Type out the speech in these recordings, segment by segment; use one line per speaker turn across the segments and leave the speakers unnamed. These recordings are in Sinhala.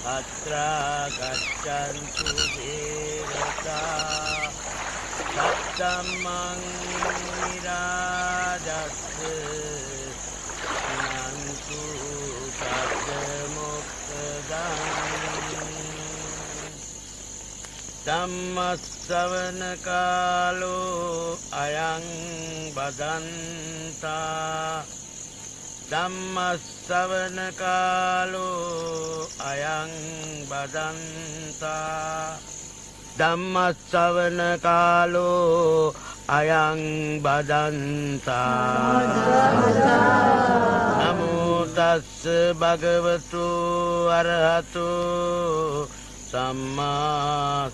අත්‍රා ගච්ඡන්තු දේවතා සත්තම්මං නිරාජස්ස නන්තු සත්ත මොක්ඛදං ධම්මස්සවන කාලෝ අයං බදන්තා ධම්මස්සවන කාලෝ අයං බදන්තා ධම්මස්සවන කාලෝ අයං බදන්තා නමෝ තස්ස භගවතු අරහතු සම්මා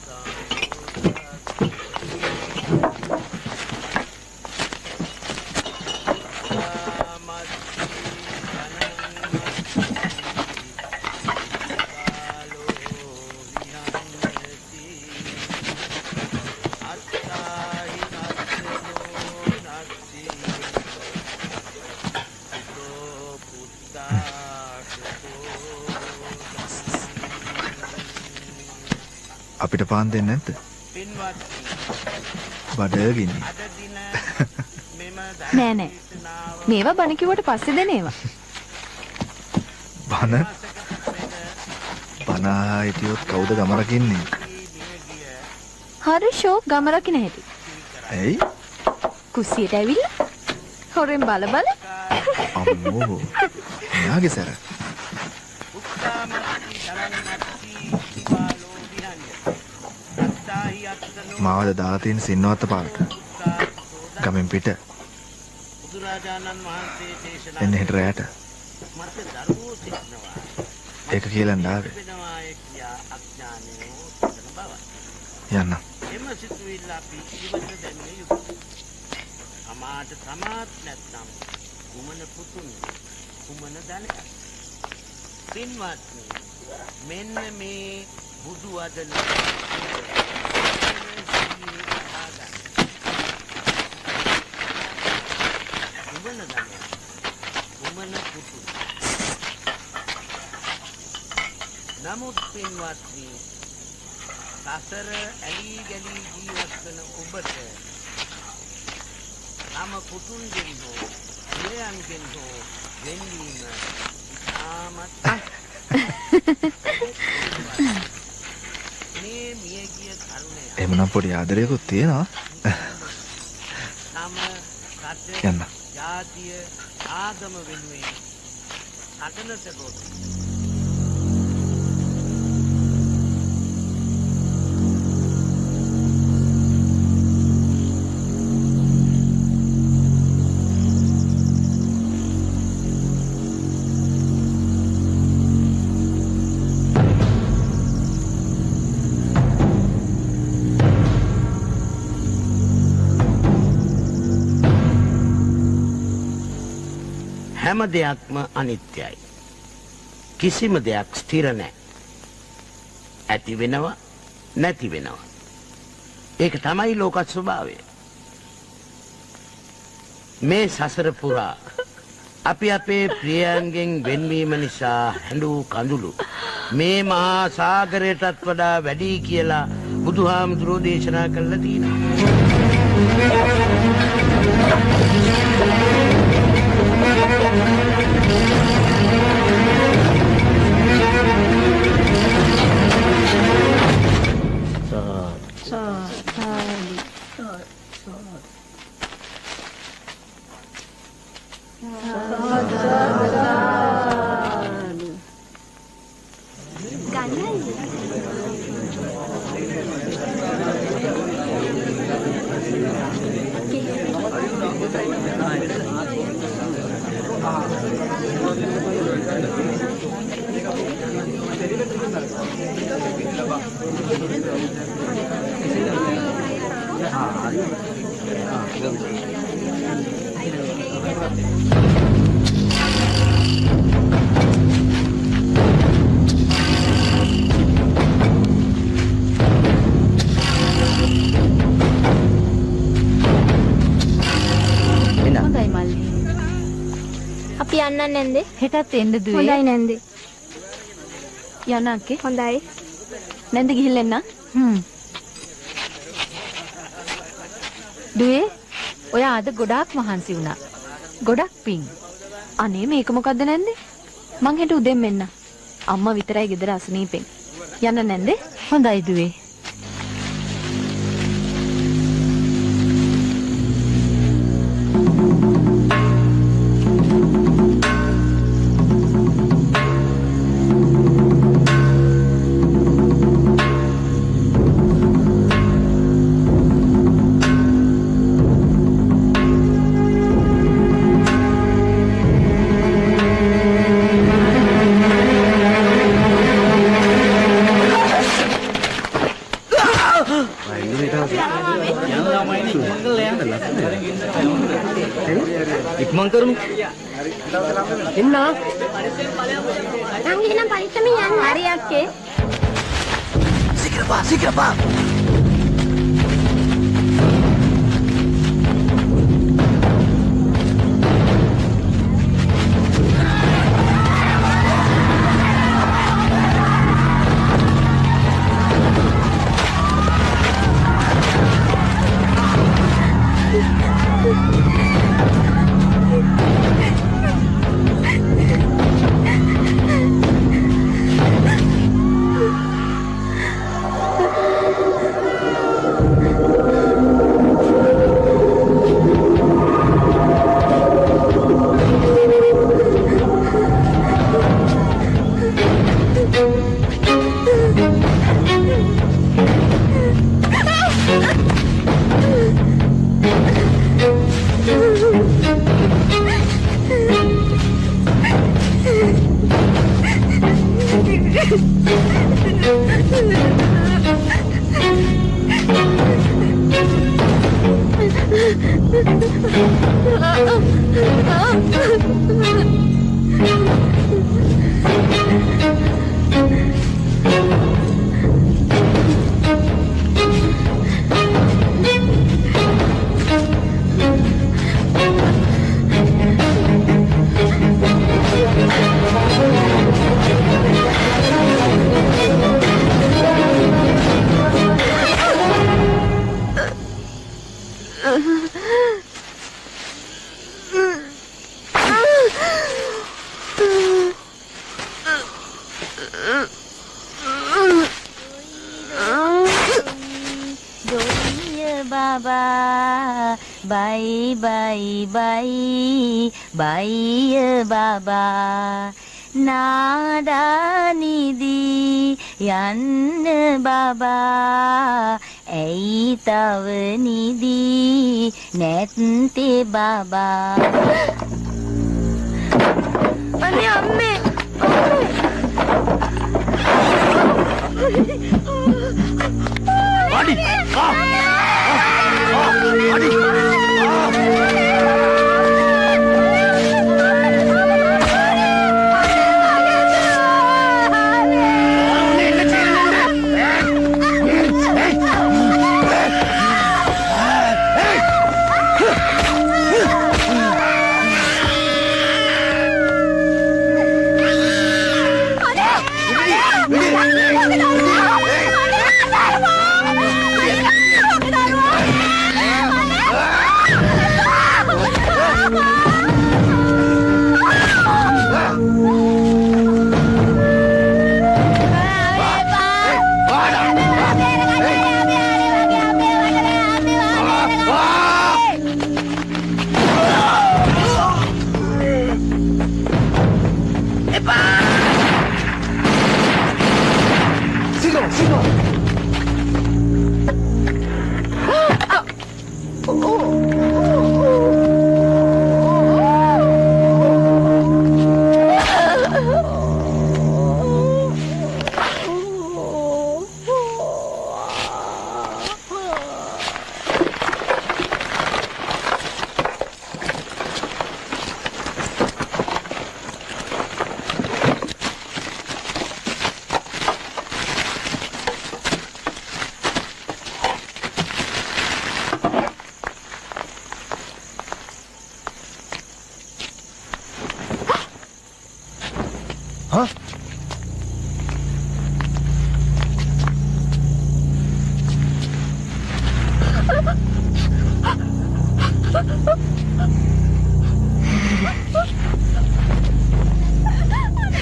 අපිට පාන් දෙන්නේ නැද්ද? බඩගිනි.
නෑ නෑ. මේවා බණ කිව්වට පස්සේ දෙන ඒවා.
බණ හිටියොත් කවුද ගම රකින්නේ?
හරි ෂෝක් ගම රකින්න හැටි.
ඇයි?
කුස්සියට ඇවිල්ලා හොරෙන් බල බල.
අම්මෝ. යාගේ සර. මාවද දාලා තියෙන සින්නවත්ත පාරට ගමෙන් පිට එන්න හිට රැයට ඒක කියලා නාවේ යන්න
එම සිතුවිල්ල අපි ඉවත දැන්නේ අමාට සමාත් නැත්නම් කුමන පුතුන් කුමන ධනයක් පින්වත්නි මෙන්න මේ බුදු වදන නමුත් පින්වත්නි සසර ඇලී ගලී ජීවත් වන ඔබට තම පුතුන්ගෙන් හෝ පියයන්ගෙන් හෝ වෙන්වීම ඉතාමත් මේ මියගිය කරුණය
එමනම් පොඩි ආදරයකුත් තියෙනවා
තම රට
යන්න
ජාතිය ආගම වෙනුවෙන් අතනට ගොස් හැම දෙයක්ම අනිත්‍යයි. කිසිම දෙයක් ස්ථිර නැහැ. ඇති වෙනවා නැති වෙනවා. ඒක තමයි ලෝක ස්වභාවය. මේ සසර පුරා අපි අපේ ප්‍රියයන්ගෙන් වෙන්වීම නිසා හැඬු කඳුළු මේ මහා සාගරයටත් වඩා වැඩි කියලා බුදුහාමුදුරෝ දේශනා කළා තියෙනවා.
අපි යන්න නැන්දේ?
හෙටත් එන්න දුවේ.
හොඳයි නැන්දේ.
යන්න අක්කේ.
හොඳයි.
නැන්ද ගිහිල්ලා එන්න.
දුවේ ඔයා අද ගොඩාක් මහන්සි වුණා. ගොඩක් පිං.
අනේ මේක මොකද්ද නැන්දේ? මං හෙට උදෙන් මෙන්න. අම්මා විතරයි ගෙදර අසනීපෙන්. යන්න නැන්දේ.
හොඳයි දුවේ.
ඉක්මන් කරමු. එන්න.
නම් එහෙනම් පරිස්සමින් යන්න. හරි අක්කේ.
Sikrapa.
Bye baba nada nidi yann baba ei tav nidi nette baba
අනේ අම්මේ
Adi!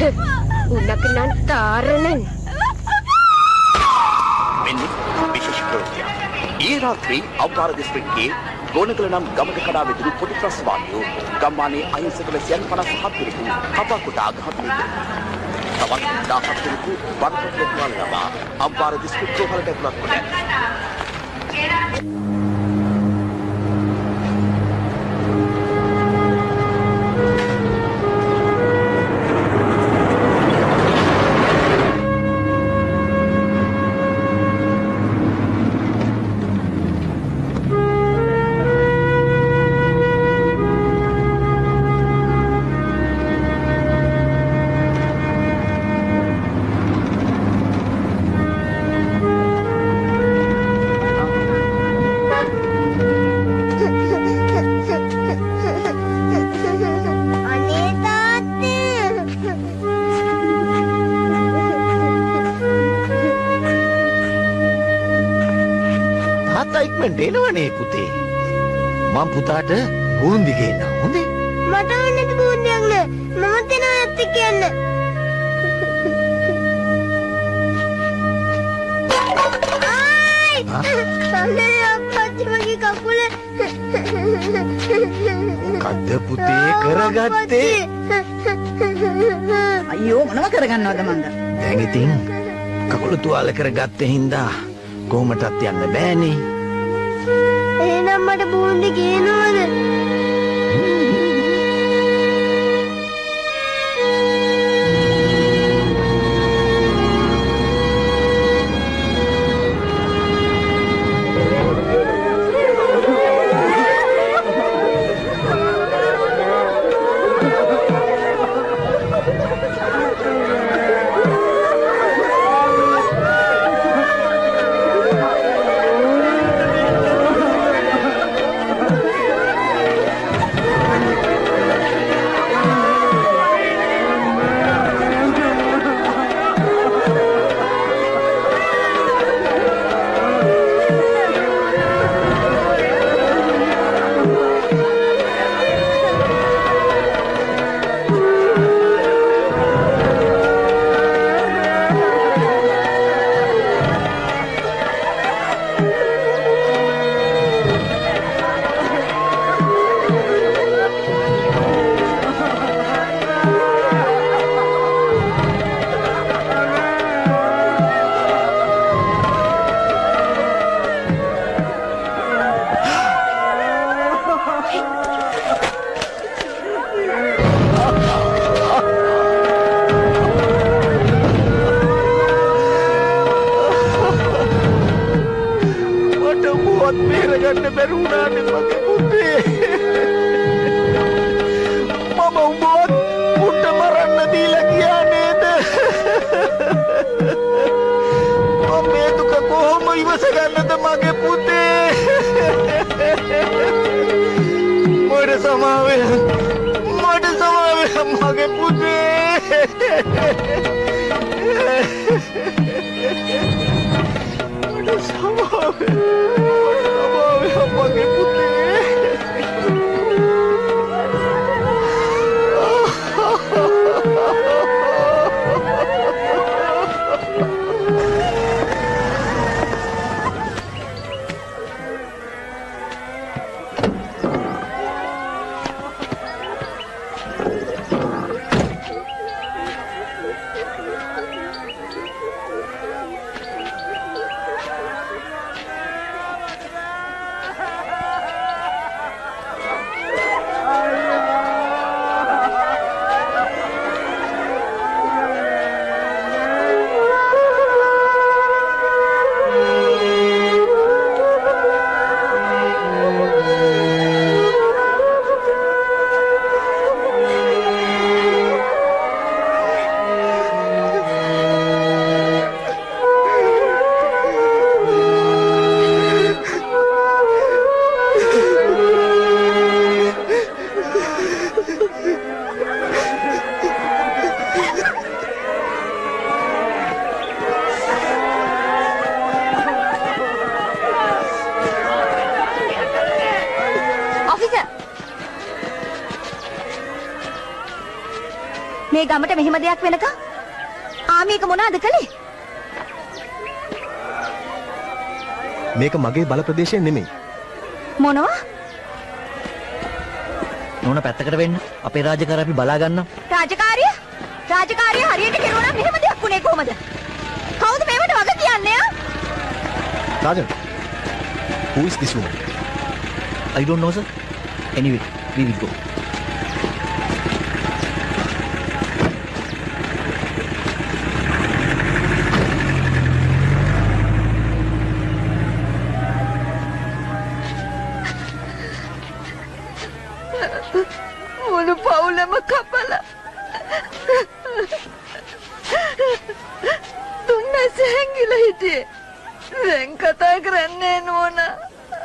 උනක නම් තාරණන්
මෙන්න විශේෂ ප්‍රවෘත්තියක්. ඊයේ රාත්‍රී අවතාර දිස්ත්‍රික්කයේ ගෝනකල නම් ගමක කඩා වැදුණු පොඩි ත්‍රස්වාදියෝ ගම්මානයේ අහිංසක වැසියන් 57 දෙනෙකු කපා කොටා ඝාතනය කළා. තවත් 17 දෙනෙකු බරපතල තුවාල ලබා අවතාර දිස්ත්‍රික්ක රෝහලට ඇතුළත් කොට ඇත.
එනවනේ පුතේ. මම පුතාට බූන්දි ගේනවා. හොඳේ.
මට ඕනෙත් බූන්දියක් නෑ. මමත් එනවා ඇත්ත කියන්න. අනේ අප්පච්චි මගේ කකුල.
මොකද්ද පුතේ කරගත්තේ?
අයියෝ මොනව කරගන්නවද මන්ද?
දැන් ඉතින් කකුල තුවාල කරගත්තේ හින්දා කොහමටත් යන්න බෑනේ.
එහෙනම් මට බූන්දි ගේනවද?
මේ ගමට මෙහෙම දෙයක් වෙනකම් ආමීක මොනවාද කළේ?
මේක මගේ බල ප්‍රදේශය නෙමෙයි.
මොනවා?
නෝන පැත්තකට වෙන්න. අපේ රාජකාරිය අපි බලා ගන්නම්.
රාජකාරිය හරියට කෙරුවා නම් මෙහෙම දෙයක් වුණේ කොහමද? කවුද මේවට වග කියන්නේ?
Rajan, who is this woman?
I don't know, sir. Anyway, we will go.
මුළු පවුලම කපලා තුන්මැස හැංගිලා හිටියේ. දැන් කතා කරන්නේ නෝනා.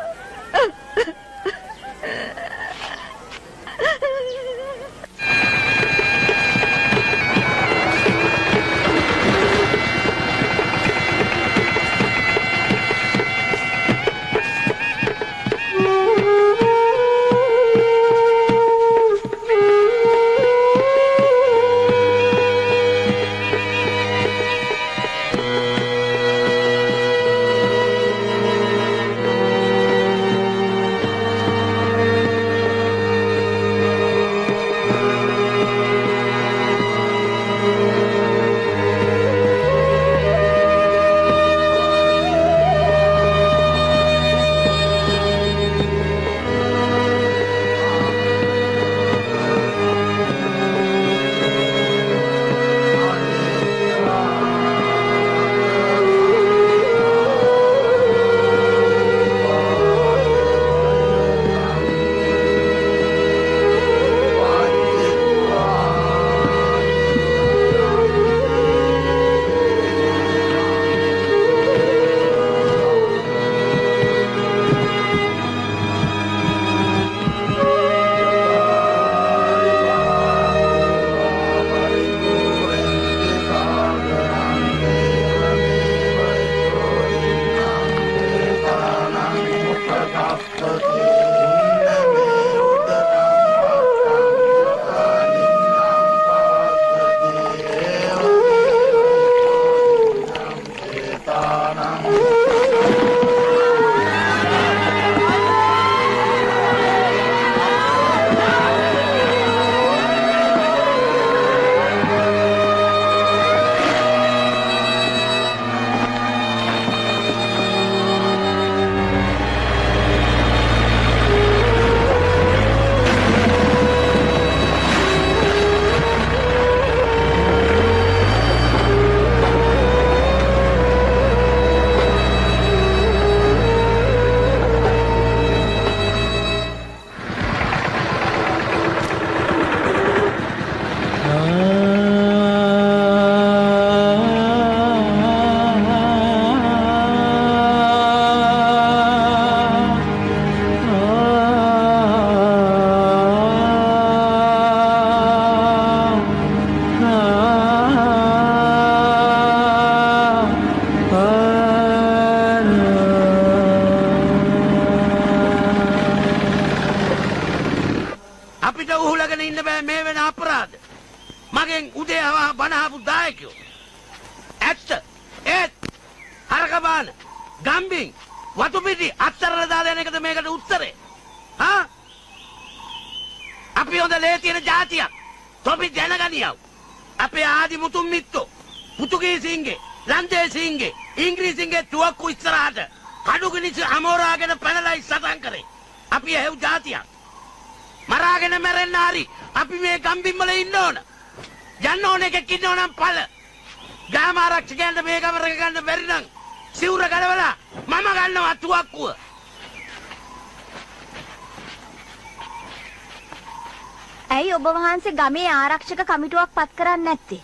ඇයි ඔබ වහන්සේ ගමේ ආරක්ෂක කමිටුවක් පත් කරන්නේ නැත්තේ?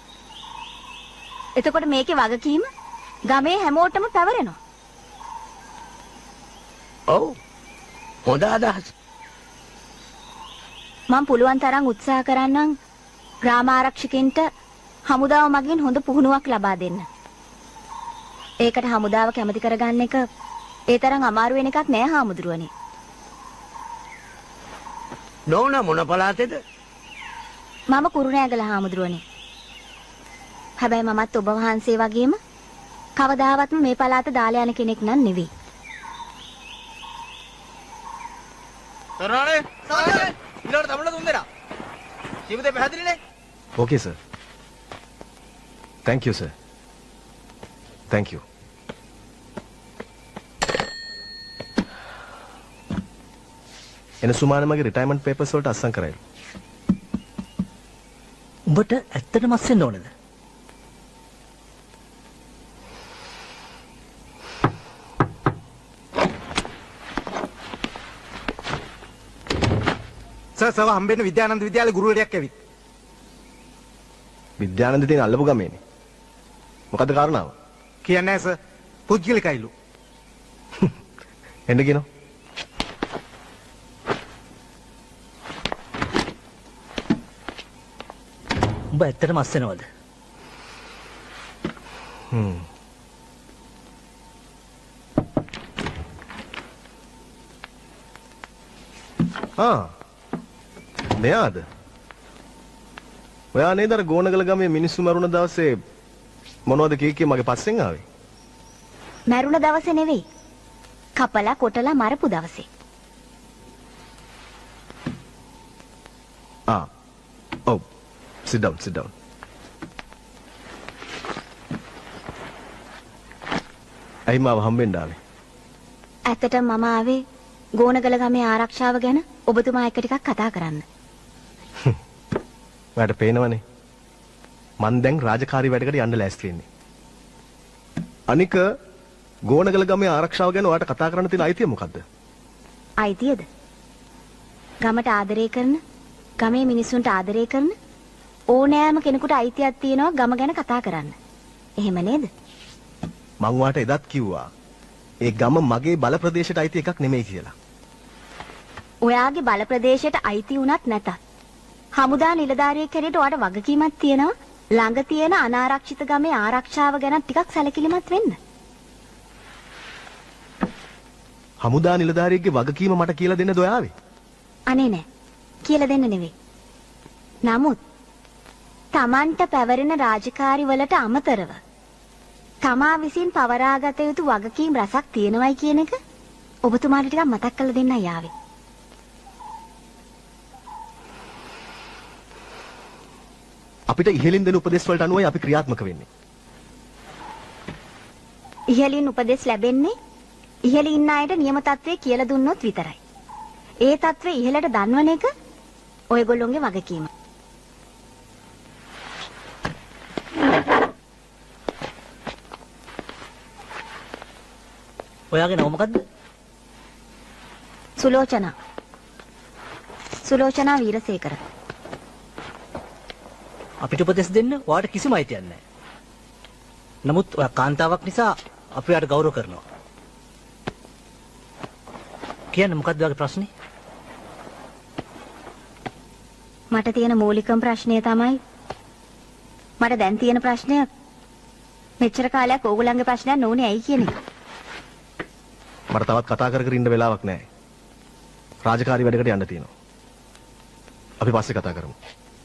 එතකොට මේකේ වගකීම ගමේ හැමෝටම පැවරෙනවා.
ඔව්. හොඳ අදහස්.
මම පුළුවන් තරම් උත්සාහ කරන්නම් ග්‍රාම ආරක්ෂකෙන්ට හමුදාව මගින් හොඳ පුහුණුවක් ලබා දෙන්න. ඒකට හමුදාව කැමති කරගන්න එක ඒ තරම් අමාරු වෙන එකක් නෑ හාමුදුරුවනේ.
නෝනා මොන පළාතේද?
මම කුරුණෑගල හාමුදුරුවනේ. හැබැයි මමත් ඔබ වහන්සේ වගේම කවදාවත්ම මේ පළාත දාලා යන කෙනෙක් නන් නෙවෙයි.
තරණේ සාජන් ඊළඟට තමල දුන් දෙනා. ජීවිතේ පැහැදිලිනේ?
Okay sir. Thank you sir. Thank you. එන සුමාන මගේ රිටයර්මන්ට් පේපර්ස් වලට අස්සම් කරයිලු.
උඹට ඇත්තටම අස්සෙන්න ඕනද?
සර් හම්බෙන්න විද්‍යානන්ද විද්‍යාලේ ගුරුවරයෙක් ඇවිත්.
විද්‍යානන්ද තියෙන අල්ලපු ගමේනේ. මොකද්ද කාරණාව?
කියන්නේ නැහැ සර්. පුද්ගලිකයිලු.
එන්න කියනවා.
උඹ ඇත්තටම අස්සෙනවද?
මෙයාද? ඔයා නේද අර ගෝනගල ගමේ මිනිස්සු මරුණ දවසේ මොනවද කීකේ මගේ පස්සෙන් ආවේ?
මැරුණ දවසේ නෙවෙයි. කපලා කොටලා මරපු දවසේ.
ඔව්. Sit down, sit down. අයි මාව හම්බෙන්න ආවේ.
ඇත්තටම මම ආවේ ගෝනගල ගමේ ආරක්ෂාව ගැන ඔබතුමා එක්ක ටිකක් කතා කරන්න.
ඔයාට පේනවනේ. මං දැන් රාජකාරී වැඩකට යන්න ලෑස්ති වෙන්නේ. අනික ගෝනගල ගමේ ආරක්ෂාව ගැන ඔයාට කතා කරන්න තියෙන අයිතිය මොකද්ද?
අයිතියද? ගමට ආදරය කරන, ගමේ මිනිස්සුන්ට ආදරය කරන ඕනෑම කෙනෙකුට අයිතියක් තියෙනවා ගම ගැන කතා කරන්න. එහෙම නේද?
මං ඔයාට එදත් කිව්වා ඒ ගම මගේ බල ප්‍රදේශයට අයිති එකක් නෙමෙයි කියලා.
ඔයාගේ බල ප්‍රදේශයට අයිති වුණත් නැතත් හමුදා නිලධාරියෙක් හැටියට ඔයාට වගකීමක් තියෙනවා ළඟ තියෙන අනාරක්ෂිත ගමේ ආරක්ෂාව ගැන ටිකක් සැලකිලිමත් වෙන්න.
හමුදා නිලධාරියෙක්ගේ වගකීම මට කියලා දෙන්නද ඔයාවේ?
අනේ නෑ. කියලා දෙන්න නෙවෙයි. නමුත් Tamanට පැවරෙන රාජකාරි වලට අමතරව තමා විසින් පවරාගත යුතු වගකීම් රසක් තියෙනවයි කියන එක ඔබතුමාට ටිකක් මතක් කරලා දෙන්නයි ආවේ.
අපිට ඉහෙලින් දෙන උපදෙස් වලට අනුවයි අපි ක්‍රියාත්මක වෙන්නේ.
ඉහෙලින් උපදෙස් ලැබෙන්නේ ඉහෙලින් ඉන්න අයට නියම තත්ත්වය කියලා දුන්නොත් විතරයි. ඒ තත්ත්වය ඉහෙලට දන්වන එක ඔයගොල්ලෝගේ වගකීම.
ඔයාගේ නම මොකද්ද?
සුලෝචනා. සුලෝචනා වීරසේකර.
අපිට උපදෙස් දෙන්න ඔයාට කිසිම අයිතියක් නැහැ. නමුත් ඔයා කාන්තාවක් නිසා අපි ඔයාට ගෞරව කරනවා. කියන්න මොකද්ද ඔයාගේ ප්‍රශ්නේ?
මට තියෙන මූලිකම ප්‍රශ්නය තමයි මට දැන් තියෙන ප්‍රශ්නය මෙච්චර කාලයක් ඕගොල්ලන්ගේ ප්‍රශ්නයක් නොඋනේ ඇයි කියන එක.
මට තවත් කතා කර කර ඉන්න වෙලාවක් නැහැ. රාජකාරී වැඩකට යන්න තියෙනවා. අපි පස්සේ කතා කරමු.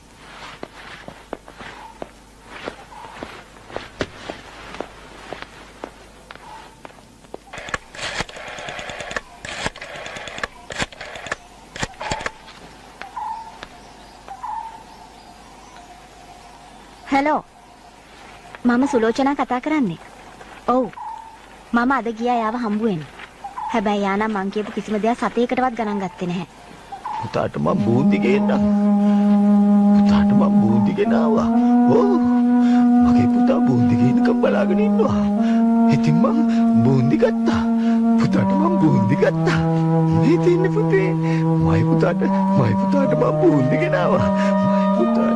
හෙලෝ. මම සුලෝචනා කතා කරන්නේ. ඔව්. මම අද ගියා යාව හම්බ වෙන්න. හැබැයි යා නම් මං කියපු කිසිම දෙයක් සතේකටවත් ගණන් ගත්තේ නැහැ.
පුතාට මම බූන්දි ගේන්නම්. පුතාට මම බූන්දි ගෙනාවා. ඕ. මගේ පුතා බූන්දි ගේනකම් බලාගෙන ඉන්නවා. ඉතින් මම බූන්දි ගත්තා. පුතාට මම බූන්දි ගත්තා. මේ තින්නේ පුතේ. මයි පුතාට මම බූන්දි ගෙනාවා. මයි පුතාට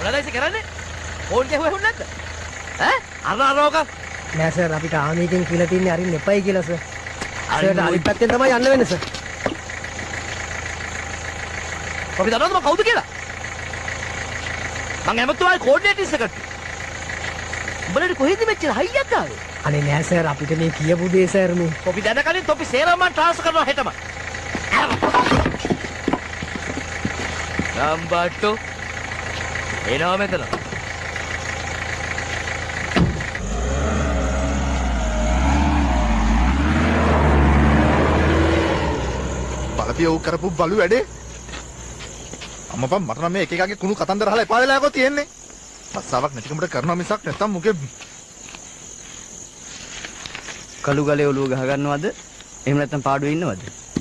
මොනවද කරන්නේ? ෆෝන් එක හොයන්නේ නැද්ද? ඈ? අරනෝක
නෑ සර් අපිට ආමීගෙන් කියලා තියන්නේ අරින්න එපයි කියලා සර්. සර්ට අනිත් පැත්තෙන් තමයි යන්න වෙන්නේ සර්.
අපි දන්නවද මම කවුද කියලා? මං ඇමතුමායි කෝඩිනේටර්ස් එකට. උඹලට කොහෙද මෙච්චර හයියක් ආවේ?
අනේ නෑ සර් අපිට මේ කියපු දේ සර් මේ.
අපි දැනගනින් තොපි සේරම මං ට්‍රාන්ස්ෆර් කරනවා හෙටම. නම්බර් 2 එනවා මෙතන.
බලපිය උ කරපු බලු වැඩේ අම්මපා මට නම් මේ එක එකගේ කුණු කතන්දර අහලා එපා වෙලා යකෝ තියෙන්නේ. රස්සාවක් නැතිකමට කරනවා මිසක් නැත්තම් මුගේ
කළු ගලේ ඔලුව ගහ ගන්නවද? එහෙම නැත්නම් පාඩුවේ ඉන්නවද?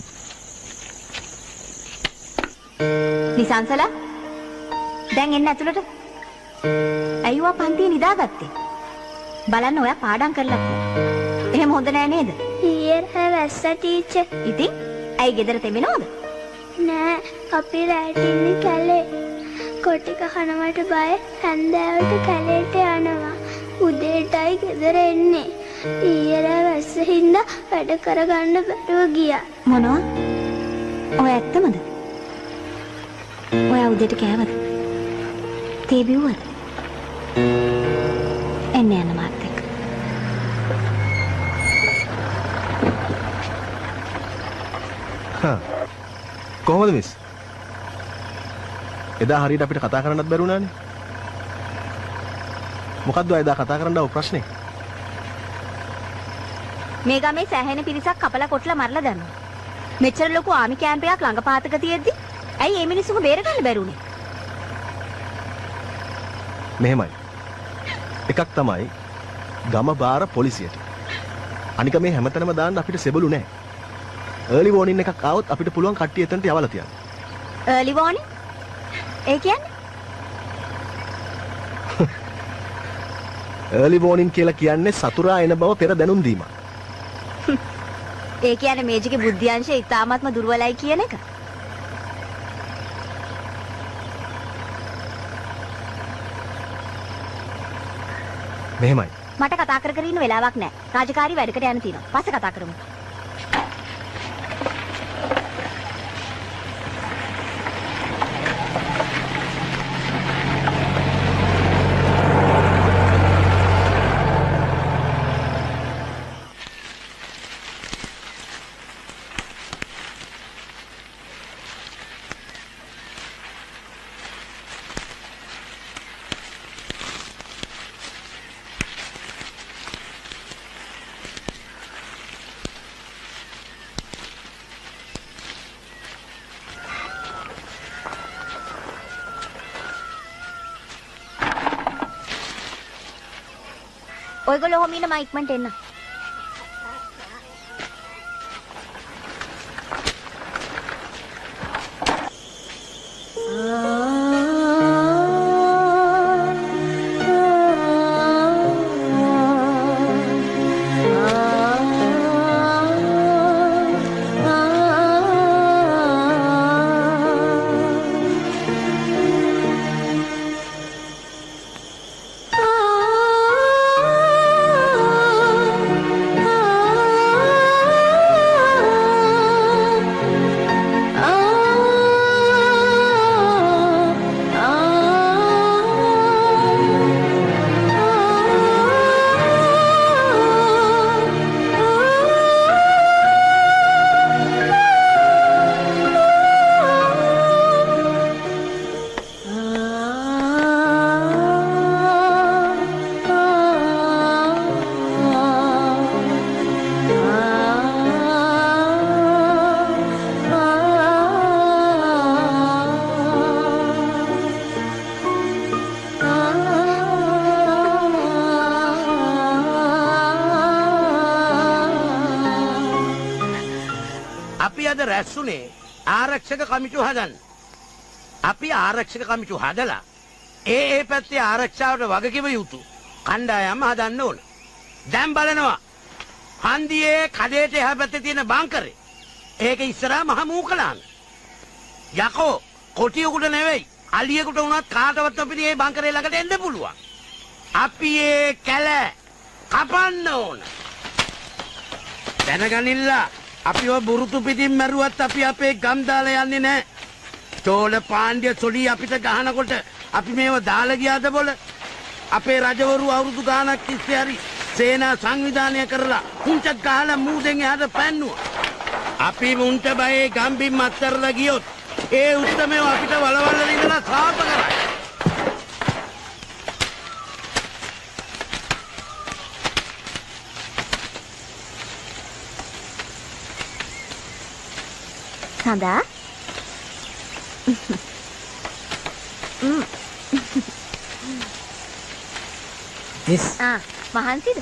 නිසංසලා දැන් එන්න ඇතුළට. ඇයිවා පන්තියේ නිදාගත්තේ? බලන්න ඔයා පාඩම් කරලා තියෙනවා. එහෙම හොඳ නෑ නේද?
ඊයේ වැස්ස ටීචර්.
ඉතින් ඇයි ගෙදර තෙමෙනවද?
නෑ අපි රැට ඉන්නේ කැලේ. කොටි කහනවට බය හැන්දෑවට කැලේට යනවා. උදේටයි ගෙදර එන්නේ. ඊයේ වැස්ස හින්දා වැඩ කරගන්න බැරුව ගියා.
මොනවා? ඔය ඇත්තමද? ඔයා උදේට කෑවද? තේ බිව්වද? එන්න යන්න මාත් එක්ක.
කොහොමද මිස්? එදා හරියට අපිට කතා කරන්නත් බැරුණානේ. මොකද්ද එදා කතා කරන්න ආව ප්‍රශ්නේ?
මේ ගමේ සෑහෙන පිරිසක් කපලා කොටලා මරලා දැම්මා. මෙච්චර ලොකු ආමි කැම්ප් එකක් ළඟ පාතක තියෙද්දි ඇයි මේ මිනිස්සුන්ව බේරගන්න බැරුනේ?
මෙහෙමයි. එකක් තමයි ගම බාර පොලිසියට. අනික මේ හැමතැනම දාන්න අපිට සෙබළු නැහැ. early warning එකක් ආවොත් අපිට පුළුවන් කට්ටිය එතනට යවලා තියන්න.
early warning? ඒ කියන්නේ?
early warning කියලා කියන්නේ සතුරා එන බව පෙර දැනුම් දීමක්.
ඒ කියන්නේ මේජිගේ බුද්ධ්‍යංශය ඉතාමත්ම දුර්වලයි කියන එක.
මෙහෙමයි.
මට කතා කර කර ඉන්න වෙලාවක් නැහැ. රාජකාරී වැඩකට යන්න තියෙනවා. පස්සේ කතා කරමු. ඔයගොල්ලෝ ඔහොම ඉන්න මම ඉක්මනට එන්න.
රැස්ුනේ ආරක්ෂක කමිටුව හදන්න. අපි ආරක්ෂක කමිටුව හදලා ඒ පැත්තේ ආරක්ෂාවට වගකිව යුතු කණ්ඩායම හදන්න ඕන. දැන් බලනවා හන්දියේ කඩේට එහා පැත්තේ තියෙන බංකරේ. ඒක ඉස්සරහා මහ මූකලාන. යකෝ කොටියකට නෙවෙයි අලියෙකුට වුණත් කාටවත් අපිට මේ බංකරේ ළඟට එන්න පුළුවන්. අපි ඒ කැල කපන්න ඕන. දැනගනින්න අපි ඔය බුරුතු පිටින් මැරුවත් අපි අපේ ගම් දාලා යන්නේ නැහැ. චෝල පාණ්ඩ්‍ය සොඩි අපිට ගහනකොට අපි මේව දාලා ගියාද බොල? අපේ රජවරු අවුරුදු ගාණක් තිස්සේ හරි සේනා සංවිධානය කරලා මුන්ට ගහලා මූදෙන් එහාට පැන්නුවා. අපි මුන්ට බයේ ගම්බිම් අත්තරලා ගියොත් ඒ උත්තමයෝ අපිට වලවල් ඉඳලා සාප කරයි.
සඳා
මිස්
මහන්සිද?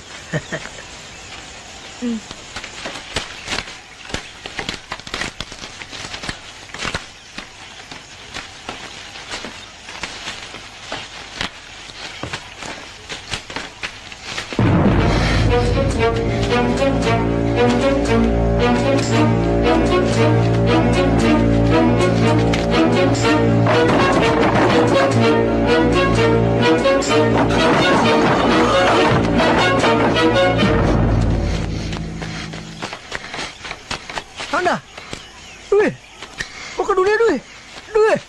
Anda, duit, kok duit duit, duit,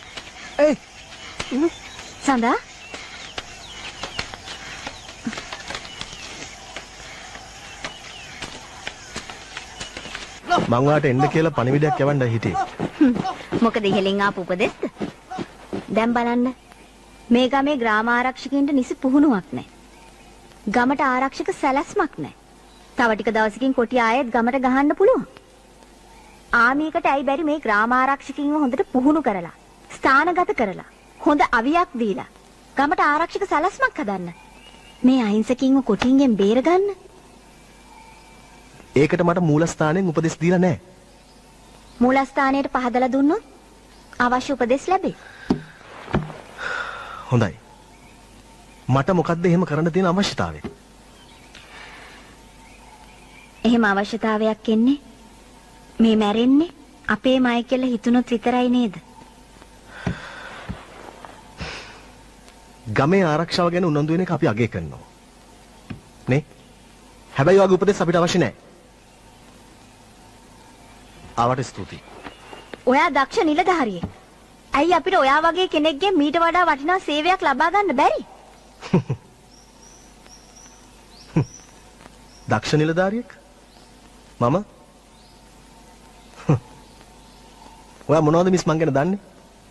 Sanda
මං වාට එන්න කියලා පණිවිඩයක් යවන්න හිටියේ.
මොකද ඉහෙලින් ආපු උපදෙස්ද? දැන් බලන්න මේ ගමේ ග්‍රාම ආරක්ෂකයින්ට නිසි පුහුණුවක් නැහැ. ගමට ආරක්ෂක සැලැස්මක් නැහැ. තව ටික දවසකින් කොටි ආයෙත් ගමට ගහන්න පුළුවන්. ආමියකට ඇයි බැරි මේ ග්‍රාම ආරක්ෂකයින්ව හොඳට පුහුණු කරලා, ස්ථානගත කරලා, හොඳ අවියක් දීලා ගමට ආරක්ෂක සැලැස්මක් හදන්න. මේ අහිංසකයින්ව කොටින්ගෙන් බේරගන්න.
ඒකට මට මූලස්ථානයෙන් උපදෙස් දීලා නැහැ.
මූලස්ථානයට පහදලා දුන්නොත් අවශ්‍ය උපදෙස් ලැබේ.
හොඳයි. මට මොකද්ද එහෙම කරන්න තියෙන අවශ්‍යතාවය?
එහෙම අවශ්‍යතාවයක් එන්නේ මේ මැරෙන්නේ අපේ මයි කියලා හිතුනොත් විතරයි නේද?
ගමේ ආරක්ෂාව ගැන උනන්දු වෙන එක අපි අගය කරනවා. නේ? හැබැයි වගේ උපදෙස් අපිට අවශ්‍ය නැහැ. ආවට ස්තුතියි.
ඔයා දක්ෂ නිලධාරියෙක්. ඇයි අපිට ඔයා වගේ කෙනෙක්ගෙන් මීට වඩා වටිනා සේවයක් ලබා ගන්න බැරි?
දක්ෂ නිලධාරියෙක්? මම? ඔයා මොනවද මිස් මං ගැන දන්නේ?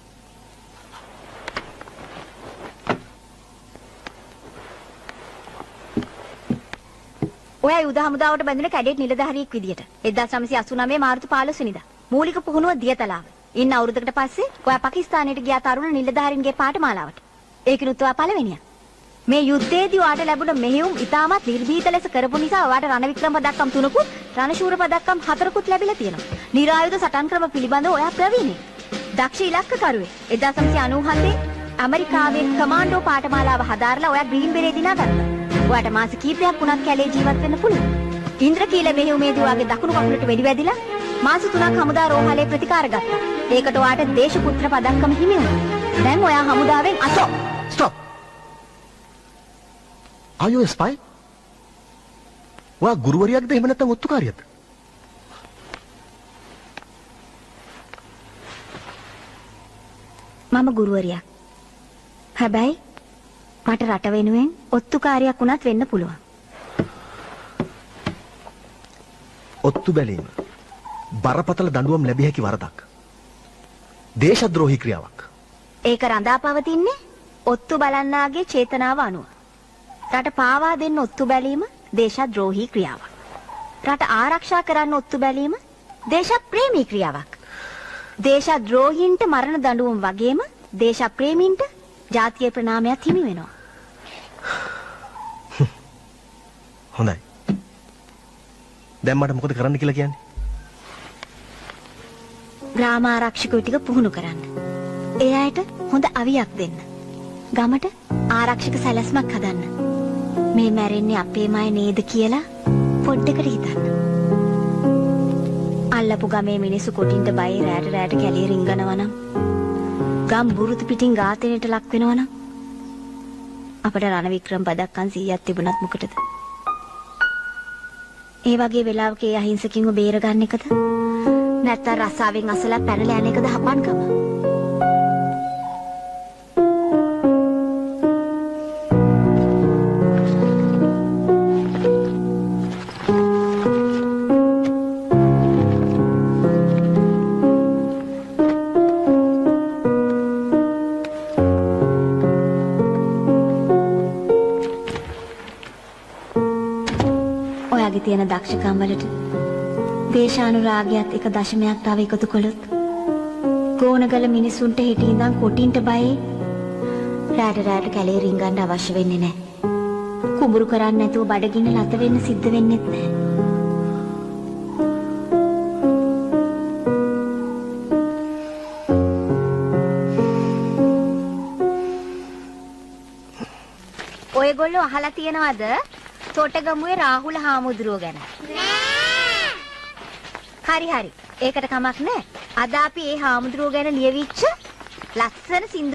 ඔයා යුද හමුදාවට බැඳෙන කැඩෙට් නිලධාරියෙක් විදියට 1989 මාර්තු 15 වෙනිදා මූලික පුහුණුව දියතලාව. ඉන්න අවුරුද්දකට පස්සේ ඔයා පාකිස්තානයට ගියා තරුණ නිලධාරීන්ගේ පාඨමාලාවට. ඒකිනුත් ඔයා පළවෙනියා. මේ යුද්ධයේදී ඔයාට ලැබුණ මෙහෙයුම් ඉතාමත් නිර්භීත ලෙස කරපු නිසා ඔයාට රණවික්‍රම පදක්කම් 3කුත් රණශූර පදක්කම් 4කුත් ලැබිලා තියෙනවා. නිරායුධ සටන් ක්‍රම පිළිබඳව ඔයා ප්‍රවීණෙක්. දක්ෂ ඉලක්කකරුවෙක්. 1997 ඇමරිකාවේ කමාන්ඩෝ පාඨමාලාව හදාarලා ඔයා ග්‍රීන් බෙරේ දිනා ගත්තා. ඔයාට මාස කිහිපයක් වුණත් කැලේ ජීවත් වෙන්න පුළුවන්. ඉන්ද්‍රකීල මෙහෙයුමේදී ඔයාගේ දකුණු කකුලට වෙඩි වැදිලා මාස 3ක් හමුදා රෝහලේ ප්‍රතිකාර ගත්තා. ඒකට ඔයාට දේශපුත්‍ර පදක්කම හිමි වුණා. දැන් ඔයා හමුදාවෙන් අතෝ.
Stop. Are you a spy? ඔයා ගුරුවරියක්ද එහෙම නැත්නම් ඔත්තුකාරියක්ද?
මම ගුරුවරියක්. හැබැයි මට රට වෙනුවෙන් ඔත්තුකාරියක් වුණත් වෙන්න පුළුවන්.
ඔත්තු බැලීම බරපතල දඬුවම් ලැබිය හැකි වරදක්. දේශද්‍රෝහී ක්‍රියාවක්.
ඒක රඳා පවතින්නේ ඔත්තු බලන්නාගේ චේතනාව අනුව. රට පාවා දෙන්න ඔත්තු බැලීම දේශද්‍රෝහී ක්‍රියාවක්. රට ආරක්ෂා කරන්න ඔත්තු බැලීම දේශප්‍රේමී ක්‍රියාවක්. දේශද්‍රෝහීන්ට මරණ දඬුවම් වගේම දේශප්‍රේමීන්ට ජාතිය ප්‍රණාමයක් හිමි වෙනවා.
හොඳයි. දැන් මට මොකද කරන්න කියලා කියන්නේ?
ග්‍රාම ආරක්ෂකයෝ ටික පුහුණු කරන්න. ඒ අයට හොඳ අවියක් දෙන්න. ගමට ආරක්ෂක සැලැස්මක් හදන්න. මේ මැරෙන්නේ අපේමයි නේද කියලා පොඩ්ඩකට හිතන්න. අල්ලපු ගමේ මිනිස්සු කොටින්ට බයි රැට කැලිය රිංගනවා නම් ගම් බුරුතු පිටින් ඝාතනයට ලක් වෙනවා නම් අපට රණවික්‍රම පදක්කම් 100ක් තිබුණත් මොකටද? ඒ වගේ වෙලාවක ඒ අහිංසකින්ව බේරගන්න එකද? නැත්නම් රස්සාවෙන් අසලා පැනලා යන එකද හපන්කම? ඔයාගේ තියෙන දක්ෂකම් වලට දේශානුරාගයත් එක දශමයක් තව එකතු කළොත් ගෝනගල මිනිසුන්ට හිටි ඉඳන් කොටින්ට බයේ රාට කැලේ රින්ගන්න අවශ්‍ය වෙන්නේ නැහැ. කුඹුරු කරන්නේ නැතුව බඩගින්න ලත වෙන්න සිද්ධ වෙන්නේත් නැහැ. ඔයගොල්ලෝ අහලා තියෙනවද තොටගමුවේ රාහුල හාමුදුරුවෝ ගැන? හරි. ඒකට කමක් නැහැ. අද අපි ඒ හාමුදුරුවෝ ගැන ලියවිච්ච ලස්සන සින්දු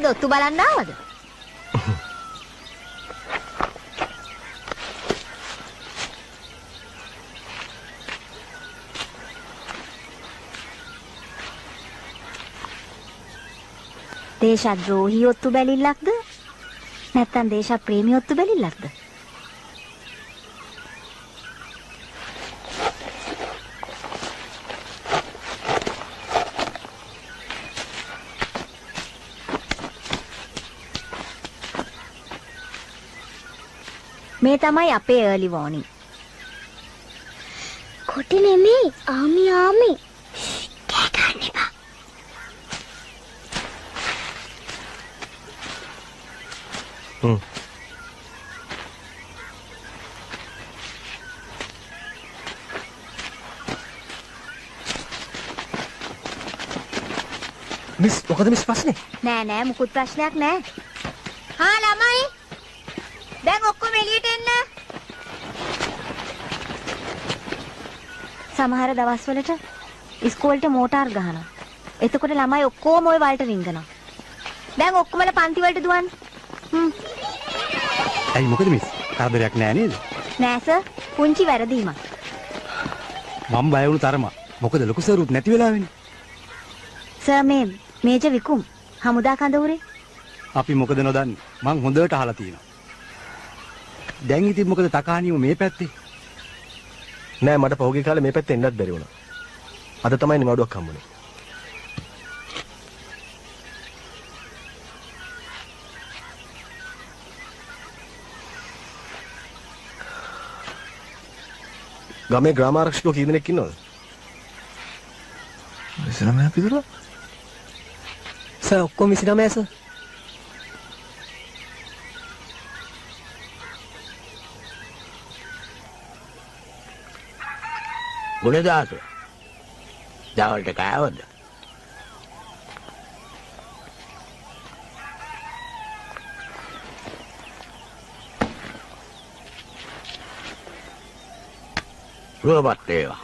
මොකද ඔත්තු බලන්න ආවද? දේශද්‍රෝහී ඔත්තු බැලිල්ලක්ද? නැත්නම් දේශප්‍රේමී ඔත්තු බැලිල්ලක්ද? මේ තමයි අපේ early warning.
කොටි නෙමෙයි ආමි. කෑ ගන්න එපා.
මිස් මොකද මිස් ප්‍රශ්නේ?
නෑ මුකුත් ප්‍රශ්නයක් නෑ. හා ළමයි. දැන් ඔක්කොම එළියට එන්න. සමහර දවස්වලට ඉස්කෝලේට මෝටාර් ගහනවා. එතකොට ළමයි ඔක්කොම ওই වලට රිංගනවා. දැන් ඔක්කොමලා පන්ති වලට දුවන්න.
ඇයි මොකද මිස්? කරදරයක් නෑ නේද?
නෑ සර්. පුංචි වැරදීමක්.
මම බය වුණු තරම. මොකද ලොකු සරුත් නැති වෙලාවෙනේ.
සර් මේ මේජ විකුම් හමුදා කඳවුරේ.
අපි මොකද නොදන්නේ? මං හොඳට අහලා තියෙනවා. දැන් ඉතින් මොකද තකානියම මේ පැත්තේ?
නෑ මට පහුගිය කාලේ මේ පැත්තේ එන්නත් බැරි වුණා. අද තමයි නිවාඩුවක් හම්බුනේ. ගමේ ග්‍රාමාරක්ෂකයෝ කී දෙනෙක් ඉන්නවද?
29 විතර.
සර් ඔක්කොම 29 සර්.
ගුණදාස දවල්ට කෑවද? රෝබත් ඒවා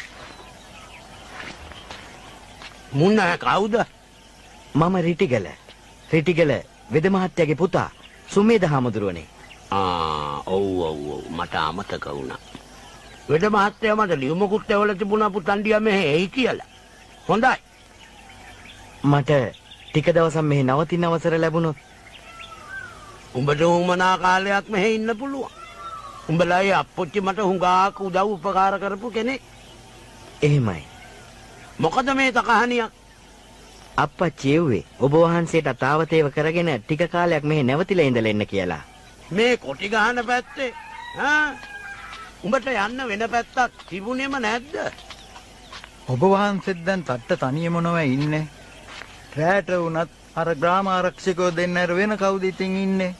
මුන්න කවුද?
මම රිටිගල වෙද මහත්තයාගේ පුතා සුමේද හාමුදුරුවනේ.
ඔව් මට අමතක වුණා. වෙද මහත්තයා මට ලියුමකුත් ඇවල තිබුණා පුතන්ඩියා මෙහෙ එයි කියලා. හොඳයි.
මට ටික දවසක් මෙහෙ නවතින අවසර ලැබුණොත්
උඹට උමනා කාලයක් මෙහෙ ඉන්න පුළුවන්. උඹලාගේ අප්පොච්චි මට හුඟාක් උදව් උපකාර කරපු කෙනෙක්.
එහෙමයි.
මොකද මේ තකහනියක්?
අප්පච්චි එව්වේ ඔබ වහන්සේට තාවතේව කරගෙන ටික කාලයක් මෙහෙ නැවතිලා ඉඳලා එන්න කියලා.
මේ කොටි ගහන පැත්තේ උඹට යන්න වෙන පැත්තක් තිබුණේම නැද්ද?
ඔබ වහන්සේත් දැන් තට්ට තනියම නොවේ ඉන්නේ. රැට වුණත් අර ග්‍රාම ආරක්ෂකයෝ දෙන්නර වෙන කවුද ඉතින් ඉන්නේ?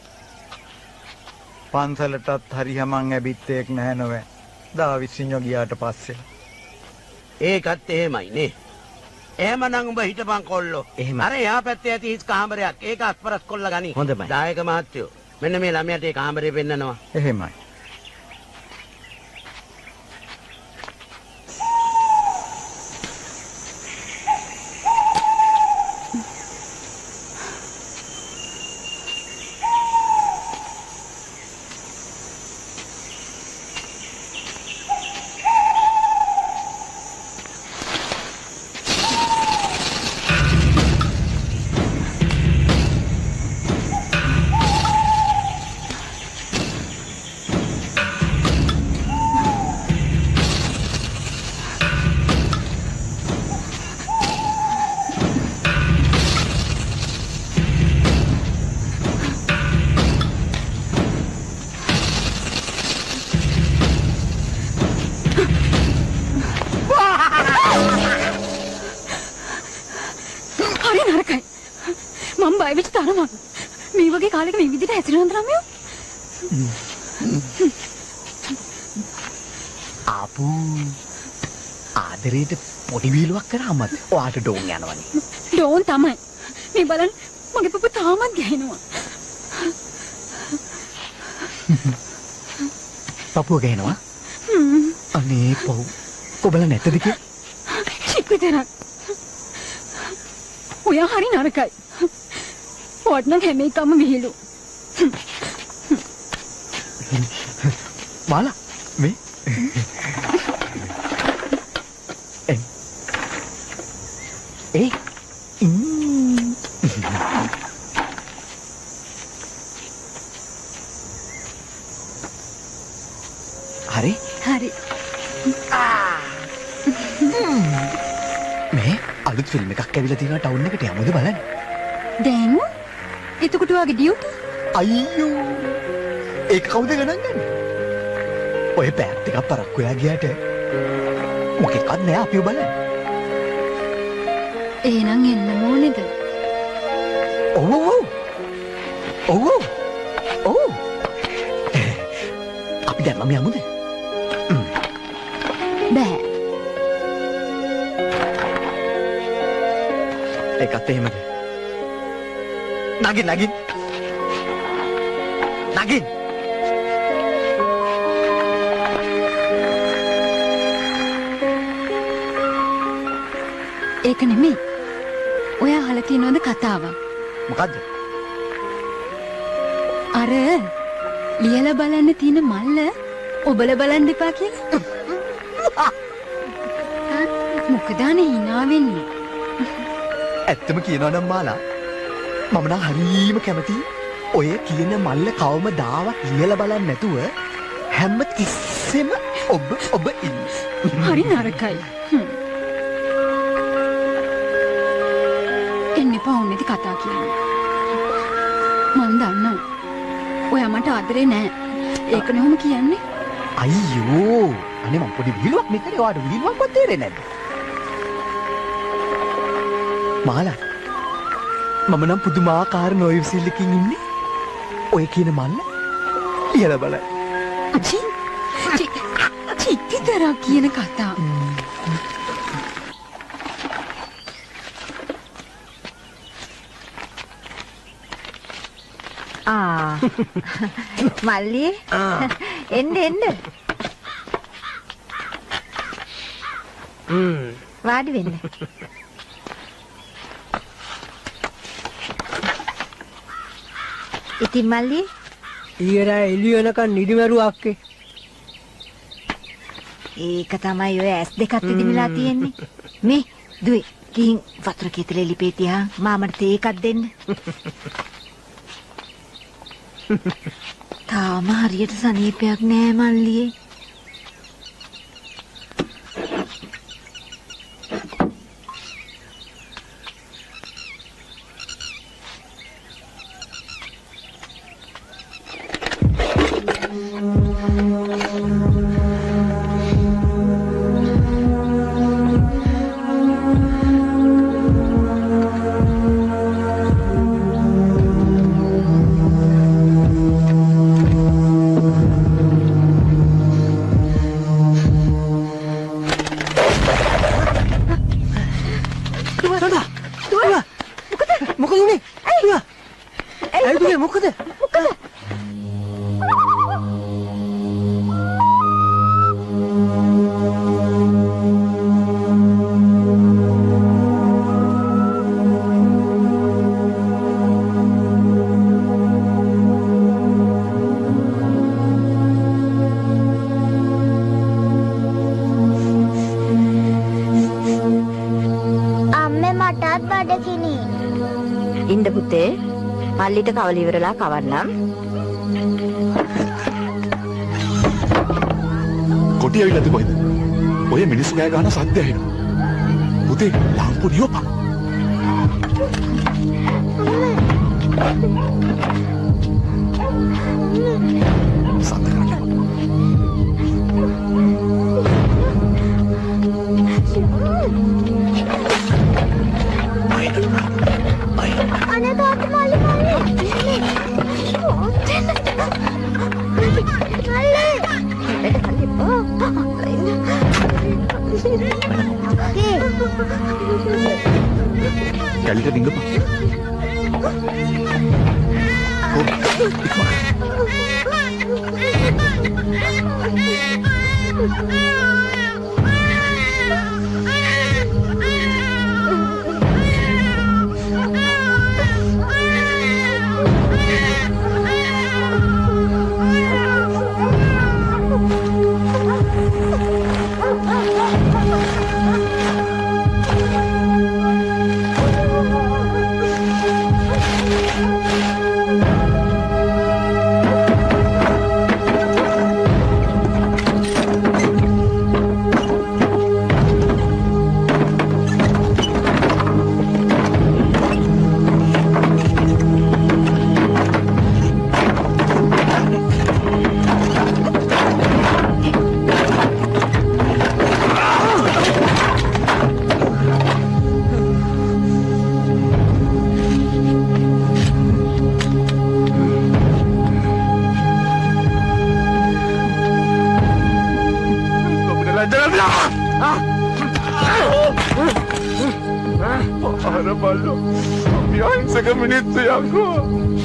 පන්සලටත් හරියමං ඇබිත්තේක් නැහැ නොවේ. දාවිසින්යෝ ගියාට පස්සේ.
ඒකත් එහෙමයි නේ. එහෙමනම් උඹ හිටපන් කොල්ලෝ. අර එහා පැත්තේ ඇති හිස් කාමරයක්. ඒක අස්පරස් කොල්ල ගනි.
හොඳයි.
දායක මහත්තයෝ මෙන්න මේ ළමයාට ඒ කාමරේ පෙන්නනවා.
එහෙමයි.
මේ වගේ කාලෙක මේ විදිහට හැසිරෙනවද ළමයෝ?
ආපු ආදරේට පොඩි වීලුවක් කරාමත් ඔයාට ඩෝන් යනවනේ.
ඩෝන් තමයි. මේ බලන්න මගේ පුපු තාමත් ගහනවා.
පපුව ගහනවා? අනේ පව්. කොබල නැතද කිය?
චික් විතරක්. ඔයා හරි නරකයි. ඕට නම් හැම එකම විහිළු.
මාලා මේ ඒ හරි
හරි.
මේ අලුත් ෆිල්ම් එකක් ඇවිල්ලා තියෙනවා ටවුන් එකට යමුද බලන්න.
දැන් එතකොට ඔයාගේ ඩියුටි?
අයියෝ ඒක කවුද ගණන් ගන්නේ? ඔය පැත් එකක් පරක්කු වෙලා ගියාට මොකෙක්වත් නෑ අපිව බලන්න.
එහෙනම් එන්න ඕනේද?
ඔව් ඔව් ඔව් ඔව් අපි දැන් මම යමුද?
බෑ.
ඒකත් එහෙමද? නගින් නගින් නගින්
ඒක නෙමෙයි. ඔයා අහලා තියෙනවද කතාවක්?
මොකද්ද?
අර ලියලා බලන්න තියෙන මල්ල ඔබලා බලන්න එපා කියලා. මොකද අනේ hina වෙන්නේ?
ඇත්තම කියනවා නම් මාලා මම නම් හරීම කැමතියි ඔය කියන මල්ල කවමදාවත් ලියලා බලන්න නැතුව හැම තිස්සෙම ඔබ ඉන්න.
හරි නරකයි. එන්න එපා ඕනේද කතා කියන්න. මන් දන්නවා. ඔයා මට ආදරේ නෑ. ඒක නෙවම කියන්නේ.
අයියෝ අනේ මම පොඩි විහිළුවක් මෙතන ඔයාට විහිළුවක්වත් තේරෙන්නේ නැද්ද? මාලා මම නම් පුදුමාකාර නොයවිසිල්ලකින් ඉන්නේ. ඔය කියන මල්ල ලියලා බලන්න.
චිත්තිතරක් කියන කතා.
මල්ලි එන්න වාඩි වෙන්න. ඉතින් මල්ලි
ඊයරා එළිය වෙනකන් නිදිමරුවා අක්කේ.
ඒක තමයි ඔය ඇස් දෙකක් ඉදිමිලා තියෙන්නේ. මේ දුවේ ගිහින් වතුර කීතලේ ලිපේ තියා මාමට තේ එකක් දෙන්න. තාම හරියට සනීපයක් නෑ මල්ලියේ. මල්ලිට කවල ඉවරලා කවන්නම්.
කොටි ඇවිල්ලාද කොහෙද? ඔය මිනිස්සු ගෑ ගන්න සද්ද ඇහෙනවා. පුතේ ලාම්පු නියපන්. සද්ද කරන්නේ.
අනේ තාත්තා මල්ලි
කැලිට ඩිංගපන්. මිනිත්තු යකෝ.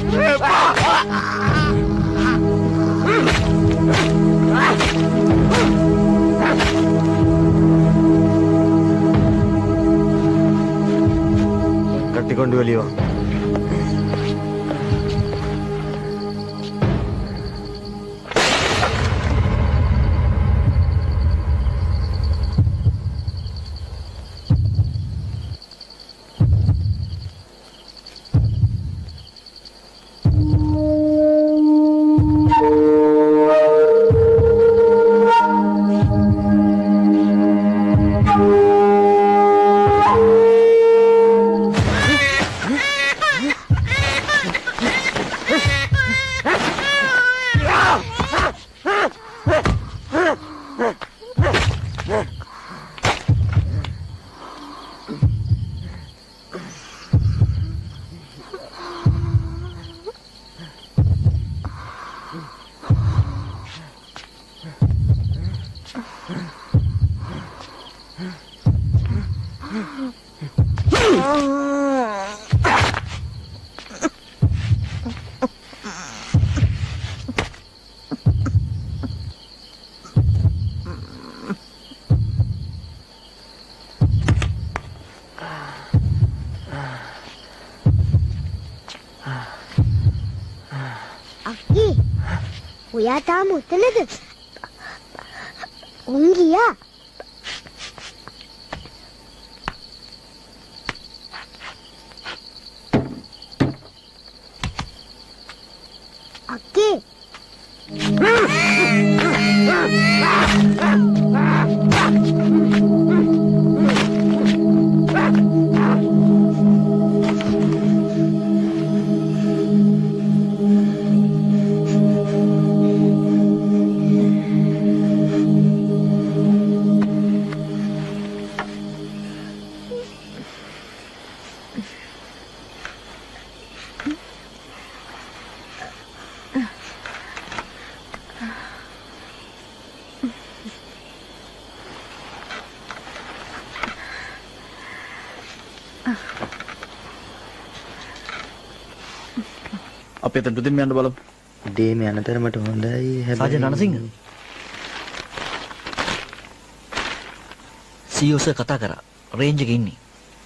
ಕಟ್ಟಿಕೊಂಡು ಒಲಿಯುವ.
ඔයා තාම උතනද? උන් ගියා. අක්කේ.
අපි එතන දුදින් යන්න බලමු.
ඩේම යන තරමට හොඳයි හැබැයි.
සාජන් රණසිංහ. CEO සර් කතා කරා. රේන්ජ් එකේ ඉන්නේ.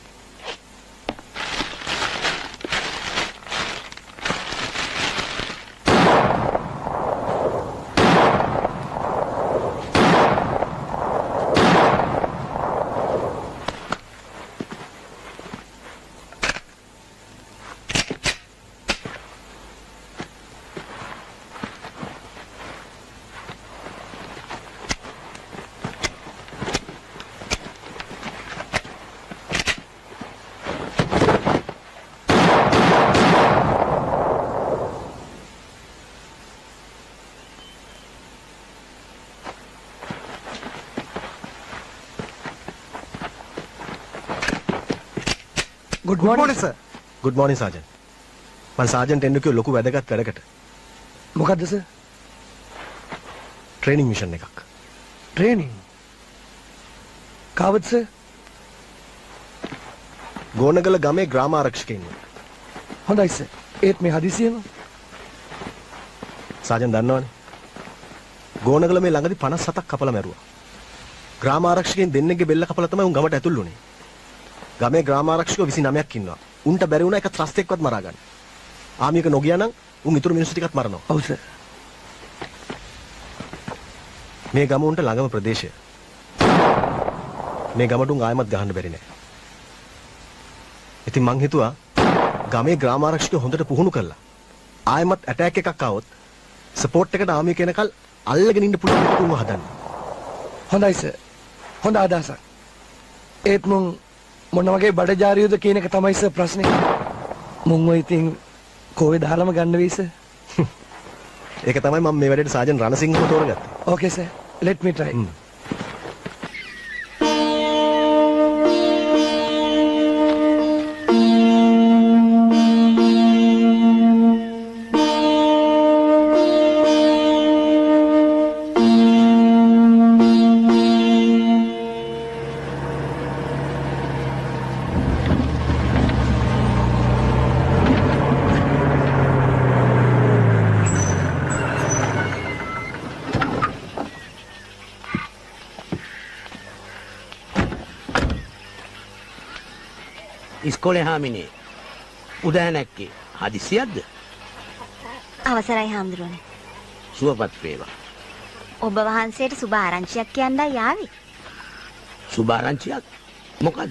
Good morning, sir.
Good morning, Sergeant. මම සාජන්ට් එන්න කිව්ව ලොකු වැදගත් වැඩකට.
මොකද්ද සර්?
ට්‍රේනින් මිෂන් එකක්.
ට්‍රේනින්? කාවද සර්?
ගෝනගල ගමේ ග්‍රාම ආරක්ෂකයින්.
හොඳයි සර්. ඒත් මේ හදිසියෙම
සාජන්ට් දන්නවනේ. ගෝනගල මේ ළඟදී 57ක් කපලා මැරුවා. ග්‍රාම ආරක්ෂකයින් දෙන්නෙක්ගේ බෙල්ල කපලා තමයි උන් ගමට ඇතුල් වුනේ. ගමේ ග්‍රාම ආරක්ෂකව 29ක් ඉන්නවා. උන්ට බැරි වුණා එක ත්‍රස්තෙක්වත් මරා ගන්න. ආමියක නොගියා නම් උන් ඉතුරු මිනිස්සු ටිකත් මරනවා.
ඔව් සර්.
මේ ගම උන්ට ළඟම ප්‍රදේශය. මේ ගමට උන් ආයෙමත් ගහන්න බැරි නෑ. ඉතින් මං හිතුවා ගමේ ග්‍රාම ආරක්ෂකව හොඳට පුහුණු කරලා ආයෙමත් ඇටැක් එකක් ආවොත් සපෝට් එකට ආමිය කෙනකල් අල්ලගෙන ඉන්න පුළුවන් එක උන් හදන්න.
හොඳයි සර්. හොඳ අදහසක්. ඒත් මොන වගේ බඩජාරියුද කියන එක තමයි සර් ප්‍රශ්නේ. මුන්ව ඉතින් කෝවේ දාලම ගන්න වෙයි සර්.
ඒක තමයි මම මේ වැඩේට සාජන් රණසිංහව තෝරගත්තේ.
Okay sir. Let me try.
ඉස්කෝලේ හාමිනේ උදෑ නැක්කේ හදිසියක්ද?
අවසරයි හාමුදුරනේ.
සුවපත් වේවා.
ඔබ වහන්සේට සුබ ආරංචියක් කියන්නයි ආවේ.
සුබ ආරංචියක්? මොකද්ද?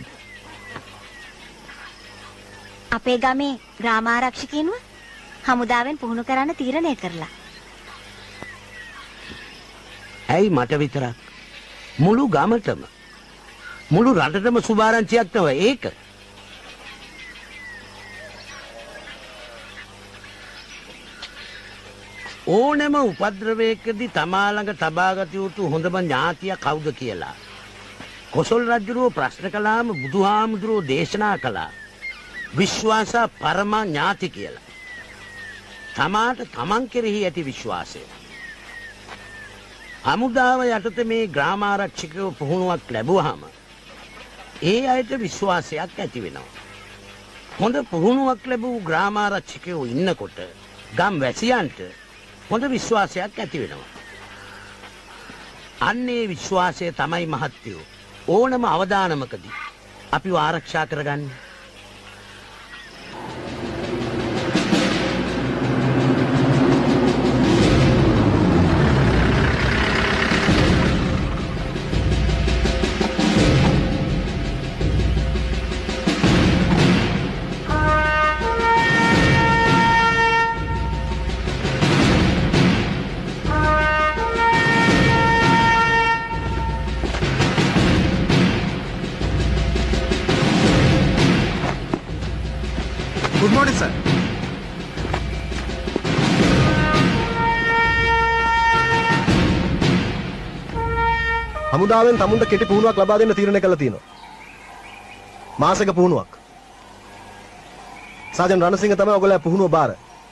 අපේ ගමේ ග්‍රාමාරක්ෂකින්ව හමුදාවෙන් පුහුණු කරන්න තීරණය කරලා.
ඇයි මට විතරක්? මුළු ගමටම මුළු රටටම සුබ ආරංචියක් තමයි ඒක. ඕනෑම උපද්‍රවයකදී තමා ළඟ තබාගත යුතු හොඳම ඥාතිය කවුද කියලා කොසල් රජුරෝ ප්‍රශ්න කළාම බුදුහාමුදුරුවෝ දේශනා කළා විශ්වාස පරම ඥාති කියලා. තමාට තමන් කෙරෙහි ඇති විශ්වාසය. හමුදාව යටතේ මේ ග්‍රාමාරක්ෂකව පුහුණුවක් ලැබුවාම ඒ අයට විශ්වාසයක් ඇති වෙනවා. හොඳ පුහුණුවක් ලැබූ ග්‍රාමාරක්ෂකයෝ ඉන්නකොට ගම් වැසියන්ට හොඳ විශ්වාසයක් ඇති වෙනවා. අන්නේ විශ්වාසය තමයි මහත්තයෝ ඕනම අවදානමකදී අපිව ආරක්ෂා කරගන්නේ.
Good morning, sir.
හමුදාවෙන් තමුන්ට කෙටි පුහුණුවක් ලබා දෙන්න තීරණය කළා තියෙනවා. මාසෙක පුහුණුවක්. සාජන් රණසිංහ තමයි ඔයගොල්ලෝ පුහුණුව බාර.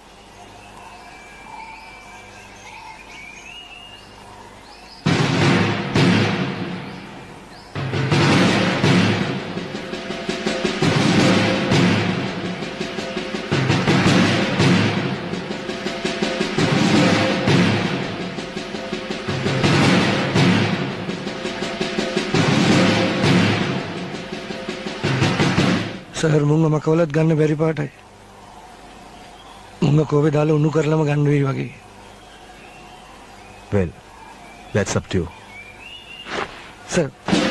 සර් මුංග මකවලත් ගන්න බැරි පාටයි. මුංග කෝවේ දාලා උණු කරලම ගන්න වෙයි වගේ.
Well, that's up to you.
Sir.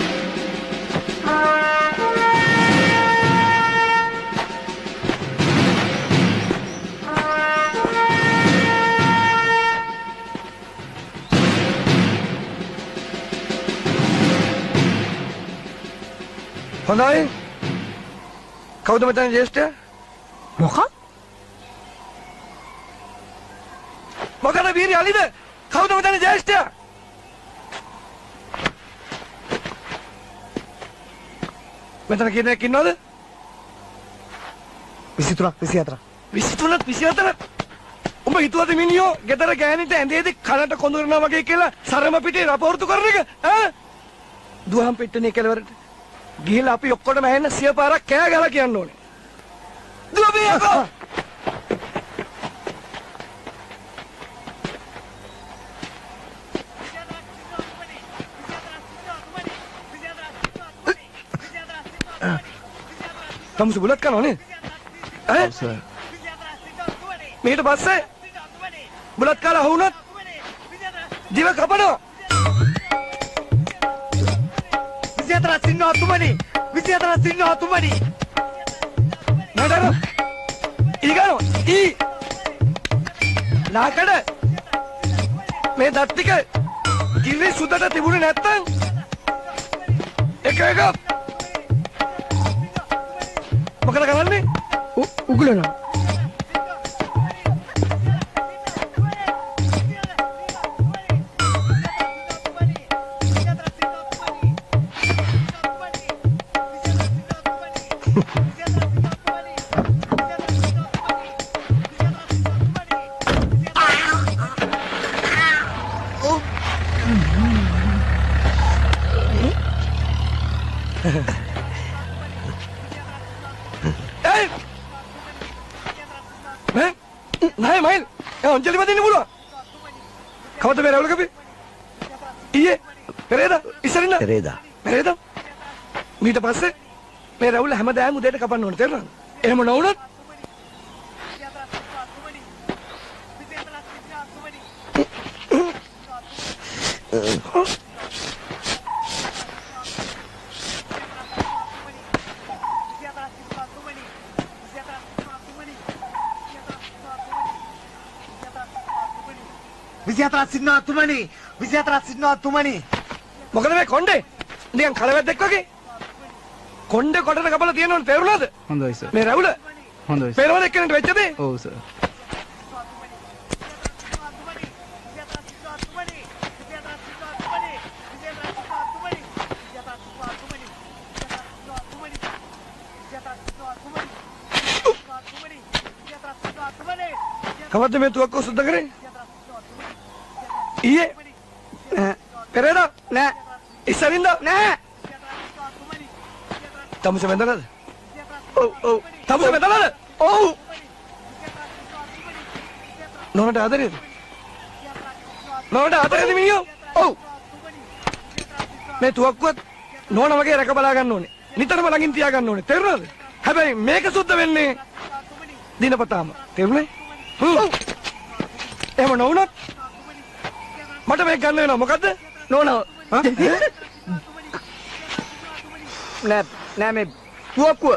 හොඳයි. කවුද මෙතන ජේෂ්ඨ? මොකද වීරි අලිද? කවුද මෙතන ජේෂ්ඨ? මෙතන කෙනෙක් ඉන්නවද?
23ක් 24ක්.
23ක් 24ක්. උඹ හිතුවද මිනිහෝ ගෙදර ගෑනිට ඇඳේදී කනට කොඳුරනවා වගේ කියලා සරම පිටේ රපෝර්තු කරන එක? ඈ? දුවහම් පෙට්ටනේ කෙලවරට. ගිහලා අපි ඔක්කොටම ඇහෙන්න 100 පාරක් කෑ ගහලා කියන්න ඕනේ. දුව බියකෝ. තමුසු බුලත් කනවනේ. ඈ? මේකට පස්සේ බුලත් කාලා වුණොත් දිව කපනවා.
24 සිංහ තුමනි 24 සිංහ තුමනි
නඩර ඊගano ඊ නාකඩ මේ දත් ටික කිව්වේ සුදට තිබුණේ නැත්තම් එක මොකද කරන්නේ උගලනවා නෑ මයිල් අංජලි වදින්න පුළුවන් කවද මේ රැවුල කපේ ඊයේ පෙරේදා ඉස්සරින්ද පෙරේදා මීට පස්සේ මේ රැවුල හැමදාම උදේට කපන්න ඕනේ තේරුණාද? එහෙම නොවුනොත්
විසිහතරක් සින්නවා තුමනි. විසිහතරක් සින්නවා තුමනි.
මොකද මේ කොණ්ඩේ? නිකන් කලවැද්දෙක් වගේ. කොණ්ඩේ කොටට කපලා තියෙනවනේ තේරුණාද?
හොඳයි සර්.
මේ රැවුල
හොඳයි.
පෙරවල එක්කෙනෙක්ට වෙච්ච දේ?
ඔව් සර්.
කවද්ද මේ තුවක්කුව සුද්ධ කරේ? ඊයේ පෙරේදා නෑ ඉස්සරින්දා නෑ තමුසේ වැඳලාද? ඔව් තමුසේ වැඳලාද? ඔව් නෝනට ආදරේද? නෝනට ආදරේද මිනිහෝ? ඔව් මේ තුවක්කුවත් නෝන වගේ රැක බලා ගන්න ඕනේ. නිතරම ළඟින් තියා ගන්න ඕනේ. තේරුණාද? හැබැයි මේක සුද්ධ වෙන්නේ දිනපතාම. තේරුණේ? එහෙම නොවුනොත් මට මේක ගන්න වෙනවා. මොකද්ද? නෝනා නෑ මේ තුවක්කුව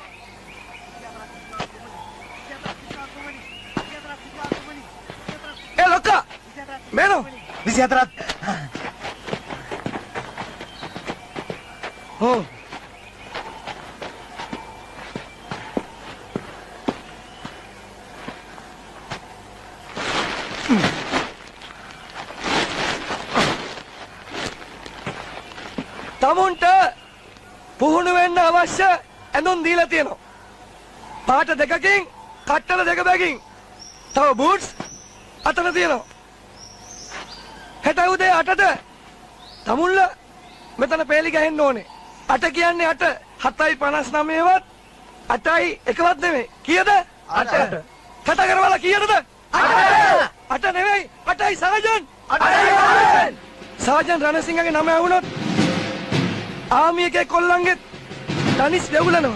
ලොක්කා මේනෝ
24ක්
ඔව් තමුන්ට පුහුණු වෙන්න අවශ්‍ය ඇඳුම් දීලා තියෙනවා. පාට දෙකකින්, කට්ටල දෙක බැගින්. තව බූට්ස් අතන තියෙනවා. හෙට උදේ 8ට තමුල්ල මෙතන පේලි ගහන්න ඕනේ. 8 කියන්නේ 8, 7:59වත් 8යි එකවත් නෙමෙයි. කීයද? 8. කතා කරවලා කීයදද? 8. 8 නෙමෙයි 8යි සාජන්. 8යි සාජන් රණසිංහගේ නම ඇහුනොත් ආමි එකේ කොල්ලන්ගේ තනිස් දෙවුලනවා.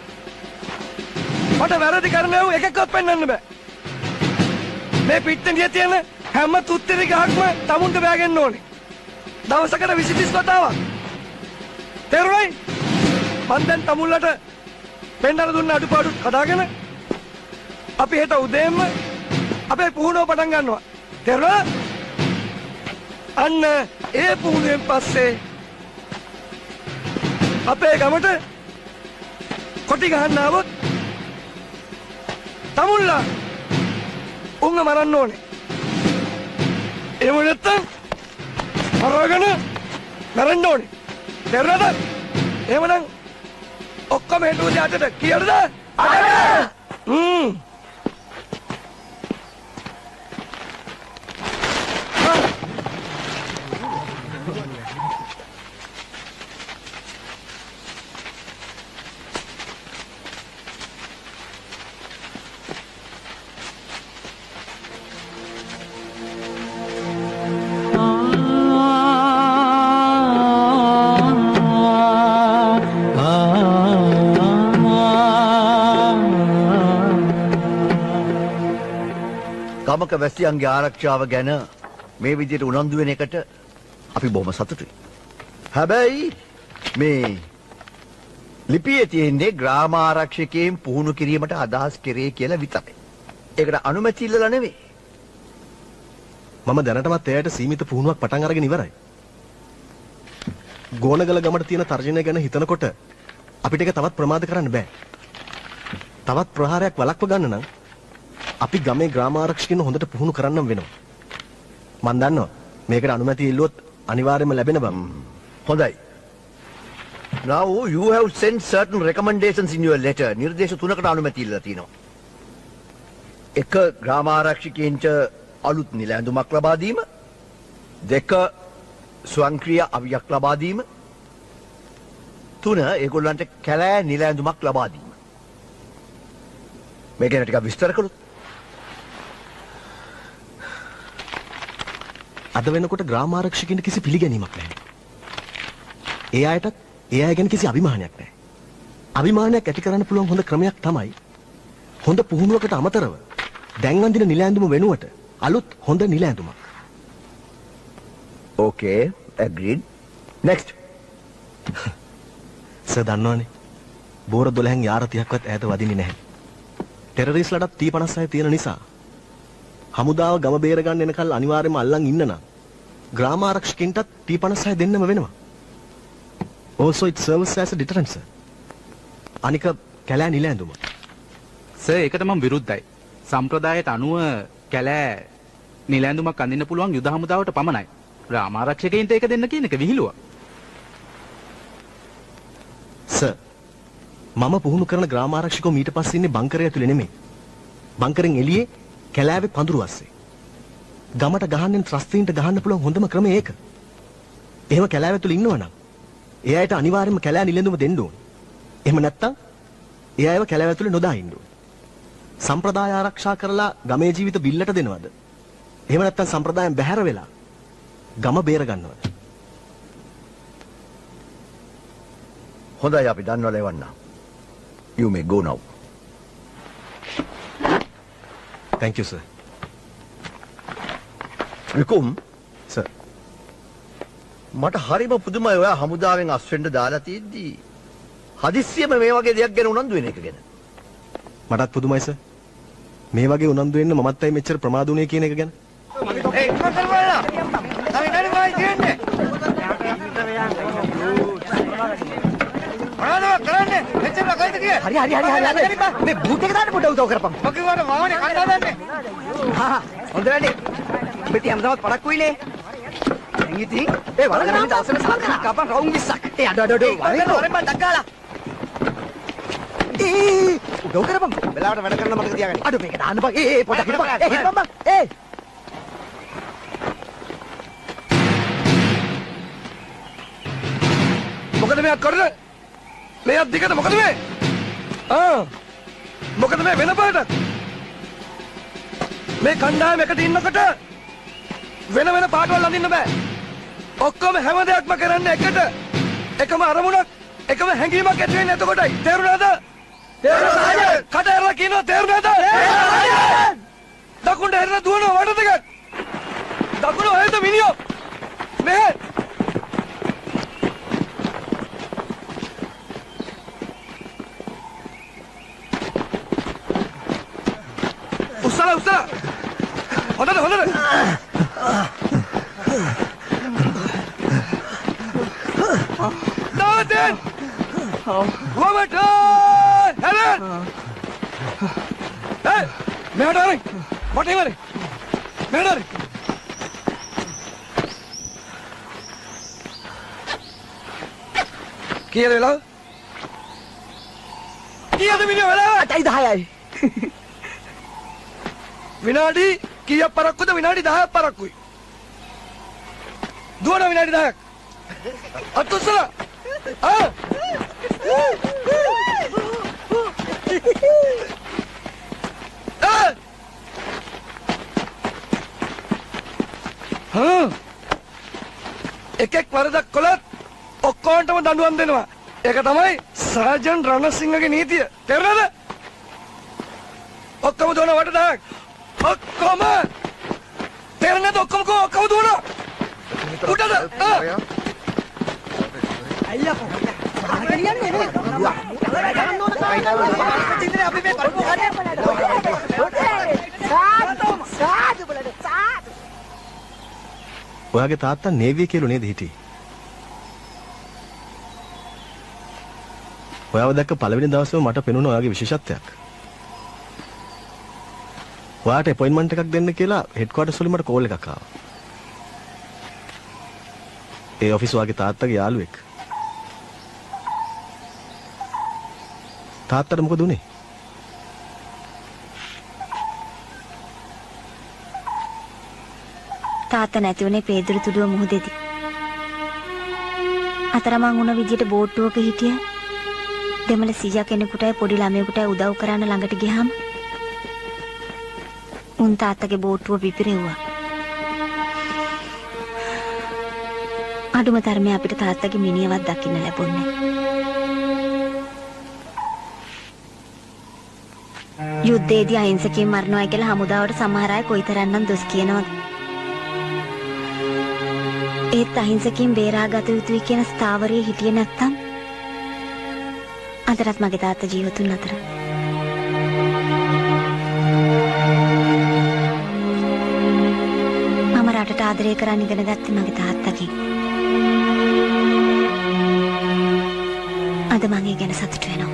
මට වැරදි කරනව එකක්වත් පෙන්වන්න බෑ. මේ පිට්ටනිය තියෙන හැම තුත්තරි ගහක්ම තමුන්ට බෑගෙන්න ඕනේ. දවසකට 20-30 වතාවක්. තේරුණායි? මං දැන් තමුල්ලට පෙන්නලා දුන්න අඩුපාඩු කඩාගෙන අපි හෙට උදේම අපේ පුහුණුව පටන් ගන්නවා. තේරුණා? අන්න ඒ පුහුණුවෙන් පස්සේ අපේ ගමට කොටි ගහන්න ආවොත් තමුල්ලා උංග මරන්න ඕනේ. එහෙම නැත්තම් මරාගෙන මරන්න ඕනේ. තේරුණාද? එහෙමනම් ඔක්කොම හෙට උදේ 8ට කීයටද? 8ට.
ගමක වැසියන්ගේ ආරක්ෂාව ගැන මේ විදිහට උනන්දු වෙන එකට අපි බොහොම සතුටුයි. හැබැයි මේ ලිපියේ තියෙන්නේ ග්‍රාම ආරක්ෂකයන් පුහුණු කිරීමට අදහස් කෙරේ කියලා විතරයි. ඒකට අනුමැතිය ඉල්ලලා නෙවෙයි.
මම දැනටමත් එයාට සීමිත පුහුණුවක් පටන් අරගෙන ඉවරයි. ගෝනගල ගමට තියෙන තර්ජනය ගැන හිතනකොට අපිට ඒක තවත් ප්‍රමාද කරන්න බෑ. තවත් ප්‍රහාරයක් වළක්ව ගන්න නම් අපි ගමේ ග්‍රාම ආරක්ෂකයන් හොඳට පුහුණු කරන්නම් වෙනවා. මම දන්නවා මේකට අනුමැතිය ඉල්ලුවොත් අනිවාර්යයෙන්ම ලැබෙන බව.
හොඳයි. Now you have sent certain recommendations in your letter. නිර්දේශ 3කට අනුමැතිය ඉල්ලලා තිනවා. 1 ග්‍රාම ආරක්ෂකයන්ට අලුත් නිල ඇඳුමක් ලබා දීම. 2 ස්වයංක්‍රීය අවියක් ලබා දීම. 3 ඒගොල්ලන්ට කැලෑ නිල ඇඳුමක් ලබා දීම. මේක ගැන ටිකක් විස්තර කළොත්.
අද වෙනකොට ග්‍රාම ආරක්ෂකයන්ට කිසි පිළිගැනීමක් නැහැ. ඒ අයටත් ඒ අය ගැන කිසි අභිමානයක් නැහැ. අභිමානයක් ඇති කරන්න පුළුවන් හොඳ ක්‍රමයක් තමයි හොඳ පුහුණුවකට අමතරව දැන් අඳින නිල ඇඳුම වෙනුවට අලුත් හොඳ නිල ඇඳුමක්.
Okay, agreed. Next.
සර් දන්නවනේ. බෝර 12න් යාර 30ක්වත් ඈත වදින්නේ නැහැ. ටෙරරිස්ට්ලාට T56 තියෙන නිසා හමුදාව ගම බේර ගන්න එනකල් අනිවාර්යයෙන්ම අල්ලන් ඉන්න නම් ග්‍රාම ආරක්ෂකින්ටත් T56 දෙන්නම වෙනවා. Also it serves as a deterrent, sir. අනික කැලෑ නිල ඇඳුම.
සර් ඒකට මම විරුද්ධයි. සම්ප්‍රදායට අනුව කැලෑ නිල ඇඳුමක් අඳින්න පුළුවන් යුද හමුදාවට පමණයි. ග්‍රාම ආරක්ෂකයින්ට ඒක දෙන්න කියන එක විහිළුවක්.
සර් මම පුහුණු කරන ග්‍රාම ආරක්ෂකෝ මීට පස්සේ ඉන්නේ බංකරය ඇතුලේ නෙමෙයි. බංකරෙන් එළියේ කැලෑවේ පඳුරු අස්සේ. ගමට ගහන්නේ ත්‍රස්තීන්ට ගහන්න පුළුවන් හොඳම ක්‍රමය ඒක. එහෙම කැලෑව ඇතුලේ ඉන්නවනම් ඒ අයට අනිවාර්යයෙන්ම කැලෑ නිලඳුම දෙන්න ඕනේ. එහෙම නැත්තම් ඒ අයව කැලෑව ඇතුලේ නොදා ඉන්න ඕනේ. සම්ප්‍රදාය ආරක්ෂා කරලා ගමේ ජීවිත බිල්ලට දෙනවද? එහෙම නැත්තම් සම්ප්‍රදායෙන් බැහැර වෙලා ගම බේර ගන්නවද?
හොඳයි අපි දන්නවා ලෙවන්න. You may go now.
Thank you, sir.
Vikum
sir.
මට හරිම පුදුමයි ඔයා හමුදාවෙන් අස්වෙන්න දාලා තියෙද්දි හදිස්සියම මේ වගේ දෙයක් ගැන උනන්දු වෙන එක ගැන.
මටත් පුදුමයි සර්. මේ වගේ උනන්දු වෙන්න මමත්යි මෙච්චර ප්‍රමාද උනේ කියන එක ගැන.
ඒ ඉක්ම කරවලා. අපි නඩු වයි කියන්නේ. මොනවද කරන්නේ? මෙච්චර කයිද කියේ?
හරි මේ බූත් එක දාන්න පොඩ්ඩක් උදව් කරපන්.
මගේ වල මාවනේ කන්දා දන්නේ.
හා හොඳ වැඩේ. මෙති හැමදාමත් පඩක් කුයිනේ. දැන් ඉතින් ඒ වලගෙන ඉඳ අසල සලකන කපන් රවුම් 20ක්. ඒ අඩ වරෙන් මන් ඩක්කාලා. උදව් කරපන්. වෙලාවට වැඩ කරන්න මතක තියාගන්න. අඩ මේක දාන්න බං. පොඩ්ඩක් හිටපන්. හිටපන් බං.
මොකද මේ කරන්නේ? මේ අත් දිගට මොකද මේ? මොකද මේ වෙන පාටක්? මේ කණ්ඩායම එකට ඉන්නකොට වෙන පාටවල් අඳින්න බෑ. ඔක්කොම හැම දෙයක්ම කරන්නේ එකට. එකම අරමුණක්, එකම හැඟීමක් ඇති වෙන්නේ එතකොටයි. තේරුණාද? තේරුණා. කට ඇරලා කියනවා තේරුණාද? තේරුණා. දකුණට ඇරලා දුවනවා වඩ දෙකක්. දකුණ හොයද මිනියෝ. මෙහෙ උස්සලා හොඳට දාදෙන් වමට හැලෙන් මෙහෙට ආරෙන් වටේ වරේ මෙහෙට ආරෙන් කීයද වෙලාව? කීයද මිනිහ වෙලාව? 8:10යි. විනාඩි කීයක් පරක්කුද? විනාඩි 10ක් පරක්කුයි. දුවන විනාඩි 10ක්. අතුස්සලා. එකෙක් වරදක් කළොත් ඔක්කොන්ටම දඬුවම් දෙනවා. ඒක තමයි සර්ජන් රණසිංහගේ නීතිය. තේරුණාද? ඔක්කොම දුවන වඩ 10ක්. ඔක්කොම තේරෙන්නද? ඔක්කොම දුවන. උඩද?
අයියා කොහොමද? හරියන්නේ නේ. අපි මේ කරපු හරිය සාදු බලන්න සාදු.
ඔයාගේ තාත්තා නේවිය කියලා නේද හිටියේ? ඔයාව දැක්ක පළවෙනි දවසේම මට පෙනුණා ඔයාගේ විශේෂත්වයක්. ඔයාට අපොයින්ට්මන්ට් එකක් දෙන්න කියලා හෙඩ් ක්වාටර්ස් වලින් මට කෝල් එකක් ආවා. ඒ ඔෆිස් වාගේ තාත්තගේ යාළුවෙක්. තාත්තට මොකද උනේ?
තාත්තා නැති උනේ පේදුරු තුඩුව මුහුදේදී. අතරමං වුණ විදියට බෝට්ටුවක හිටිය දෙමළ සීයා කෙනෙකුටයි පොඩි ළමයෙකුටයි උදව් කරන්න ළඟට ගියාම උන් තාත්තගේ බෝට්ටුව පිපිරෙව්වා. අඩුම තරමේ අපිට තාත්තගේ මිනිහවත් දකින්න ලැබුණේ. යුද්ධයේදී අහිංසකයින් මරනවා කියලා හමුදාවට සමහර අය කොයිතරම්නම් දොස් කියනවද? ඒත් අහිංසකයින් බේරාගත යුතුයි කියන ස්ථාවරයේ හිටියේ නැත්තම් අදටත් මගේ තාත්තා ජීවතුන් අතර. මම රටට ආදරය කරන් ඉගෙන ගත්තේ මගේ තාත්තගෙන්. අද මම ඒ ගැන සතුටු වෙනවා.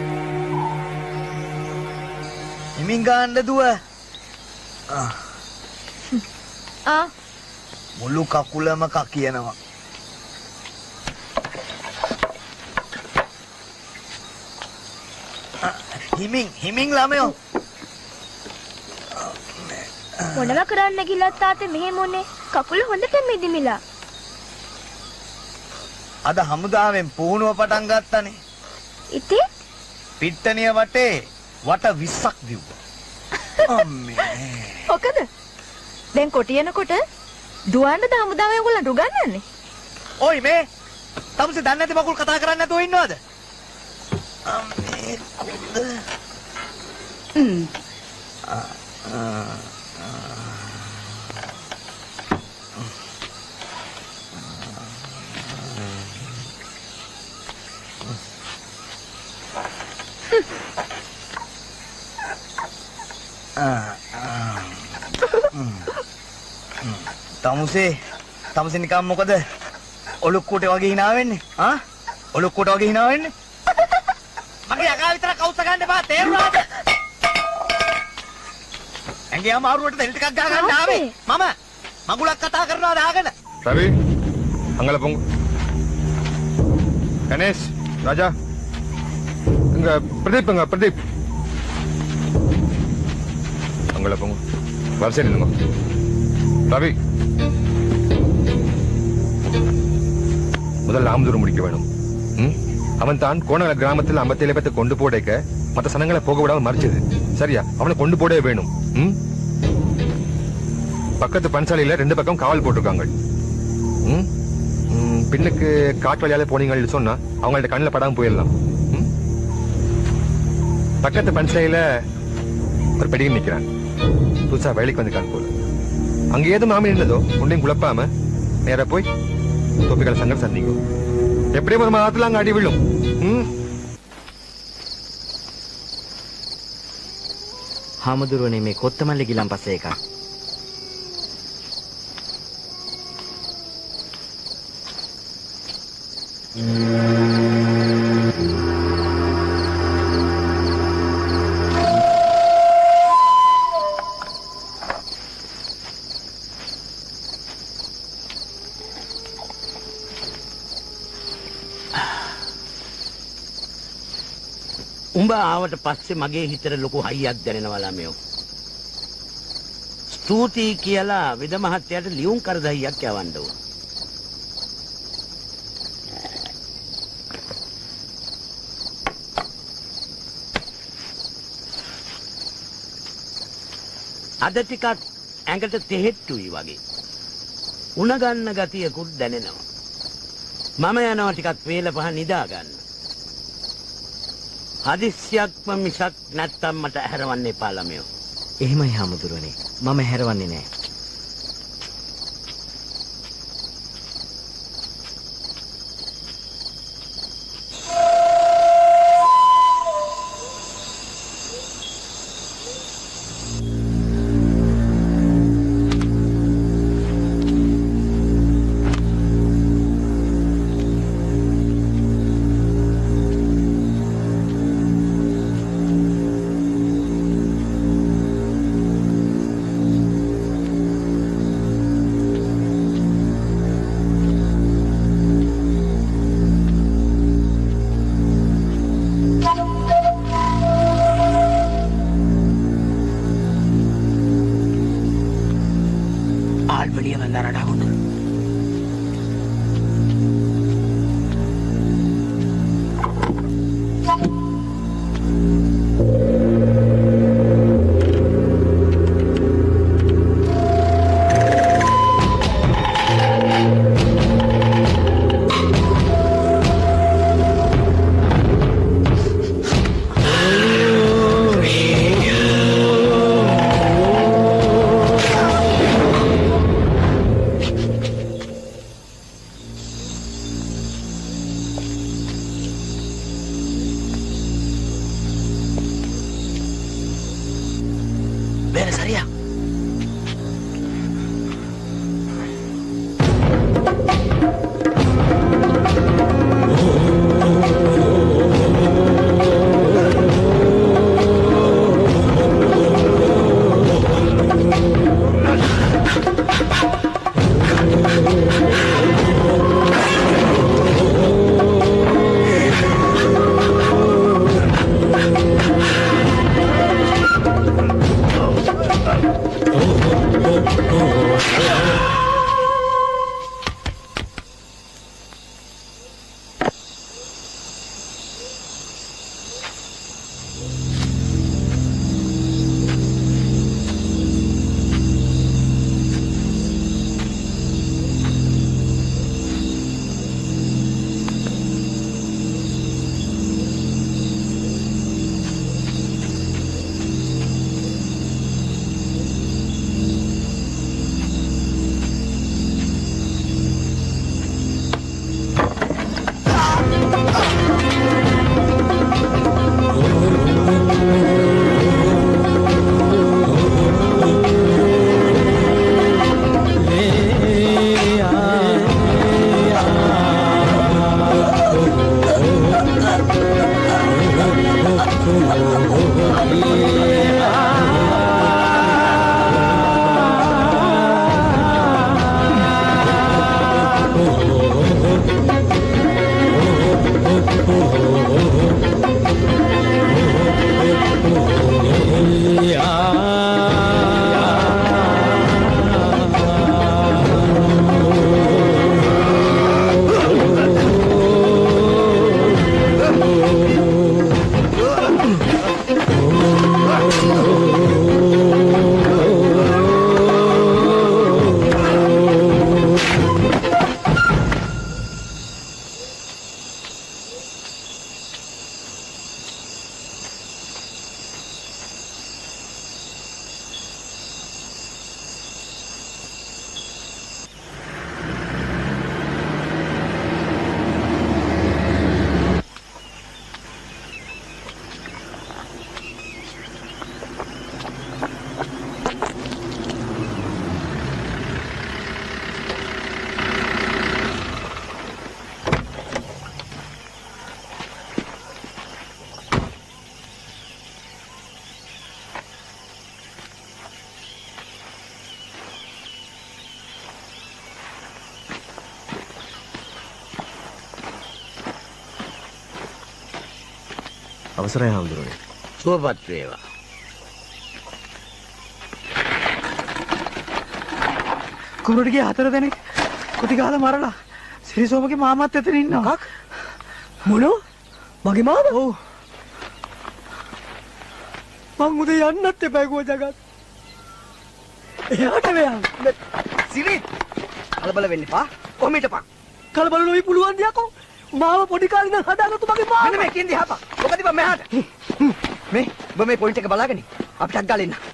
හිමින් ගන්න දුව. මුළු කකුලම කකියනවා. හිමින් ළමයෝ.
මොනව කරන්න ගිලත් තාත්තේ මෙහෙම උනේ? කකුල හොඳට මිදිමිලා.
අද හමුදාවෙන් පුහුණුව පටන් ගත්තනේ.
ඉතින්
පිට්ටනිය වටේ වට 20ක් දිව්වා. අම්මේ.
මොකද? දැන් කොටියනකොට දුවන්නද හමුදාවේ ඔයගොල්ලන්ට උගන්වන්නේ?
ඔයි මේ තමසේ දන්නේ නැති මකුල් කතා කරන්නේ නැතුව ඉන්නවද? අම්මේ කොල්ද. තමුසේ නිකන් මොකද ඔලුක්කුටේ වගේ hina වෙන්නේ? ඔලුක්කුට වගේ hina වෙන්නේ? මගේ යකා විතර කවුස්ස ගන්න එපා තේරුණාද? ඇඟේ අමාරුවට දෙල් ටිකක් ගා ගන්න ආවේ. මම මගුලක් කතා කරනවා දාගෙන.
රවි අංගල පොංගු. ගණේෂ් රාජා. ප්‍රදීප් ප්‍රදීප්. அங்கல போங்க வரிசை நில்லுங்க ரவி முதல்ல ஆமதூர் முடிக்க வேணும் அவன் தான் கோணல கிராமத்தில் 57 பேத்தை கொண்டு போடேக்க மற்ற சனங்களை போக விடாம மறிச்சது சரியா அவனை கொண்டு போடவே வேணும் பக்கத்து பன்சாலையில 2 பக்கம் காவல் போட்டிருக்காங்க பின்னுக்கு காட்டு வழியால போனீங்கன்னு சொன்னா அவங்கள்ட்ட கண்ணில் படாம போயிடலாம் பக்கத்து பன்சாலையில ஒரு பெடியும் நிக்கிறான் புதுசா வேலைக்கு வந்திருக்கான் போல அங்க ஏதும் மாமி இருந்ததோ ஒன்றையும் குழப்பாம நேர போய் தொப்பிகளை சங்கர் சந்திங்க எப்படியும் ஒரு மாதத்துல அங்க அடி விழும்
හාමුදුරුවනේ මේ කොත්තමල්ලි ගිලන් පස්සේ එකක්.
උඹ ආවට පස්සේ මගේ හිතට ලොකු හයියක් දැනෙනවා ළමයෝ. ස්තුතියි කියලා විද මහත්තයාට ලියුම් කරදහියක් යවන්න ඕන. අද ටිකක් ඇඟට තෙහෙට්ටුයි වගේ. උණ ගන්න ගතියකුත් දැනෙනවා. මම යනවා ටිකක් වේල පහ නිදා ගන්න. හදිස්සියක්ම මිසක් නැත්තම් මට හැරවන්න එපා ළමයෝ.
එහෙමයි හාමුදුරුවනේ. මම හැරවන්නේ නැහැ.
අවසරයි හාමුදුරනේ.
සුවපත් වේවා.
කුරුඩිගේ 4 දෙනෙක් කුටි ගහලා මරලා සිරිසෝමගේ මාමත් එතන ඉන්නවා. මොනෝ? මගේ මාමා? ඔව්. මං උදේ යන්නත් එපා ගෝ ජගත්. එයාට වෙයන්.
සිරි කලබල වෙන්න එපා. කොහොම හිටපන්.
කලබල නොවි පුළුවන් දියකෝ. මාව පොඩි කාලේ ඉඳන් හදාගත්තු මගේ මාමා.
මෙන්න මේ කින්දි හපා. මොකද බං මෙහාට. මේ ඔබ මේ පොයින්ට් එක බලාගෙන අපිටත් ගාලා ඉන්න.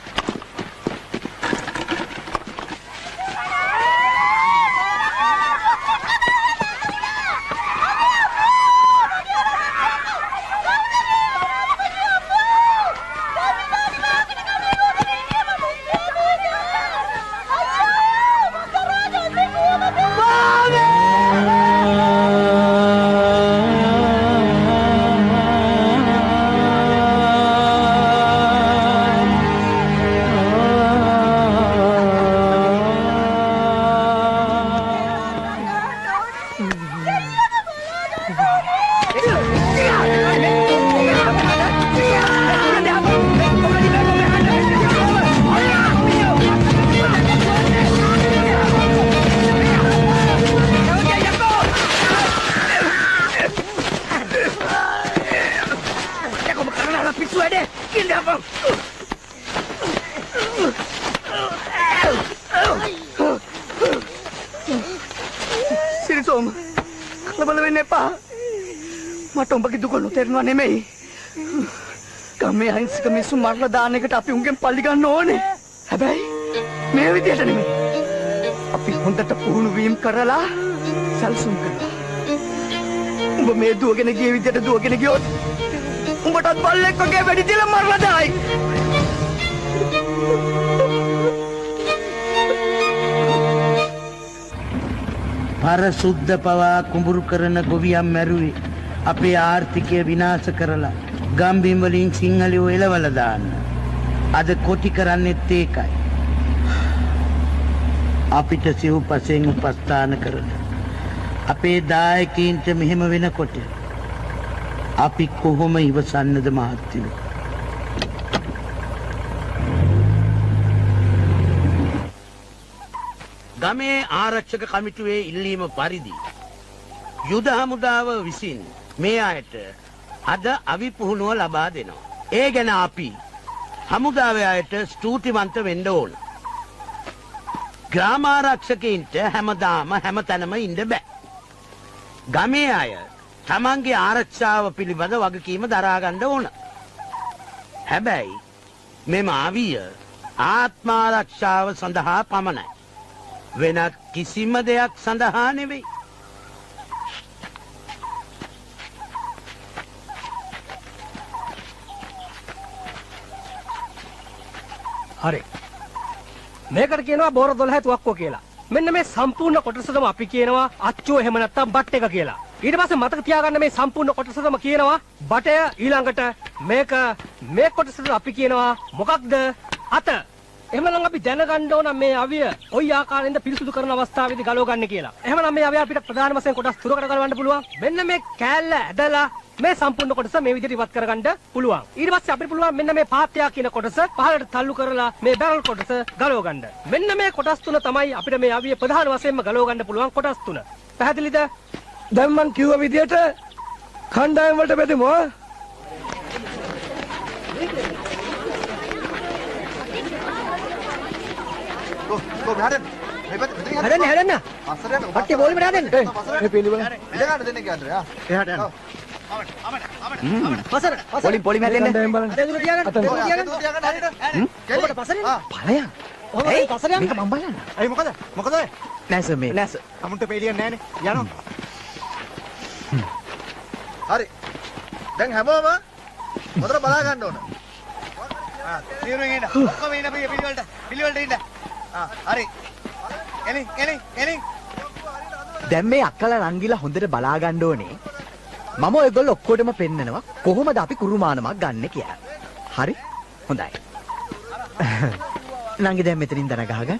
සිරිසෝම කලබල වෙන්න එපා. මට උඹගේ දුක නොතේරෙනවා නෙමෙයි. ගමේ අහිංසක මිනිස්සු මරලා දාන එකට අපි උන්ගෙන් පල්ලි ගන්න ඕනේ. හැබැයි මේ විදියට නෙමෙයි. අපි හොඳට පුහුණු වීම කරලා සල්සුම් කරලා. උඹ මේ දුවගෙන ගිය විදියට දුවගෙන ගියොත් උඹටත් බල්ලෙක් වගේ වැඩි දිල මරලා දායි.
පරසුද්ධ පවා කුඹුරු කරන ගොවියන් මැරුවේ අපේ ආර්ථිකය විනාශ කරලා ගම්බිම් වලින් සිංහලයෝ එලවලා දාන්න. අද කොටි කරන්නෙත් ඒකයි. අපිට සිව්පසෙන් උපස්ථාන කරන අපේ දායකයින්ට මෙහෙම වෙනකොට අපි කොහොම ඉවසන්නද මහත්තයෝ? ගමේ ආරක්ෂක කමිටුවේ ඉල්ලීම පරිදි යුද හමුදාව විසින් මේ අයට අද අවිපුහුණුව ලබා දෙනවා. ඒ ගැන අපි හමුදාවේ අයට ස්තුතිවන්ත වෙන්න ඕන. ග්‍රාමාරක්ෂකයින්ට හැමදාම හැමතැනම ඉන්න බෑ. ගමේ අය තමන්ගේ ආරක්ෂාව පිළිබඳ වගකීම දරා ගන්න ඕන. හැබැයි මෙම අවිය ආත්මාරක්ෂාව සඳහා පමණයි. වෙනත් කිසිම දෙයක් සඳහා නෙවෙයි.
හරි. මේකට කියනවා බෝර 12 තුවක්කුව කියලා. මෙන්න මේ සම්පූර්ණ කොටසටම අපි කියනවා අච්චෝ එහෙම නැත්නම් බට් එක කියලා. ඊට පස්සේ මතක තියාගන්න මේ සම්පූර්ණ කොටසටම කියනවා බටය. ඊළඟට මේ කොටසට අපි කියනවා මොකක්ද? අත. එහෙමනම් අපි දැනගන්න ඕන මේ අවිය කොයි ආකාරයෙන්ද පිරිසුදු කරන අවස්ථාවේදී ගලව ගන්න කියලා. එහෙමනම් මේ අවිය අපිට ප්‍රධාන වශයෙන් කොටස් තුනකට ගලවන්න පුළුවන්. මෙන්න මේ කෑල්ල ඇදලා මේ සම්පූර්ණ කොටස මේ විදිහට ඉවත් කරගන්න පුළුවන්. ඊට පස්සේ අපිට පුළුවන් මෙන්න මේ පාත්‍යා කියන කොටස පහළට තල්ලු කරලා මේ බැරල් කොටස ගලව ගන්න. මෙන්න මේ කොටස් තුන තමයි අපිට මේ අවිය ප්‍රධාන වශයෙන්ම ගලව ගන්න පුළුවන් කොටස් තුන. පැහැදිලිද?
දැන් මං කිව්ව විදිහට කණ්ඩායම් වලට බෙදමු.
Go Madden.
හැදෙන්න. කට්ටිය බෝලෙම හැදෙන්න.
මේ පිළිවෙල.
ඉඳ ගන්න දෙන්න කියන්න යා.
එහාට යන්න. පසර. පොලිම හැදෙන්න.
අතේ දුර තියාගන්න.
අතේ දුර තියාගන්න හරියට.
ඔබට පසරේ.
ඵලයන්.
ඔය පසරේ යන්න.
මේක මම බලන්න.
අයි මොකද? මොකද ඔය?
නෑස මේ. නෑස.
අමුන්ට පෙළියක් නෑනේ. යනවා. හරි. දැන් හැමෝම හොඳට බලා ගන්න ඕන. තීරුවෙන් ඉන්න. ඔක්කොම ඉන්න පිළිවෙලට ඉන්න. හරි. එනි.
දැන් මේ අක්කලා නංගිලා හොඳට බලා ගන්න ඕනේ. මම ඔයගොල්ලෝ ඔක්කොටම පෙන්නනවා කොහොමද අපි කුරුමානමක් ගන්න කියලා. හරි? හොඳයි. නංගි දැන් මෙතනින් දන ගහගන්න.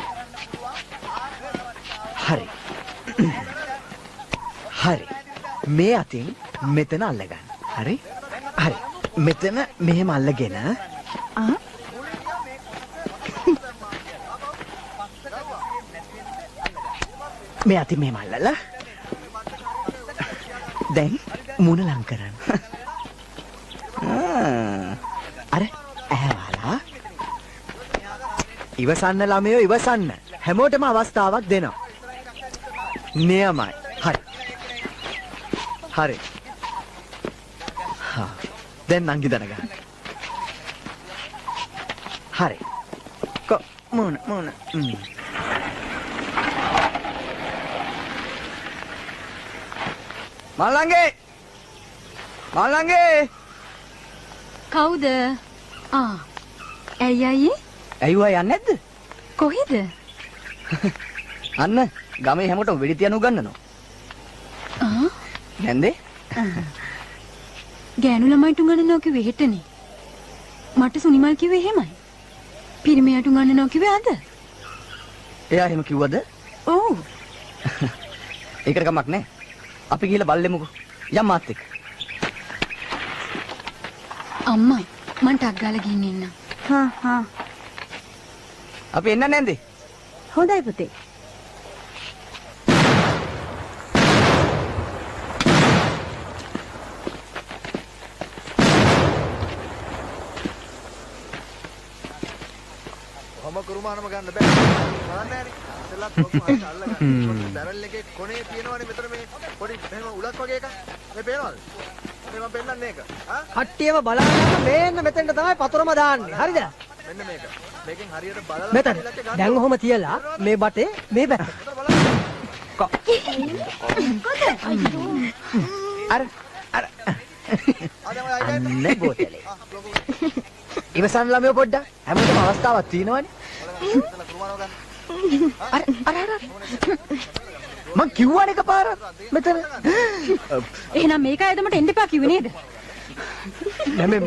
හරි. හරි. මේ අතින් මෙතන අල්ලගන්න. හරි?
හරි. මෙතන මෙහෙම අල්ලගෙන මේ අති මෙහෙම අල්ලලා දැන් මුණ ලං කරන්න. අර ඇහැවලා ඉවසන්න ළමයෝ ඉවසන්න. හැමෝටම අවස්ථාවක් දෙනවා. නියමයි. හරි. හරි. දැන් නංගි දනගන්න. හරි. මුණ. මල්ලංගේ! මල්ලංගේ!
කවුද? ඇයි අයියේ?
ඇයිවා යන්නේ නැද්ද?
කොහෙද?
අන්න ගමේ හැමෝටම වෙඩි තියන උගන්නනවා. නැන්දේ?
ගෑනු ළමයිට උගන්නනවා කිව්වේ හෙටනේ. මට සුනිමල් කිව්වේ එහෙමයි. පිරිමියට උගන්නනවා කිව්වේ අද.
එයා එහෙම කිව්වද?
ඔව්.
ඒකට කමක් නැහැ. අපි ගිහලා බල්ලෙමුකෝ. යම් මාත් එක්ක.
අම්මා මං ටක් ගාලා ගිහින් එන්නම්.
හා.
අපි එන්න නැන්දේ.
හොඳයි පුතේ.
කොහොම කුරුමානම ගන්න බෑ. බලන්නෑනේ. ඉතලත් කොහොමද අල්ලගන්නේ. බැරල් එකේ කොනේ තියෙනවනේ මෙතන මේ පොඩි මෙහෙම උලක් වගේ එකක්. මේ පේනවද? මේ මම පෙන්නන්නේ ඒක.
කට්ටියම බලන්න මේන්න මෙතෙන්ට තමයි පතුරම දාන්නේ. හරිද?
මෙන්න මේක. මේකෙන් හරියට බලලා
මෙතන. දැන් ඔහොම තියලා මේ බටේ මේ පැත්ත. අර අන්න බෝතලේ. ඉවසන්න ළමයෝ පොඩ්ඩක්. හැමෝටම අවස්ථාවක් තියෙනවනේ. අර මං කිව්වනේ එකපාරක් මෙතන.
එහෙනම් මේක ඇදමට එන්න එපා කිව්වේ නේද?
නැමෙ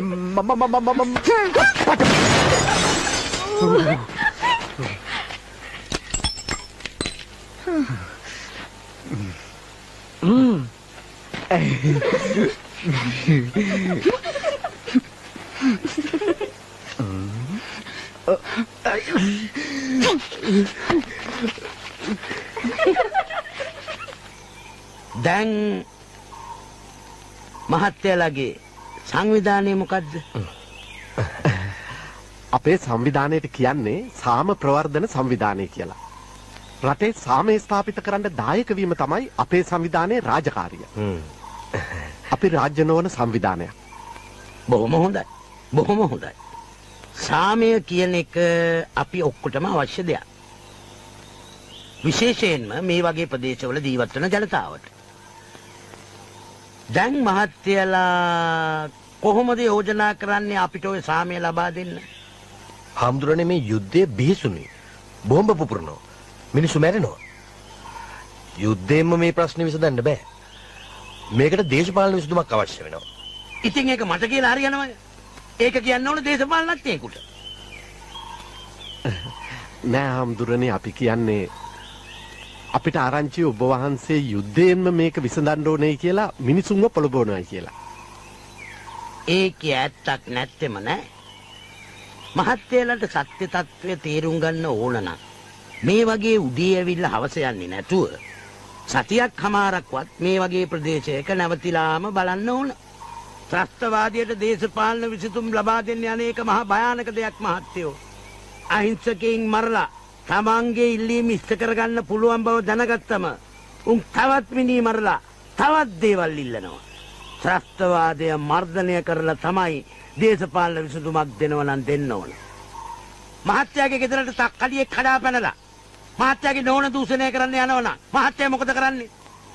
දැන් මහත්තයාලගේ සංවිධානය මොකද්ද?
අපේ සංවිධානයට කියන්නේ සාම ප්‍රවර්ධන සංවිධානය කියලා. රටේ සාමය ස්ථාපිත කරන්න දායක වීම තමයි අපේ සංවිධානයේ රාජකාරිය. අපි රාජ්‍ය නොවන සංවිධානයක්.
බොහොම හොඳයි. බොහොම හොඳයි. සාමය කියන එක අපි ඔක්කොටම අවශ්‍ය දෙයක්. විශේෂයෙන්ම මේ වගේ ප්‍රදේශවල ජීවත් වෙන ජනතාවට. දැන් මහත්තයලා කොහොමද යෝජනා කරන්නේ අපිට ওই සාමය ලබා දෙන්න?
හාමුදුරනේ මේ යුද්ධයේ බිහිසුනේ. බෝම්බ පුපුරනවා. මිනිස්සු මැරෙනවා. යුද්ධයෙන්ම මේ ප්‍රශ්නේ විසඳන්න බෑ. මේකට දේශපාලන විසඳුමක් අවශ්‍ය වෙනවා.
ඉතින් ඒක මට කියලා හරියනවද? ඒක කියන්න ඕන දේශපාලනඥයෙකුට.
නෑ හාමුදුරනේ අපි කියන්නේ අපිට ආරංචි ඔබ වහන්සේ යුද්ධයෙන්ම මේක විසඳන්න ඕනේ කියලා මිනිසුන්ව පොළඹවනවා කියලා.
ඒකේ ඇත්තක් නැත්තෙම නෑ. මහත්තයලට සත්‍ය తත්වය තේරුම් ගන්න ඕන නම් මේ වගේ උදේ ඇවිල්ලා හවස යන්නේ නැතුව සතියක් හමාරක්වත් මේ වගේ ප්‍රදේශයක නැවතිලාම බලන්න ඕන. ත්‍රස්තවාදයට දේශපාලන විසඳුම් ලබා දෙන්න යන එක මහා භයානක දෙයක් මහත්තයෝ. අහිංසකයින් මරලා තමන්ගේ ඉල්ලීම ඉෂ්ට කරගන්න පුළුවන් බව දැනගත්තම උන් තවත් මිනී මරලා තවත් දේවල් ඉල්ලනවා. ත්‍රස්තවාදය මර්ධනය කරලා තමයි දේශපාලන විසඳුමක් දෙනව නම් දෙන්න ඕන. මහත්තයාගේ ගෙදරට තක්කඩියෙක් කඩා පැනලා මහත්තයාගේ නෝන දූෂණය කරන්න යනවනම් මහත්තයා මොකද කරන්නේ?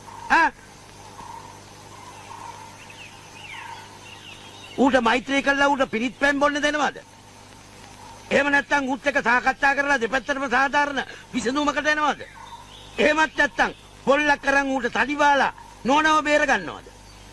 ඌට මෛත්‍රී කළා ඌට පිරිත් පැන් බොන්න දෙනවද? එහෙම නැත්නම් ඌත් එක්ක සාකච්ඡා කරලා දෙපැත්තටම සාධාරණ විසඳුමකට එනවද? එහෙමත් නැත්නම් පොල්ලක් කරන් ඌට තඩි බාලා නෝනව බේර ගන්නවද?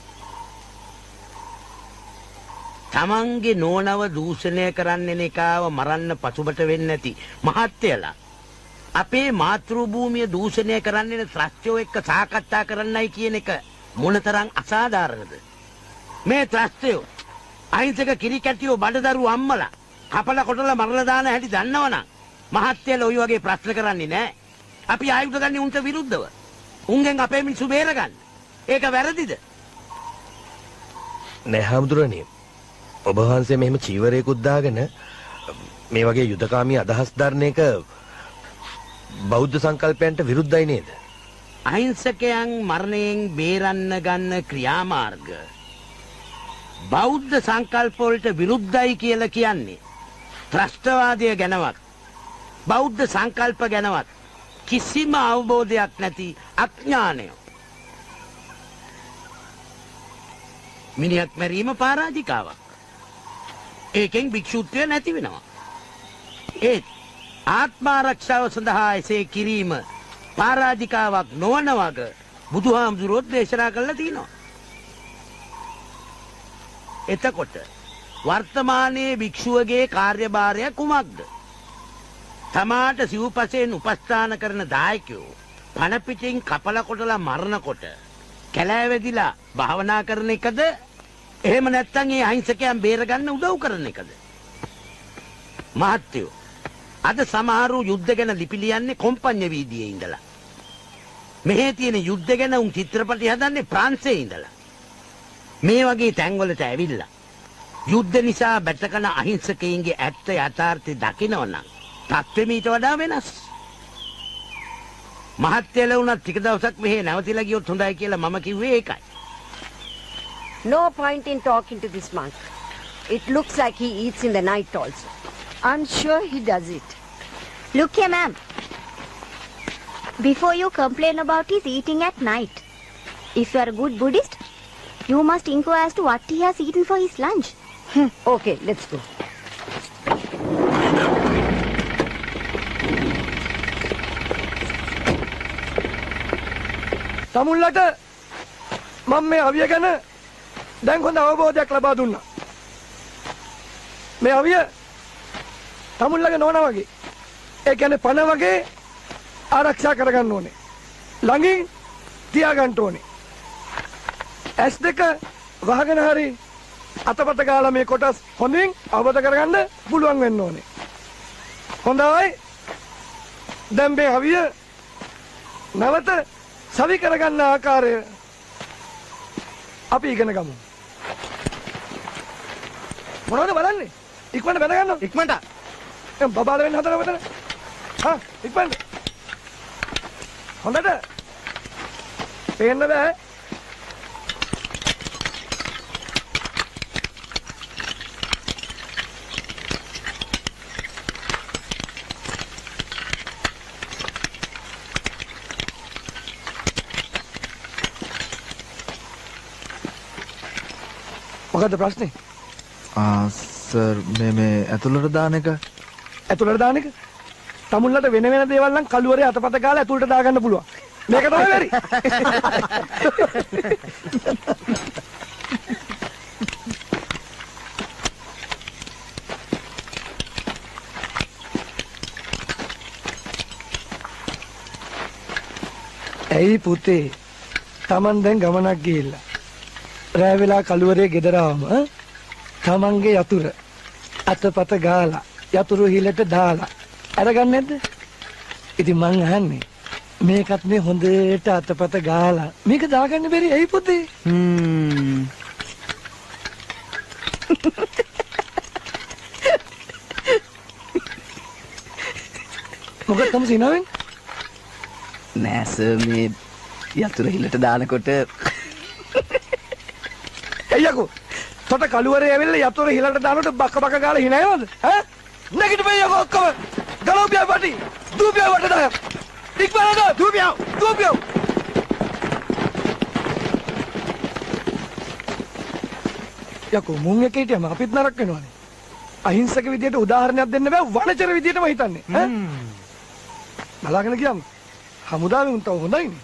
තමන්ගේ නෝනව දූෂණය කරන්න එකාව මරන්න පසුබට වෙන්නේ නැති මහත්තයලා අපේ මාතෘ භූමිය දූෂණය කරන්නේ ත්‍රස්තයෝ එක්ක සාකච්ඡා කරන්නයි කියන එක මොනතරම් අසාධාරණද? මේ ත්‍රස්තයෝ අහිංසක කිරි කැටියෝ බඩදරුවෝ අම්මලා කපලා කොටලා මරලා දාන හැටි දන්නවනම් මහත්තයලා ওই වගේ ප්‍රශ්න කරන්නේ නැහැ. අපි ආයුධ ගන්නේ උන්ට විරුද්ධව. උන්ගෙන් අපේ මිනිස්සු බේරගන්න. ඒක වැරදිද?
නෑ හාමුදුරනේ. ඔබ වහන්සේ මෙහෙම චීවරයකුත් දාගෙන මේ වගේ යුදකාමී අදහස් දරන එක බෞද්ධ සංකල්පයන්ට විරුද්ධයි නේද?
අහිංසකයන් මරණයෙන් බේරන්න ගන්න ක්‍රියාමාර්ග බෞද්ධ සංකල්ප වලට විරුද්ධයි කියලා කියන්නේ ත්‍රස්තවාදය ගැනවත් බෞද්ධ සංකල්ප ගැනවත් කිසිම අවබෝධයක් නැති අඥානය. මිනිහක් මැරීම පරාජිකාවක්. ඒකෙන් භික්ෂුත්වය නැති වෙනවා. ඒත් ආත්මාරක්ෂාව සඳහා එසේ කිරීම පරාජිකාවක් නොවන වග බුදුහාමුදුරුවෝ දේශනා කළා තියෙනවා. එතකොට වර්තමානයේ භික්ෂුවගේ කාර්යභාරය කුමක්ද? තමාට සිව්පසයෙන් උපස්ථාන කරන දායකයෝ පණ පිටින් කපලා කොටලා මරනකොට කැලෑ වැදිලා භාවනා කරන එකද? එහෙම නැත්නම් ඒ අහිංසකයන් බේරගන්න උදව් කරන එකද? මහත්තයෝ අද සමහරු යුද්ධ ගැන ලිපි ලියන්නේ කොම්පඤ්ඤ වීදියේ ඉඳලා. මෙහි තියෙන යුද්ධ ගැන උන් චිත්‍රපටි හදන්නේ ප්‍රංශයේ ඉඳලා. මේ වගේ තැන්වලට ඇවිල්ලා යුද්ධ නිසා බැටකන අහිංසකයින්ගේ ඇත්ත යථාර්ථය දකිනවනම් තත්ත්වෙ මීට වඩා වෙනස්. මහත්තයලා උනත් ටික දවසක් මෙහෙ නැවතිලා ගියොත් හොඳයි කියලා මම කිව්වේ ඒකයි.
No point in talking to this monk. It looks like he eats in the night also. I'm sure he does it.
Look here, ma'am. Before you complain about his eating at night, if you are a good Buddhist, you must inquire as to what he has eaten for his lunch.
Okay, let's go.
තමුල්ලට මම මේ අවිය ගැන දැන් හොඳ අවබෝධයක් ලබා දුන්නා. මේ අවිය තමුල්ලගේ නෝනා වගේ. ඒ කියන්නේ පණ වගේ ආරක්ෂා කරගන්න ඕනේ. ළඟින් තියාගන්න ඕනේ. ඇස් දෙක වහගෙන හරි අතපත ගාලා මේ කොටස් හොඳින් අවබෝධ කරගන්න පුළුවන් වෙන්න ඕනේ. හොඳයි. දැන් මේ අවිය නැවත සවි කරගන්න ආකාරය අපි ඉගෙන ගමු. මොනවද බලන්නේ? ඉක්මනට බැඳ ගන්න. ඉක්මනට. බබාල වෙන්න හදනවා මෙතන. හා ඉක්මනට. හොඳට. පේන්න බෑ. මොකද්ද ප්‍රශ්නේ?
සර් මේ ඇතුළට දාන එක.
ඇතුළට දාන එක? තමුන්ලට වෙන වෙන දේවල් නම් කළුවරේ අතපත ගාලා ඇතුළට දාගන්න පුළුවන්. මේක තමයි බැරි. ඇයි පුතේ? Taman දැන් ගමනක් ගිහිල්ලා රෑ වෙලා කළුවරේ ගෙදර ආවම තමන්ගේ යතුර අතපත ගාලා යතුරු හිලට දාලා අරගන්නේ නැද්ද? ඉතින් මං අහන්නේ මේකත් මේ හොඳට අතපත ගාලා මේක දාගන්න බැරි ඇයි පුතේ? මොකද තම සිනාවෙන්?
නෑ සර් මේ යතුරු හිලට දානකොට
අයියකෝ තොට කළුවරේ ඇවිල්ලා යතුරු හිලට දානකොට බක බක ගාලා හිනයවද? ඈ? නැගිටපෙයි යකෝ ඔක්කොම. ගලෝපියා පටි. දූපියා වට දාය. ඉක්මනට දූපියා. දූපියා. යකෝ මුන් එක හිටියම අපිත් නරක වෙනවනේ. අහිංසක විදියට උදාහරණයක් දෙන්න බෑ වනචර විදියටම හිතන්නේ. ඈ? බලාගෙන ගියාම හමුදාවේ උන් තව හොඳයිනේ.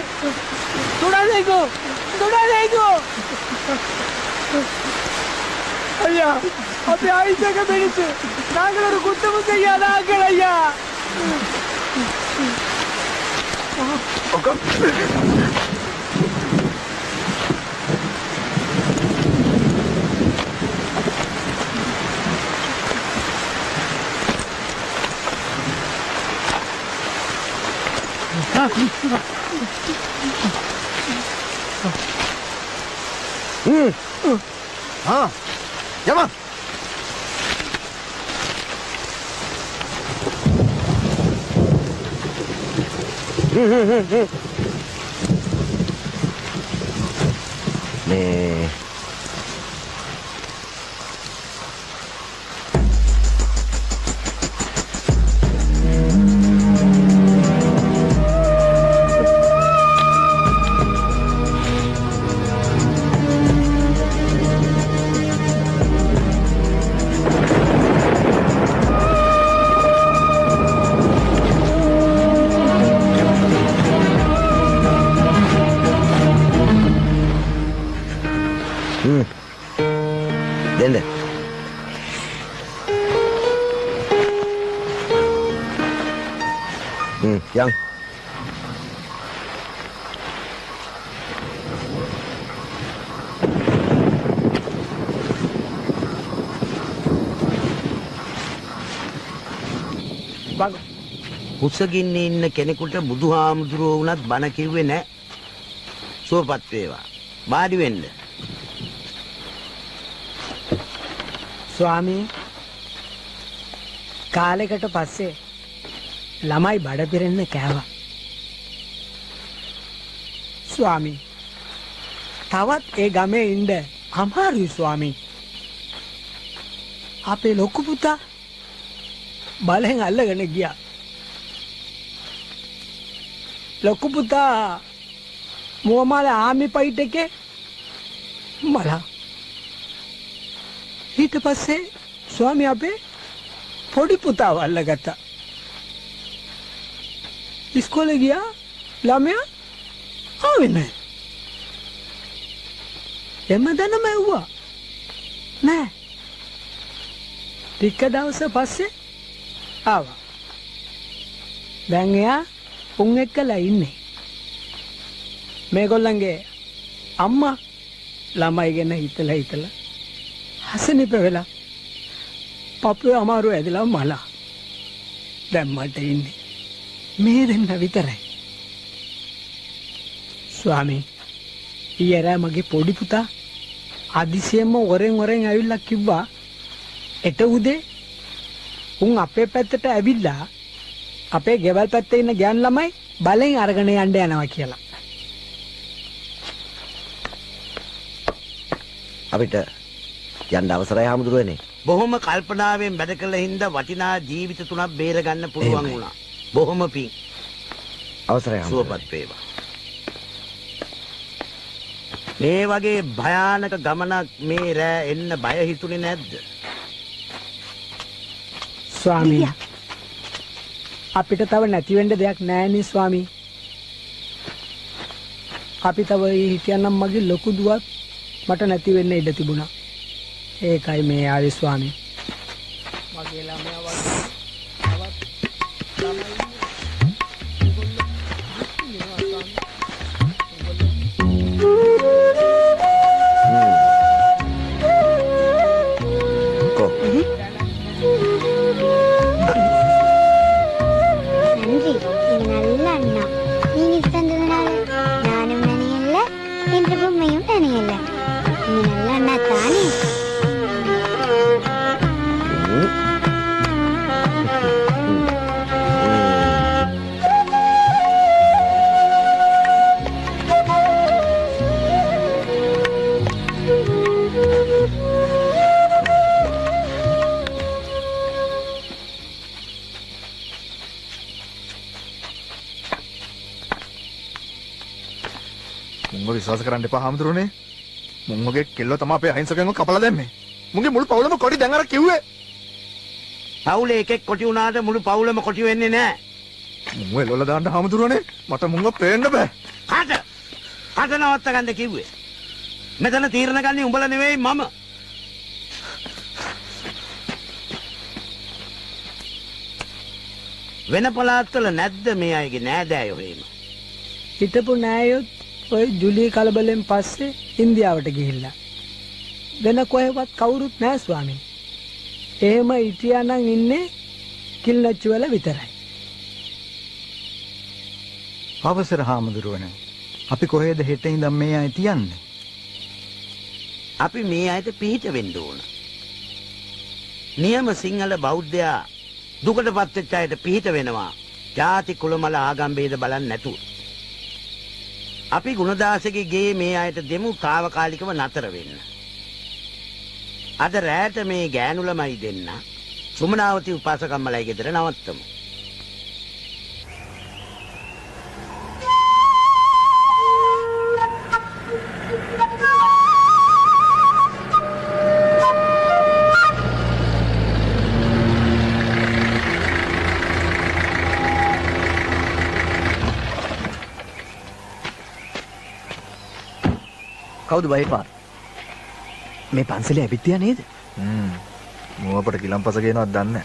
අයියා අපි ආයිසක මිනිස්සු නාගලරු කුත්තමුක යනා කරయ్యා ඔක
हाँ जमा
මේ දෙන්න යන් කුසගින්නේ ඉන්න කෙනෙකුට බුදුහාමුදුරුවෝ වුණත් බණ කිව්වේ නැහැ. සුවපත් වේවා. වාඩි වෙන්න.
ස්වාමී කාලයකට පස්සේ ළමයි බඩ පිරෙන්න කෑවා. ස්වාමී තවත් ඒ ගමේ ඉන්න අමාරුයි ස්වාමී. අපේ ලොකු පුතා බලෙන් අල්ලගෙන ගියා. ලොකු පුතා මුවමල ආමි ෆයිට් එකේ මලා ඊට පස්සේ ස්වාමී අපේ පොඩි පුතාව අල්ලගත්තා. ඉස්කෝලේ ගියා ළමයා ආවේ නැහැ. එමෙතනම ඇව්වා නෑ. ටික දවස් පස්සේ ආවා. දැන් එයා උන් එක්කලා ඉන්නේ. මේගොල්ලන්ගේ අම්මා ළමයි ගැන හිතලා හසනිප වෙලා පපුවේ අමාරු ඇදලා මලා. දැන් මට ඉන්නේ මේ දෙන්න විතරයි. ස්වාමී ඊයරා මගේ පොඩි පුතා අදිසියෙම වරෙන් ඇවිල්ලා කිව්වා එට උදේ උන් අපේ පැත්තට ඇවිල්ලා අපේ ගෙවල් පැත්තේ ඉන්න ගෑන් ළමයි බලෙන් අරගෙන යන්න යනවා කියලා.
අපිට යන්න අවසරයි හාමුදුරුවනේ. බොහොම කල්පනාවෙන් වැඩ කළ හින්දා වටිනා ජීවිත තුනක් බේර ගන්න පුළුවන් වුණා. බොහොම පිං. අවසරයි හාමුදුරුවනේ. සුවපත් වේවා. මේ වගේ භයානක ගමනක් මේ රෑ එන්න බය හිතුනේ නැද්ද?
ස්වාමී අපිට තව නැති වෙන්න දෙයක් නැහැනේ ස්වාමී. අපි තව හිටියනම් මගේ ලොකු දුවක් මට නැති වෙන්න ඉඩ තිබුණා. ඒකයි මේ ආවේ ස්වාමී. මගේ ළමයා වගේ
විශ්වාස කරන්න එපා හාමුදුරනේ. මුංගගේ කෙල්ල තමයි අපේ අහිංසකයන්ව කපලා දැම්මේ. මුංගේ මුළු පවුලම කොටි දැන් අර කිව්වේ.
පවුලේ එකෙක් කොටි වුණාට මුළු පවුලම කොටි වෙන්නේ නැහැ.
මුංග එල්ලලා දාන්න හාමුදුරනේ. මට මුංග පේන්න බෑ.
කට නවත්ත ගන්න කිව්වේ. මෙතන තීරණ ගන්නේ උඹලා නෙවෙයි මම. වෙන පළාත්වල නැද්ද මේ අයගේ නෑදෑයෝ එහෙම?
හිටපු නෑයොත් ඔය ජුලී කලබලෙන් පස්සේ ඉන්දියාවට ගිහිල්ලා. වෙන කොහෙවත් කවුරුත් නෑ ස්වාමී. එහෙම හිටියා නම් ඉන්නේ කිල්ලච්චු වල විතරයි.
අවසර හාමුදුරුවනේ. අපි කොහෙද හෙට ඉඳන් මේ අය තියන්නේ?
අපි මේ අයට පිහිට වෙන්න ඕන. නියම සිංහල බෞද්ධයා දුකටපත් වෙච්ච අයට පිහිට වෙනවා. ජාති කුලමල ආගම් ભેද බලන්නේ නැතුව. අපි ගුණදාසගේ ගේ මේ අයට දෙමු తాවකාලිකව නතර වෙන්න. අද රැට මේ ගෑනු ළමයි දෙන්න සුමනාවති උපාසකම්මලයි ගෙදර නවත්තමු.
කවුද බයිපාර? මේ පන්සලේ ඇවිත්තියා නේද?
මුවපට කිලම්පස කියනවත් දන්නේ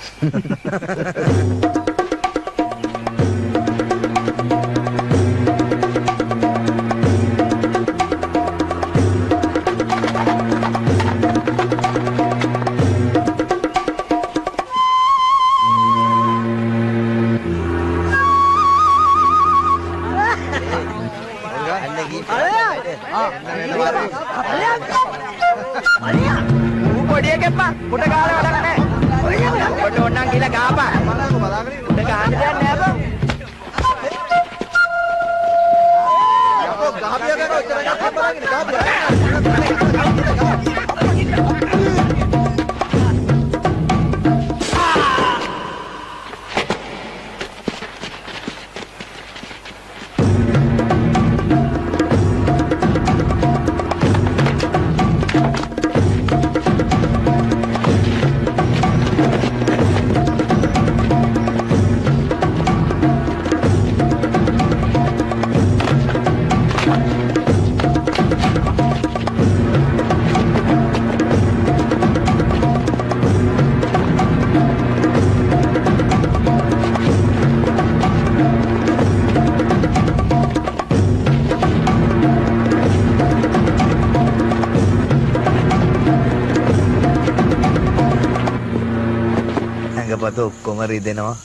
ඔක්කොම රිදෙනවා.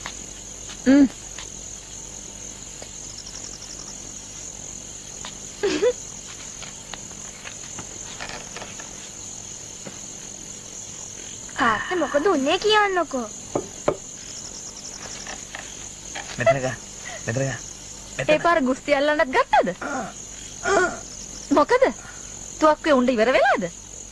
කාට මොකද උන්නේ කියන්නකෝ.
මෙතන ගා.
ඒ පාර ගුස්ති අල්ලන්නත් ගත්තද? මොකද? තුවක්කුවේ උණ්ඩ ඉවර වෙලාද?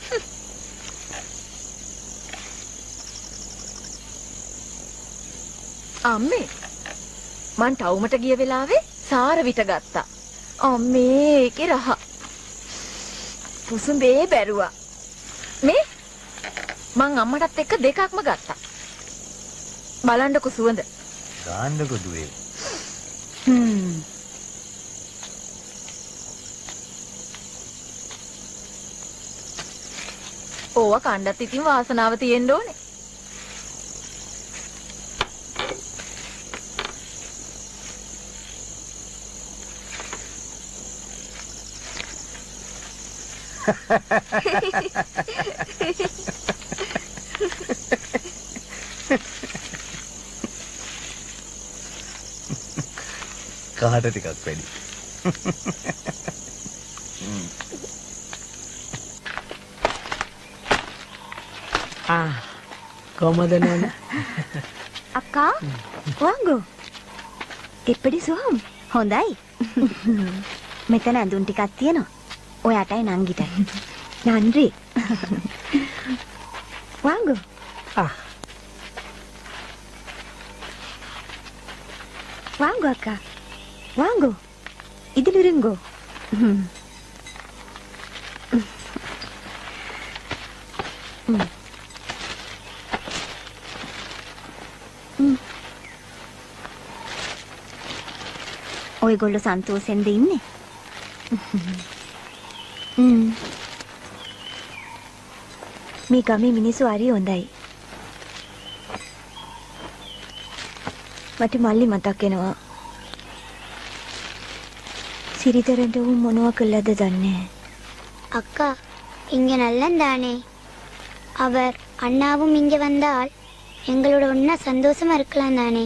අම්මේ මං ටවුමට ගිය වෙලාවේ සාර විට ගත්තා. අම්මේ ඒකේ රහ. පුසුඹේ බැරුවා. මේ මං අම්මටත් එක්ක දෙකක්ම ගත්තා. බලන්නකො සුවඳ.
ගාන්නකො දුවේ.
ඕවා කණ්ඩත් ඉතින් වාසනාව තියෙන්න ඕනේ.
කාට ටිකක් වැඩි.
කොහමද නෝන?
අක්කා වංගු. එප්පඩි සුවම් හොඳයි. මෙතන ඇඳුම් ටිකක් තියෙනවා. ඔයාටයි නංගිටයි. නන්රි. වංගු. Wangu akka. Wangu. Idiluringo. ඔයගොල්ලෝ සන්තෝෂෙන්ද ඉන්නේ? මේ ගමේ මිනිස්සු හරි හොඳයි. මට මල්ලි මතක් වෙනවා. සිරිතරන්ට උන් මොනවා කළාද දන්නේ.
அக்கா இங்க நல்லந்தானே? அவர் அண்ணாவும் இங்க வந்தால் எங்களோட ஒன்னா சந்தோஷமா இருக்கலாம் தானே?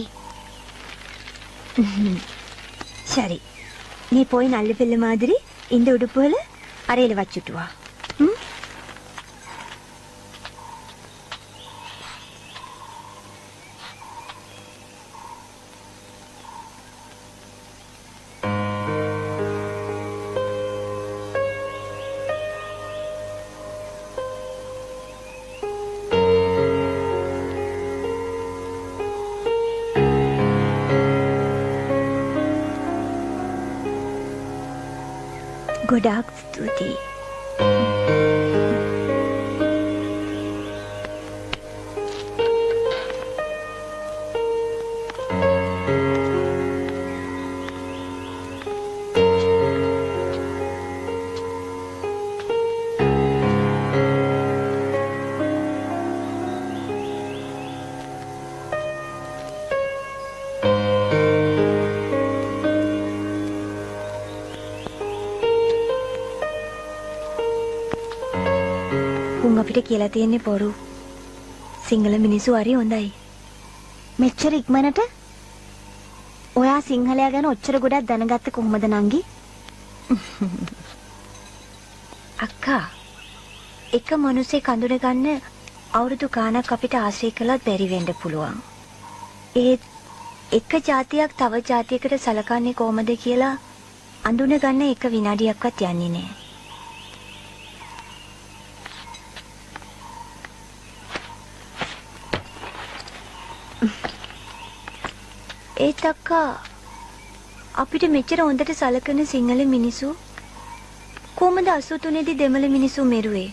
சரி, நீ போய் நல்ல பிள்ளை மாதிரி இந்த உடுப்புல அறையில வச்சுட்டு வா. ගොඩාක් ස්තුතියි. අපිට කියලා තියෙන්නේ බොරු. සිංහල මිනිස්සු හරි හොඳයි. මෙච්චර ඉක්මනට ඔයා සිංහලයා ගැන ඔච්චර ගොඩක් දැනගත්තේ කොහොමද නංගි?
අක්කා, එක මිනිහෙක් අඳුන ගන්න අවුරුදු ගාණක් අපිට ආශ්‍රය කළත් බැරි වෙන්න පුළුවන්. ඒත් එක જાතියක් තව જાතියකට සලකන්නේ කොහොමද කියලා අඳුන ගන්න එක විනාඩියක්වත් යන්නේ නැහැ. ඒත් අක්කා, අපිට මෙච්චර හොඳට සලකන සිංහල මිනිස්සු කොහොමද 83 දී දෙමළ මිනිස්සු මෙරුවේ?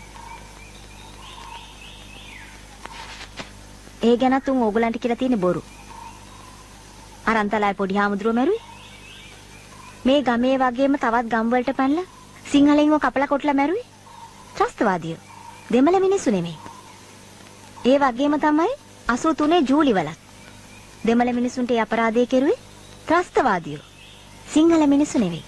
ඒ ගැනත් උන් ඕගලන්ට කියලා තියෙන බොරු. අරන්තලායි පොඩි හාමුදුරුවෝ මැරුවේ. මේ ගමේ වගේම තවත් ගම් වලට පැනලා සිංහලෙන්ව කපලා කොටලා මැරුවේ. ත්‍රස්තවාදියෝ. දෙමළ මිනිස්සු නෙමෙයි. ඒ වගේම තමයි 83 ජූලි වලත්. දෙමළ මිනිසුන්ට ඒ අපරාධය කෙරුවේ ත්‍රස්තවාදියෝ. සිංහල මිනිස්සු නෙවෙයි.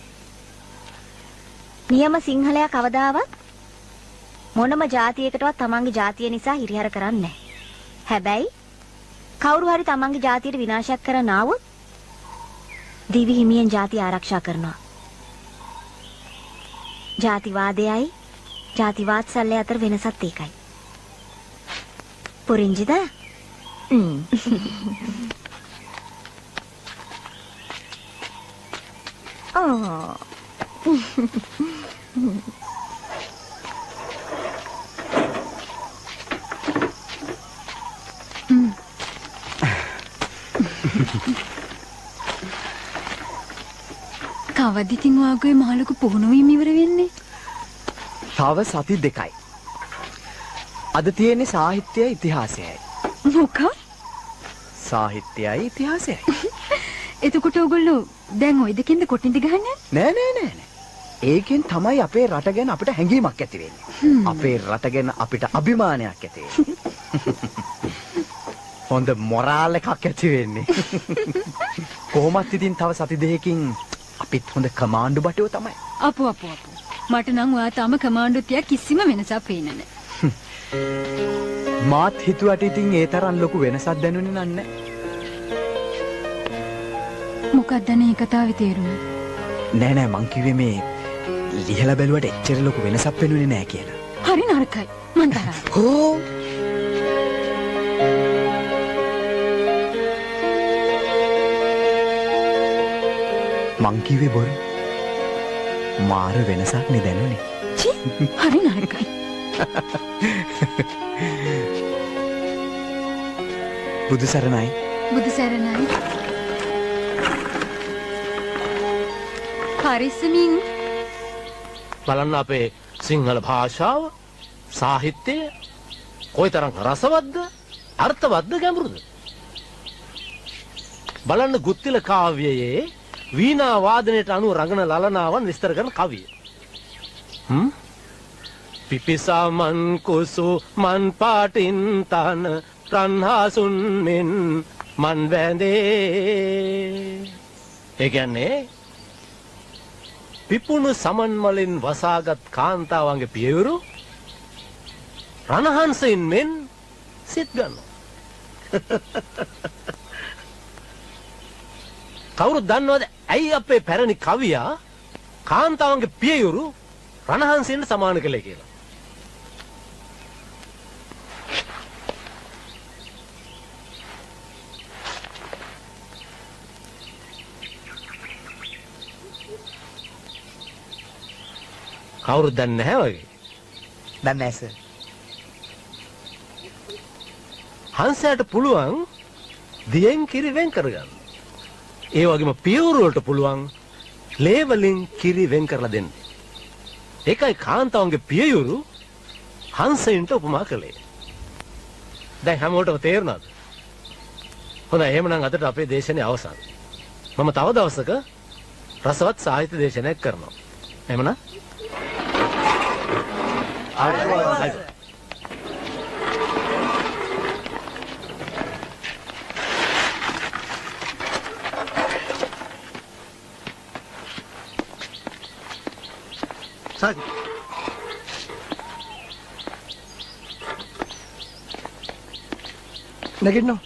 නියම සිංහලයා කවදාවත් මොනම જાතියකටවත් තමන්ගේ જાතිය නිසා හිරිහැර කරන්නේ නැහැ. හැබැයි කවුරු හරි තමන්ගේ જાතියට විනාශයක් කරන්න ආවොත් දිවි හිමියෙන් જાතිය ආරක්ෂා කරනවා. જાතිවාදයයි જાතිවාත්සල්‍ය අතර වෙනසත් ඒකයි. පුරිංජිද?
කවද ඉතින් වාගේ මහලුක පුහුණුවීම ඉවර වෙන්නේ?
තව සති 2යි. අද තියෙන්නේ සාහිත්‍යයයි ඉතිහාසයයි.
මොකක්?
සාහිත්‍යයයි ඉතිහාසයයි.
එතකොට ඔයගොල්ලෝ දැන් ওই දෙකින්ද කොටින්ද ගහන්නේ?
නෑ. ඒකෙන් තමයි අපේ රට ගැන අපිට හැඟීමක් ඇති වෙන්නේ. අපේ රට ගැන අපිට අභිමානයක් ඇති වෙන්නේ. හොඳ මොරාල් එකක් ඇති වෙන්නේ. කොහොමත් ඉතින් තව සති 2කින් අපිත් හොඳ කමාන්ඩු බටුව තමයි.
අපෝ. මට නම් ඔයා තාම කමාන්ඩු තියා කිසිම වෙනසක් පේන්නේ නැහැ.
මාත් හිතුවට ඉතින් ඒ තරම් ලොකු වෙනසක් දැනුනේ නැහැ.
මොකක්ද මේ කතාවේ තේරුම?
නෑ මං කිව්වේ මේ ලිහලා බැලුවට එච්චර ලොකු වෙනසක් පෙනුනේ නෑ කියලා.
හරි නරකයි. මං තරහයි.
හෝ මං කිව්වේ බොරු. මාර වෙනසක් නේ දැනුනේ.
හරි නරකයි.
බුදු සරණයි.
බුදු සරණයි. පරිස්සමින්
බලන්න අපේ සිංහල භාෂාව සාහිත්‍යය කොයිතරම් රසවත්ද අර්ථවත්ද ගැඹුරුද බලන්න ගුත්තිල කාව්‍යයේ වීණා වාදනයට අනුව රඟන ලලනාවන් විස්තර කරන කවිය. පිපිසාමන් කුසු මන් පාටින් තන රන්හාසුන් මෙන් මන් වැඳේ. ඒ කියන්නේ පිපුණු සමන් වලින් වසාගත් කාන්තාවන්ගේ පියවරු රණහංසයෙන් මෙන් සිත් ගන්නවා. කවුරුද දන්නවද ඇයි අපේ පැරණි කවියා කාන්තාවන්ගේ පියවරු රණහංසයෙන් සමාන කළේ කියලා? කවුරුද දන්නේ නැහැ වගේ?
දන්නේ නැහැ සර්.
හංසයාට පුළුවන් දියෙන් කිරි වෙන් කරගන්න. ඒ වගේම පියවරු වලට පුළුවන් ලේ වලින් කිරි වෙන් කරලා දෙන්න. ඒකයි කාන්තාවන්ගේ පියවරු හංසයින්ට උපමා කළේ. දැන් හැමෝටම තේරුණාද? හොඳයි එහෙමනම් අදට අපේ දේශනේ අවසන්. මම තව දවසක රසවත් සාහිත්‍ය දේශනයක් කරනවා. එහෙමනම්
සාජි නැගිටිනවා.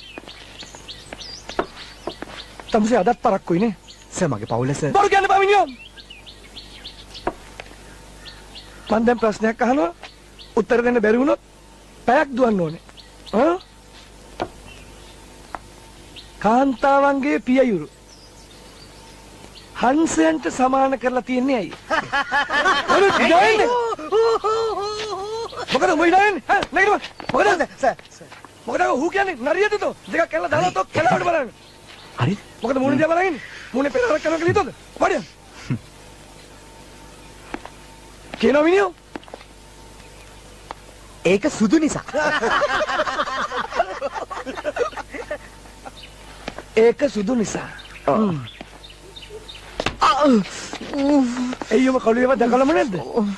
තමුසේ අදත් පරක්කුයි නේ.
සර් මගේ පවුල සර්.
බරු කියන්න බෑ. මම දැන් ප්‍රශ්නයක් අහනවා. උත්තර දෙන්න බැරි වුණොත් පැයක් දුවන්න ඕනේ. කාන්තාවන්ගේ පියයුරු හංසයන්ට සමාන කරලා තියන්නේ ඇයි? මොකද උඹ ඉන්නේ? නැගිටම. මොකද සර් මොකද හු කියන්නේ නරියද තෝ? දෙකක් කැල්ල දාලා තෝ කැලවට බලන්න.
හරි.
මොකද මූණ දිහා බලන්නේ? මූණේ පෙරහරක් කරනවා කියලා හිතුවද? වඩිය. කියනවා මිනිහෝ.
ඒක සුදු නිසා.
ඒක සුදු නිසා. එయ్యම කළුවේව දැකලම නැද්ද?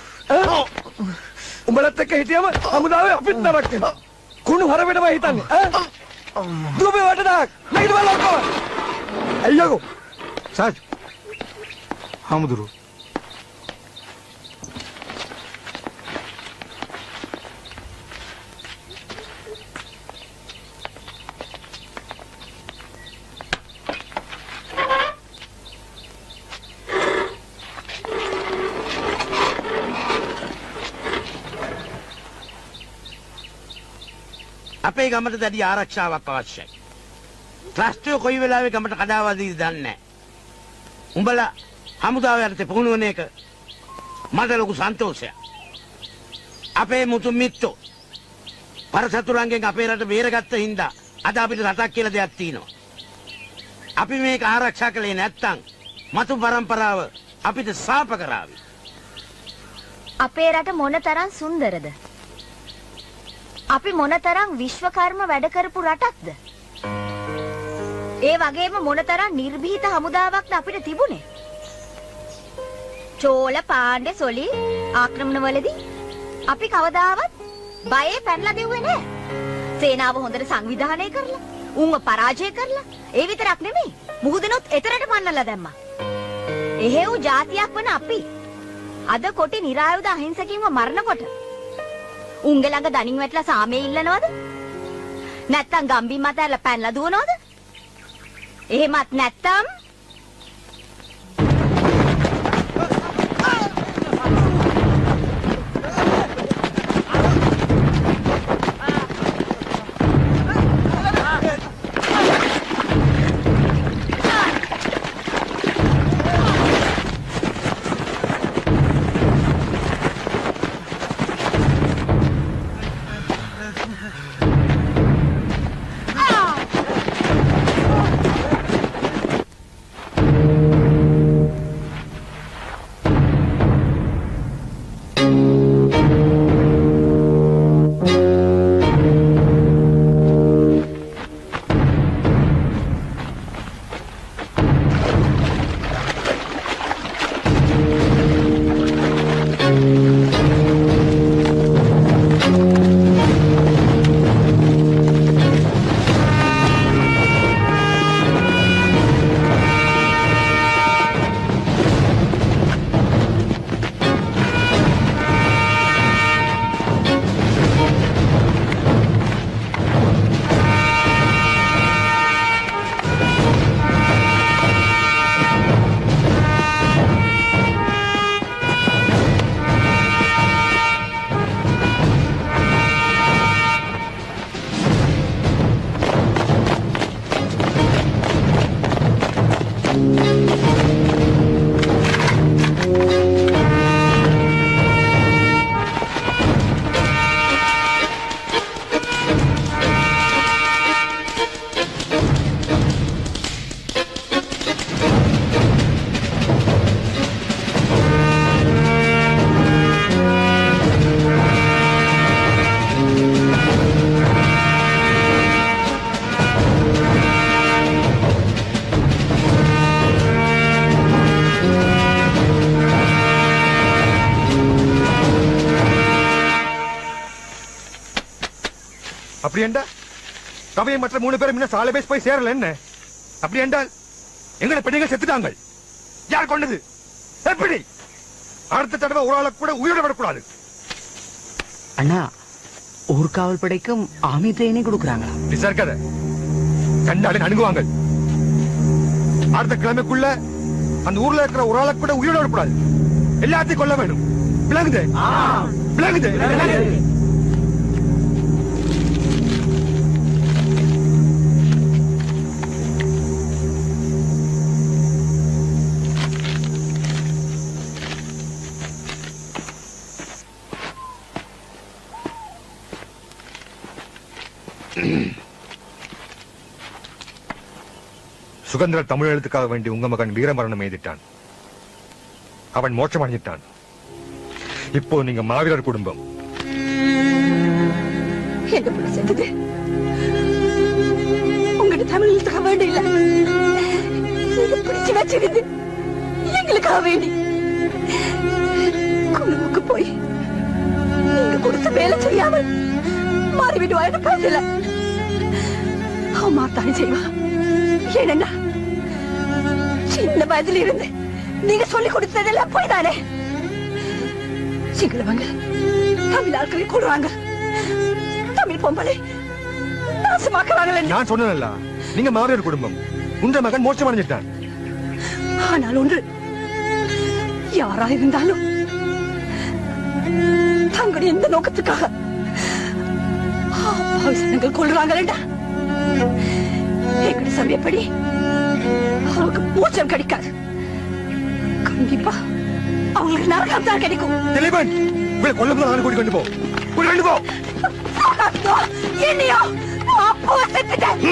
උඹලත් එක්ක හිටියම හමුදාවේ අපිත් නරක් වෙනවා. කුණු හරවෙටම හිතන්නේ. දුබේ වටදාක්. නැගිට බලන්න ඔක්කොම. අයියෝ.
සාජ්. හමුදුරු.
අපේ ගමට දැඩි ආරක්ෂාවක් අවශ්‍යයි. ත්‍රස්තය කොයි වෙලාවෙ ගමට කඩාවැදීද දන්නේ නැහැ. උඹලා හමුදාව යටතේ පුහුණු වෙන එක මට ලොකු සන්තෝෂයක්. අපේ මුතු මිත්තෝ පරසතුරන්ගෙන් අපේ රට බේරගත්ත හින්දා අද අපිට රටක් කියලා දෙයක් තියෙනවා. අපි මේක ආරක්ෂා කළේ නැත්තම් මතු පරම්පරාව අපිට සාප කරાવી.
අපේ රට මොනතරම් සුන්දරද? අපි මොනතරම් විශ්වකර්ම වැඩ කරපු රටක්ද? ඒ වගේම මොනතරම් නිර්භීත හමුදාවක්ද අපිට තිබුණේ? චෝල පාණ්ඩේ සොලි ආක්‍රමණවලදී අපි කවදාවත් බයේ පැනලා දෙව්වේ නැහැ. සේනාව හොඳට සංවිධානය කරලා, උන්ව පරාජය කරලා, ඒ විතරක් නෙමෙයි මුහුදනොත් එතරට පන්නලා දැම්මා. එහෙව් જાතියක් වන අපි අද කොටි නිරායුධ අහිංසකින්ව මරනකොට උන්ගේ ළඟ දණින් වැටලා සාමයේ ඉල්ලනවද? නැත්තම් ගම්බිම් මත ඇරලා පැනලා දුවනවද? එහෙමත් නැත්තම්
அப்படி என்றா கவையை மற்ற 3 பேரும் இன்னும் சாலை பேஸ் போய் சேரல என்ன? அப்படி என்றால் எங்களை பெண்கள் செத்துட்டாங்க. யார் கொண்டது? எப்படி? அடுத்த தடவை ஒரு ஆளை கூட உயிரோட விடக்கூடாது.
அண்ணா ஊர்காவல் படைக்கும் ஆமி ட்ரெயினே கொடுக்குறாங்களா?
விசாரிக்காத, கண்டாலே நடுங்குவாங்க. அடுத்த கிழமைக்குள்ள அந்த ஊர்ல இருக்கிற ஒரு ஆளை கூட உயிரோட விடக்கூடாது. எல்லாத்தையும் கொல்ல வேணும். விளங்குது? விளங்குது? சுதந்திர தமிழ் எழுத்துக்காக வேண்டி உங்க மகன் வீரமரணம் எய்திட்டான். அவன் மோட்சம் அடைஞ்சிட்டான். இப்போ நீங்க மாவீரர் குடும்பம்.
என்ன பண்ண செஞ்சது? உங்கள்கிட்ட தமிழ் எழுத்துக்காக வேண்டி இல்ல, நீங்க பிடிச்சு வச்சிருந்து எங்களுக்காக வேண்டி குழுவுக்கு போய் நீங்க கொடுத்த வேலை செய்யாமல் மாறிவிடுவான்னு பதில அவன் மாத்தானே செய்வா. ஏனென்னா சின்ன வயதில் இருந்து நீங்க சொல்லி கொடுத்ததெல்லாம் போய் தானே. சிங்களவங்க தமிழ் ஆட்களை கொள்றாங்க, தமிழ் பொம்பளை நாசமாக்குறாங்க.
நான் சொன்னேன்ல, நீங்க மாவீரர் குடும்பம். உங்க மகன் மோட்சம் அடைஞ்சிட்டான்.
ஆனால் ஒன்று, யாரா இருந்தாலும் தங்கள் எந்த நோக்கத்துக்காக ஜனங்கள் கொள்றாங்களா எங்கடி சமயப்படி அவங்களுக்கு மோட்சம் கிடைக்காது. கண்டிப்பா அவங்களுக்கு நரகம் தான் கிடைக்கும்.
கொண்டு போ, கொண்டு போ.
என்னையோ அப்போ செத்துட்டேன்.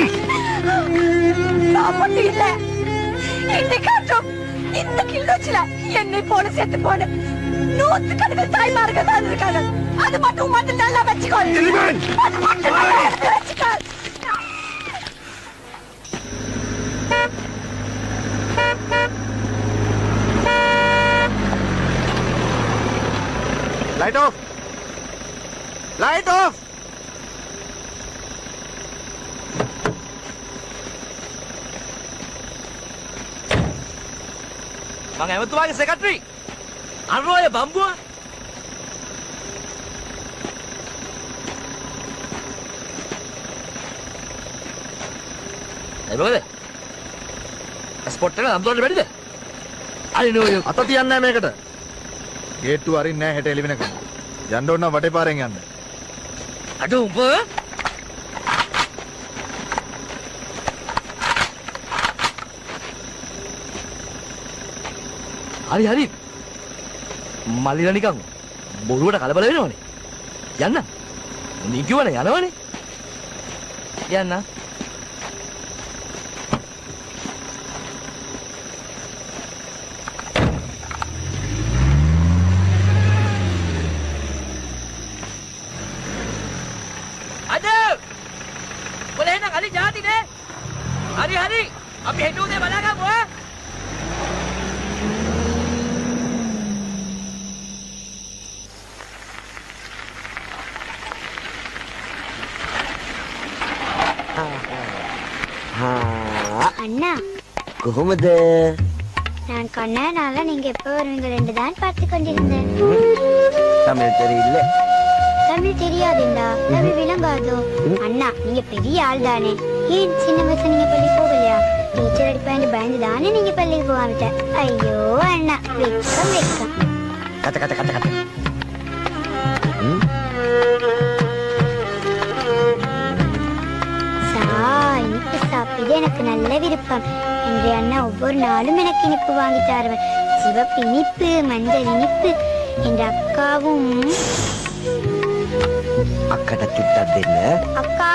நான் மட்டும் இல்ல, இன்னைக்காட்டும் இந்த கிள்ளோச்சில என்னை போல செத்து போன 100 தாய்மார்கள் தான் இருக்காங்க. அது மட்டும் நல்லா வச்சுக்கோ. அது மட்டும் வச்சுக்கோ.
Light off! Light off!
මං ඇමතුමාගේ සෙක්‍රටරි අරෝය බම්බුව එබෝද ස්පොට් එක අම්දොරට බැරිද? අනේ නෝ
අත තියන්නේ නැහැ මේකට. ගේට්ටුව අරින්නේ නැහැ හෙට එළි වෙනකම්. යන්න ඕන නම් වටේ පාරෙන් යන්න.
අඩෝ උඹ හරි හරි මල්ලිලා නිකන් බොරුවට කලබල වෙනවනේ. යන්න. උන් කිව්වනේ යනවනේ. යන්න. හරි හරි අපි හෙට උදේ බලාගමු ඈ.
அண்ணா
කොහොමද?
நான் கண்ணானால நீங்க எப்ப வருவீங்க தான் பார்த்து கொண்டிருந்தேன்.
தமிழ் தெரியல.
தமிழ் தெரியாதுண்டா, தமிழ் விளங்காதோ? அண்ணா நீங்க பெரிய ஆள் தானே, ஏன் சின்ன வயசுல நீங்க பள்ளி போகலையா? டீச்சர் அடிப்பாங்க பயந்து தானே நீங்க பள்ளிக்கு போகாமட்ட. ஐயோ அண்ணா வெக்கம் வெக்கம்.
கத்த கத்த கத்த கத்த.
இனிப்பு சாப்பிடு எனக்கு நல்ல விருப்பம். இன்றைய அண்ணா ஒவ்வொரு நாளும் எனக்கு இனிப்பு வாங்கி தருவேன். சிவப்பு இனிப்பு, மஞ்சள் இனிப்பு. என்ற அக்காவும்
அக்கட கிட்டது இல்ல.
அக்கா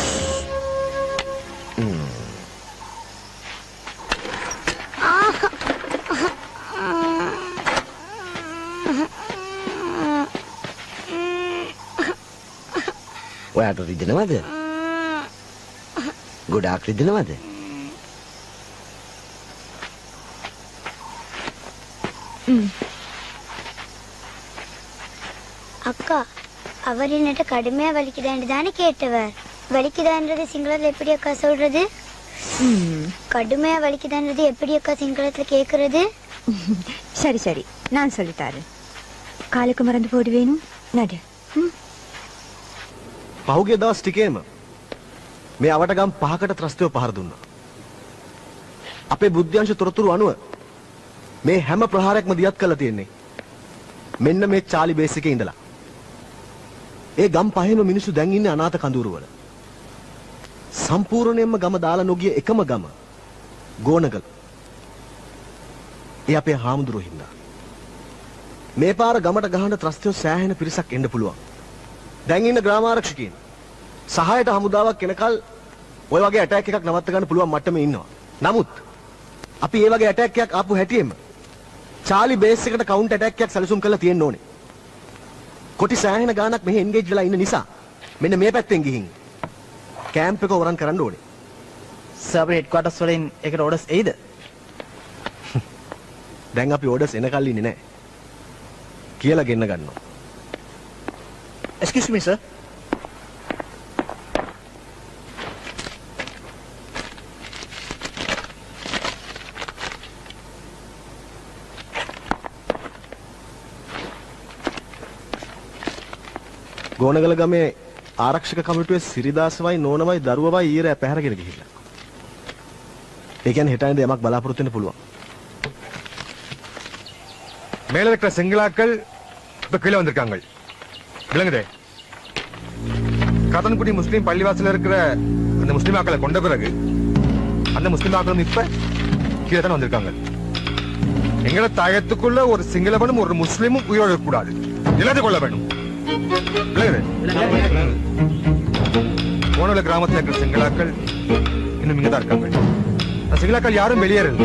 ඔයාට රිදෙනවද? ගොඩාක් රිදෙනවද?
அக்கா அவர் என்னட்ட கடுமையா வலிக்குதான்னு தானே கேட்டவர். வலிக்குதான்றது சிங்களத்தில் எப்படி அக்கா சொல்றது? கடுமையா வலிக்குதான்றது எப்படி அக்கா சிங்களத்தில் கேட்கறது?
சரி சரி நான் சொல்லித்தாரேன். කාලෙක මරඳ පොඩි වෙනු නඩ.
පහුගිය දවස් ටිකේම මේ අවටගම් 5කට ත්‍රස්තව පහර දුන්නා. අපේ බුද්ධ්‍යංශ තොරතුරු අනුව මේ හැම ප්‍රහාරයක්ම දියත් කරලා තියෙන්නේ මෙන්න මේ චාලි බේස් එකේ ඉඳලා. ඒ ගම් පහේම මිනිස්සු දැන් ඉන්නේ අනාථ කඳුරු වල. සම්පූර්ණයෙන්ම ගම දාලා නොගිය එකම ගම ගෝනගල. ඒ අපේ හාමුදුරුවෝ හින්දා. මේ පාර ගමට ගහන ත්‍රස්තයෝ සෑහෙන පිරිසක් එන්න පුළුවන්. දැන් ඉන්න ග්‍රාමාරක්ෂකයන් සහායට හමුදාවක් එනකල් ඔය වගේ ඇටැක් එකක් නවත්ත ගන්න පුළුවන් මට්ටමේ ඉන්නවා. නමුත් අපි මේ වගේ ඇටැක් එකක් ආපු හැටියෙම චාලි බේස් එකට කවුන්ටර් ඇටැක් එකක් සැලසුම් කරලා තියෙන්න ඕනේ. කොටි සෑහෙන ගාණක් මෙහෙ එන්ගේජ් වෙලා ඉන්න නිසා මෙන්න මේ පැත්තෙන් ගිහින් කැම්ප් එක වරන් කරන්න ඕනේ.
සබ් හෙඩ්ක්වාටර්ස් වලින් ඒකට ඕඩර්ස් එයිද?
දැන් අපි ඕඩර්ස් එනකල් ඉන්නේ නැහැ. කියලා ගෙන්න ගන්නවා.
Excuse me sir.
ගෝනගල ගමේ ආරක්ෂක කමිටුවේ සිරිදාසවයි නෝනවයි දරුවවයි ඊරෑ පැහැරගෙන ගිහිල්ලා. ඒ කියන්නේ හෙට ඉඳන් යමක් බලාපොරොත්තු වෙන්න පුළුවන්.
மேல இருக்கிற சிங்களாக்கள் இப்ப கீழே வந்திருக்காங்க. விளங்குதே? கதன்குடி முஸ்லீம் பள்ளிவாசல இருக்கிற அந்த முஸ்லீம் ஆக்களை கொண்ட பிறகு அந்த முஸ்லீம் ஆக்களும் இப்ப கீழே தான் வந்திருக்காங்க. எங்கள தாயத்துக்குள்ள ஒரு சிங்களவனும் ஒரு முஸ்லீமும் உயிரோட கூடாது. எல்லாத்தையும் கொள்ள வேணும். கோணவல கிராமத்தில் இருக்கிற சிங்களாக்கள் இன்னும் இங்க தான் இருக்காங்க. அந்த சிங்களாக்கள் யாரும் வெளியேறல.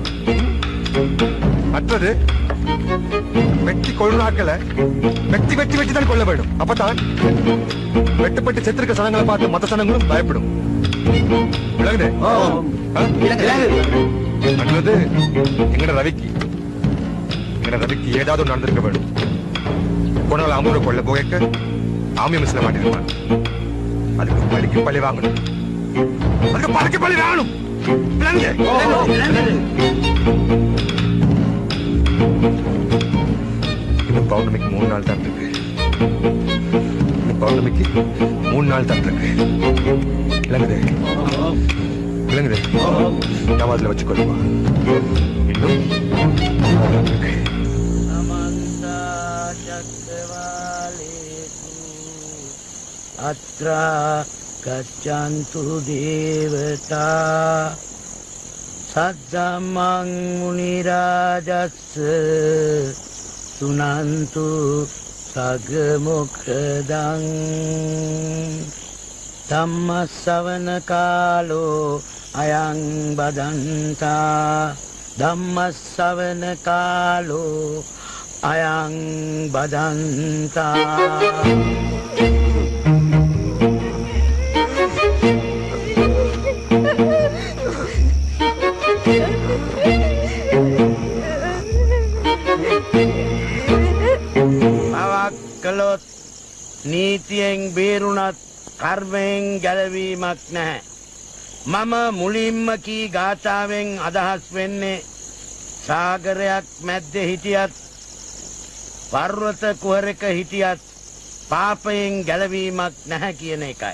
மற்றது வெட்டி கொள்ளாக்களை வெட்டி வெட்டி வெட்டி தான் கொள்ள வேண்டும். அப்பதான் வெட்டுப்பட்டு செத்திருக்க சனங்களை பார்த்து மற்ற சனங்களும் பயப்படும். விளங்குதே? அடுத்தது எங்கட ரவிக்கு ஏதாவது நடந்திருக்க வேண்டும். போனால அம்பூரை கொள்ள போக ஆமிய மிஸ்ல மாட்டிருப்பான். அதுக்கு பழிக்கு பழி வாங்கணும். அதுக்கு பழிக்கு பழி வாங்கணும். இன்னும் பௌர்ணமிக்கு 3 நாள் தான் இருக்கு. பௌர்ணமிக்கு 3 நாள் தான் இருக்கு. விளங்குதே? ஞாபகத்தில் வச்சுக்கொள்ளுமா. இன்னும் இருக்கு.
अत्रा गच्छन्तु देवता सद्धम्मं मुनिराजस्स सुनन्तु सगमुखदं धम्मश्रवण कालो अयं बदन्ता धम्मश्रवण कालो अयं बदन्ता කළොත් නීතියෙන් බේරුණත් කර්මයෙන් ගැලවීමක් නැහැ. මම මුලින්ම කී ගාථාවෙන් අදහස් වෙන්නේ සාගරයක් මැද්දේ හිටියත් පර්වත කුහරක හිටියත් පාපයෙන් ගැලවීමක් නැහැ කියන එකයි.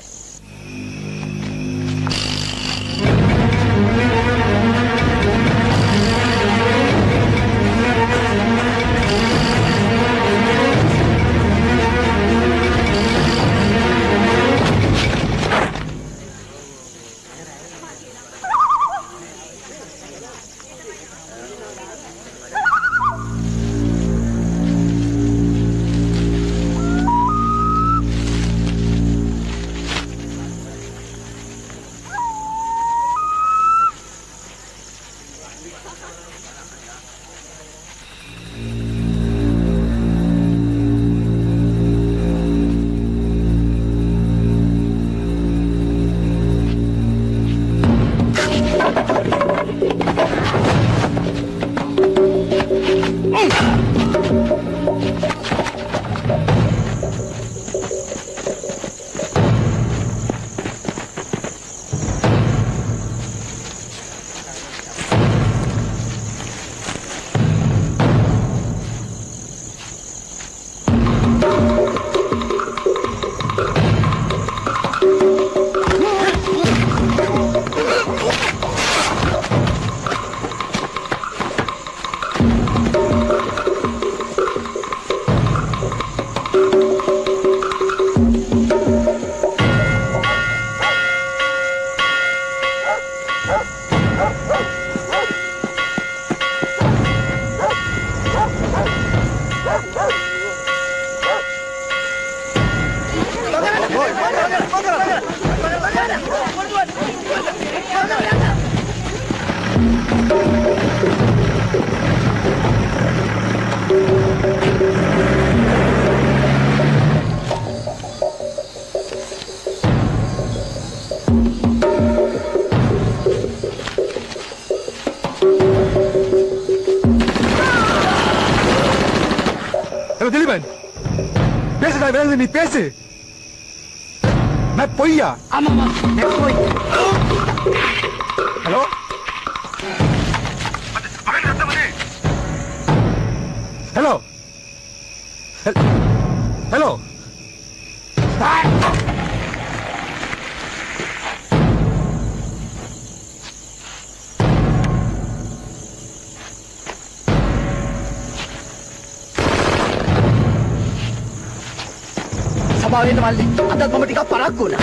Vai, vai, ni pese. मैं पोइया
आमा मैं पोई
हेलो हेलो हेलो
සභාවෙන් මල්ලි අදත් මම ටිකක් පරක්කු වුණා.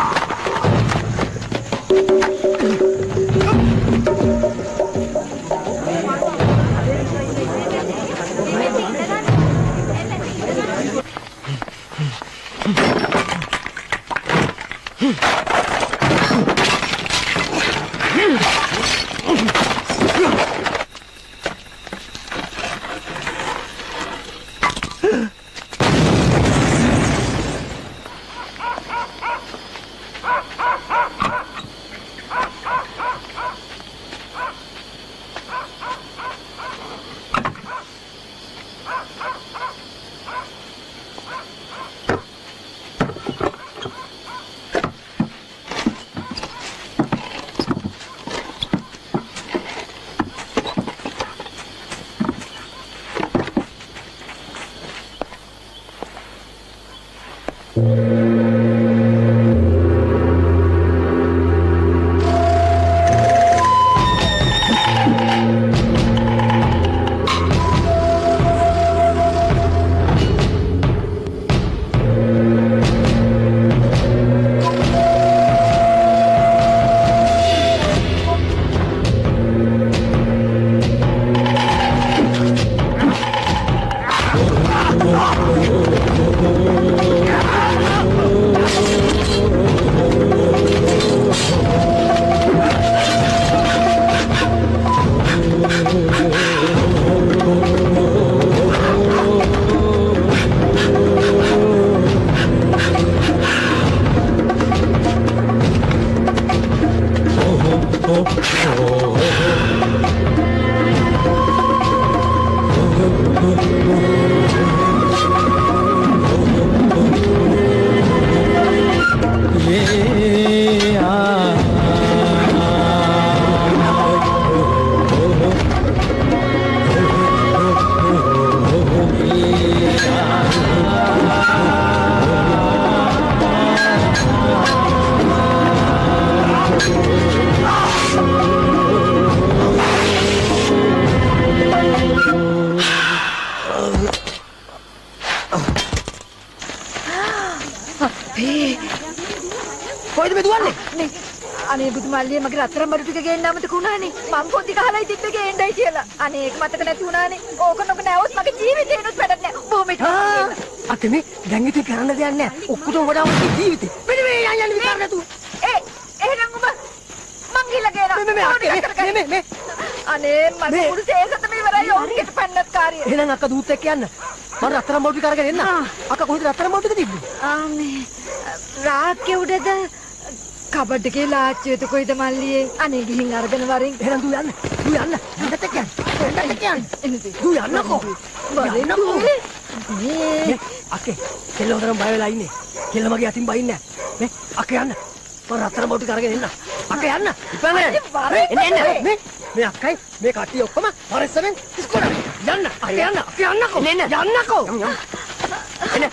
කොයිද මේ දුවන්නේ? නේ අනේ බුදුමල්ලියේ මගේ රත්තරන් බඩු ටික ගේන්න අමතක වුණානේ. මම පොඩි ගහලා ඉතින් ටික ගේන්නයි කියලා. අනේ ඒක මතක නැති වුණානේ. ඕක නොක නැවොත් මගේ ජීවිතේනොත් වැඩක් නැහැ. බොමෙට.
අතනේ දැන් ඉතින් කරන්න දෙයක් නැහැ. ඔක්කොටම වඩා උන්ගේ ජීවිතේ. මෙන්න මේ යන්න විතර නැතු.
එහෙනම් ඔබ මං ගිහලා ගේනවා.
මේ
අනේ මගේ මුළු සේසතම ඉවරයි ඕකෙට පන්නත් කාර්යය.
එහෙනම් අක්කා දූත් එක්ක යන්න. මම රත්තරන් බඩු ටික අරගෙන එන්න. අක්කා කොහෙද රත්තරන් බඩු ටික තිබ්බේ?
මේ රාක්කේ උඩද කබඩ් එකේ ලාච්චුවේද කොයිද මල්ලියේ? අනේ ගිහින් අරගෙන වරින්.
එහෙනම් දූ යන්න. දූ යන්න. ඊට එක්ක යන්න. ඊට එක්ක යන්න. දූ යන්නකෝ.
වරින්නකෝ.
මේ අක්කේ කෙල්ල හොඳටම බය වෙලා ඉන්නේ. කෙල්ල මගේ අතින් බයින්නේ නැහැ. මේ අක්කේ යන්න. මම රත්තරන් බඩු ටික අරගෙන එන්න. අක්කේ යන්න. ඉපන් එන්න. මේ අක්කයි මේ කට්ටිය ඔක්කොම පරිස්සමෙන් ඉස්කෝලේ යන්න. අක්කේ යන්න. අක්කේ යන්නකෝ. යන්නකෝ. එන්න.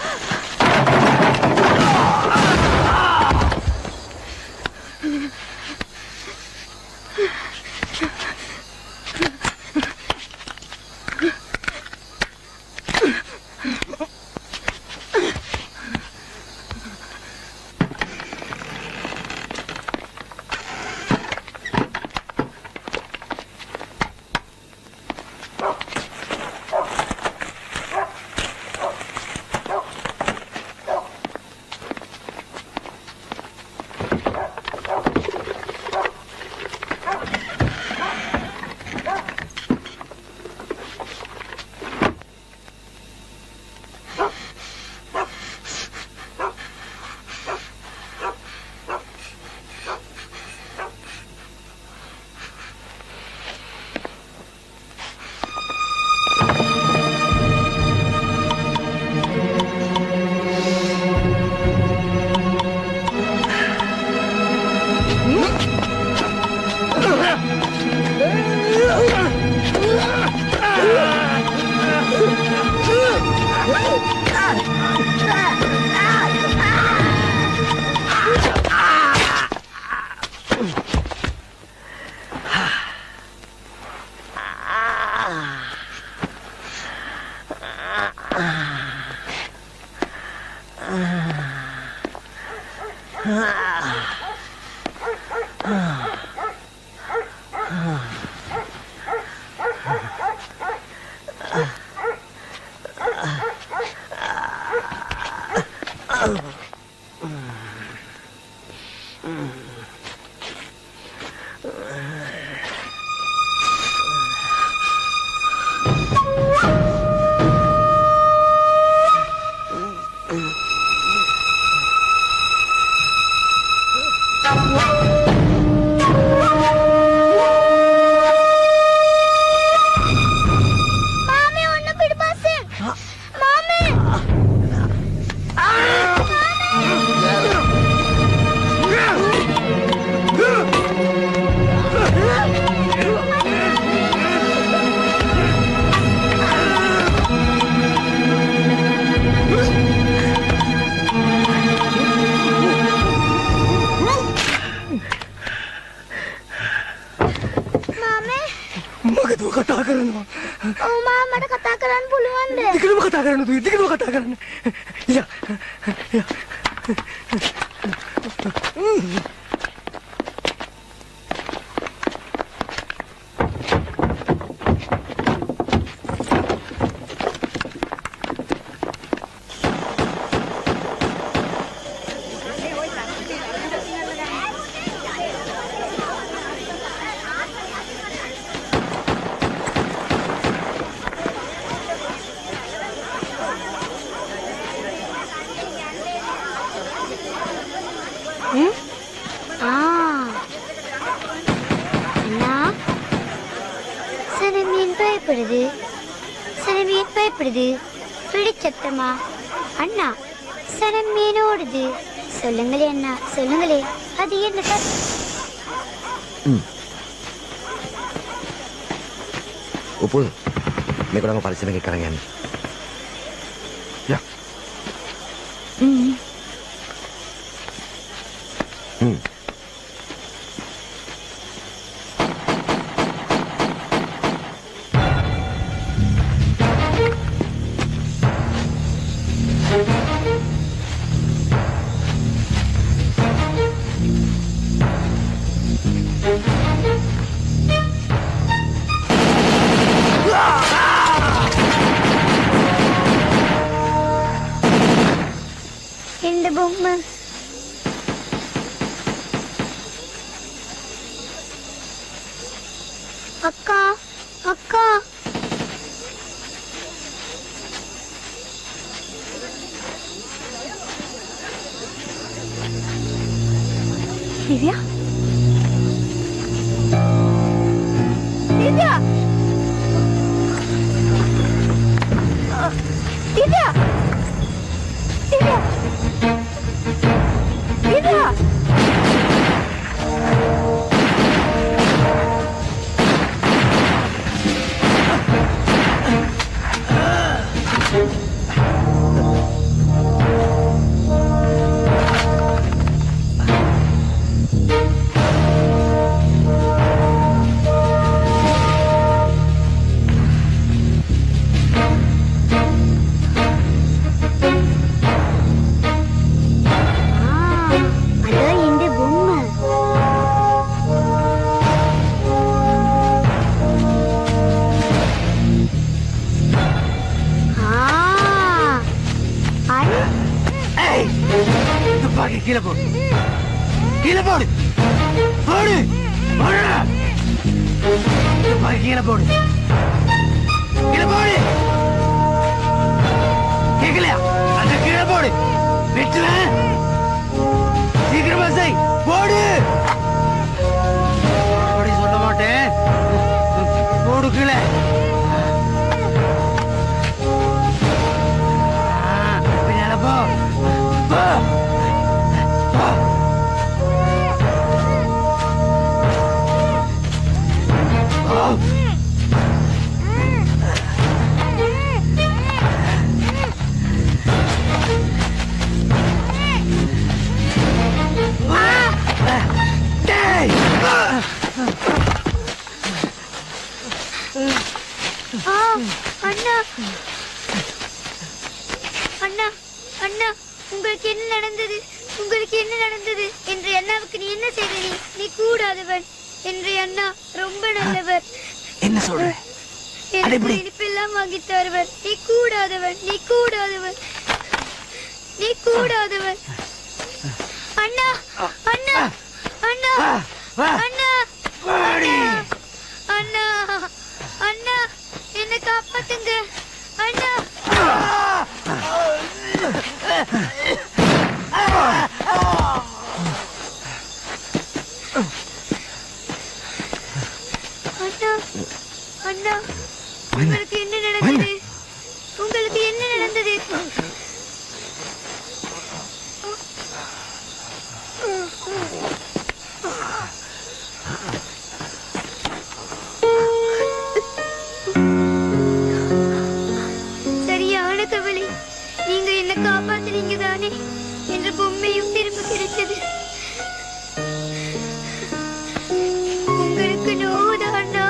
அண்ணா சரம் மீனோடுது சொல்லுங்களே அண்ணா சொல்லுங்களே அது என்ன
උපුල් මේකටම පරිස්සමෙන් කරගෙන යන්න.
යා.
அக்கா அக்கா
திவ்யா திவ்யா திவ்யா திவ்யா திவ்யா
கீழே போடு கீழே போடு போடு கீழே போடு கீழே போடு கேட்கலையா அந்த கீழே போடு வெட்டுவேன் சீக்கிரமா செய் போடு அப்படி சொல்ல மாட்டேன் போடு கீழே பின்னால போ
அண்ணா அண்ணா அண்ணா உங்களுக்கு என்ன நடந்தது உங்களுக்கு என்ன நடந்தது என்று அண்ணாவுக்கு நீ என்ன செய்த நீ கூடாதவன் என்று அண்ணா ரொம்ப நல்லவர்
என்ன சொல்ற
இனிப்பெல்லாம் வாங்கி தருவர் நீ கூடாதவன் நீ கூடாதவன். அண்ணா அண்ணா அண்ணா அண்ணா அண்ணா அண்ணா என்ன காப்பாத்துங்க அண்ணா. அண்ணா அண்ணா உங்களுக்கு என்ன நடந்தது? உங்களுக்கு என்ன நடந்தது? சரியான கவலை. நீங்க என்ன காப்பாத்துனீங்க தானே என்ற பொம்மையும் திரும்ப கிடைச்சது. உங்களுக்கு நோவுதாண்ணா?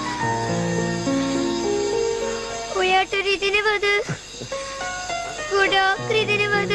ඔයාට රිදෙනවද? ගොඩාක් රිදෙනවද?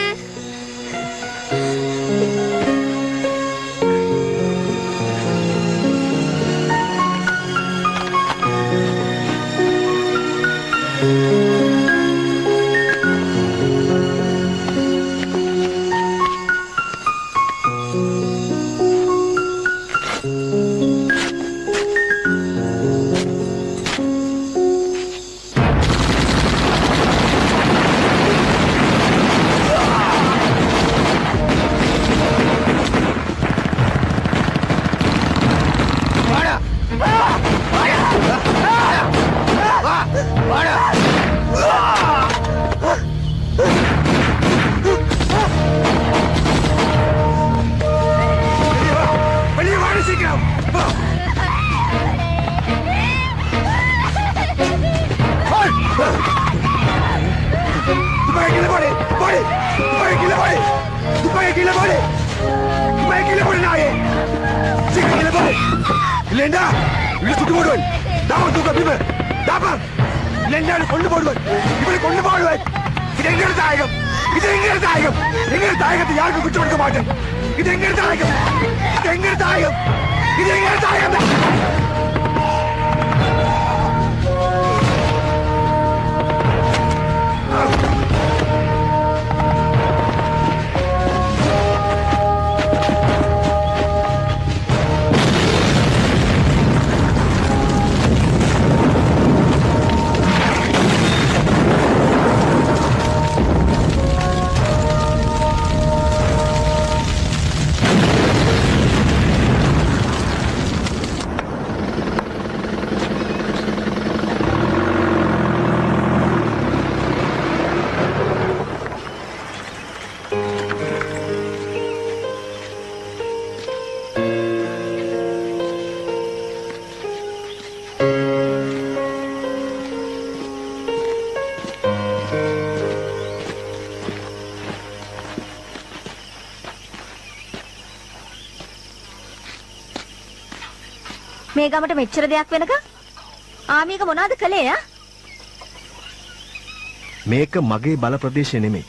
Linda, you should do it. Down to the people. Dapper. Linda, on the board. You will on the board. It ain't your tiger. It ain't your tiger. It ain't your tiger. The yard could talk about it. It ain't your tiger. It ain't your tiger. It ain't your tiger.
මේ ගමට මෙච්චර දෙයක් වෙනක ආමික මොනවද කළේ ආ?
මේක මගේ බල ප්‍රදේශය නෙමෙයි.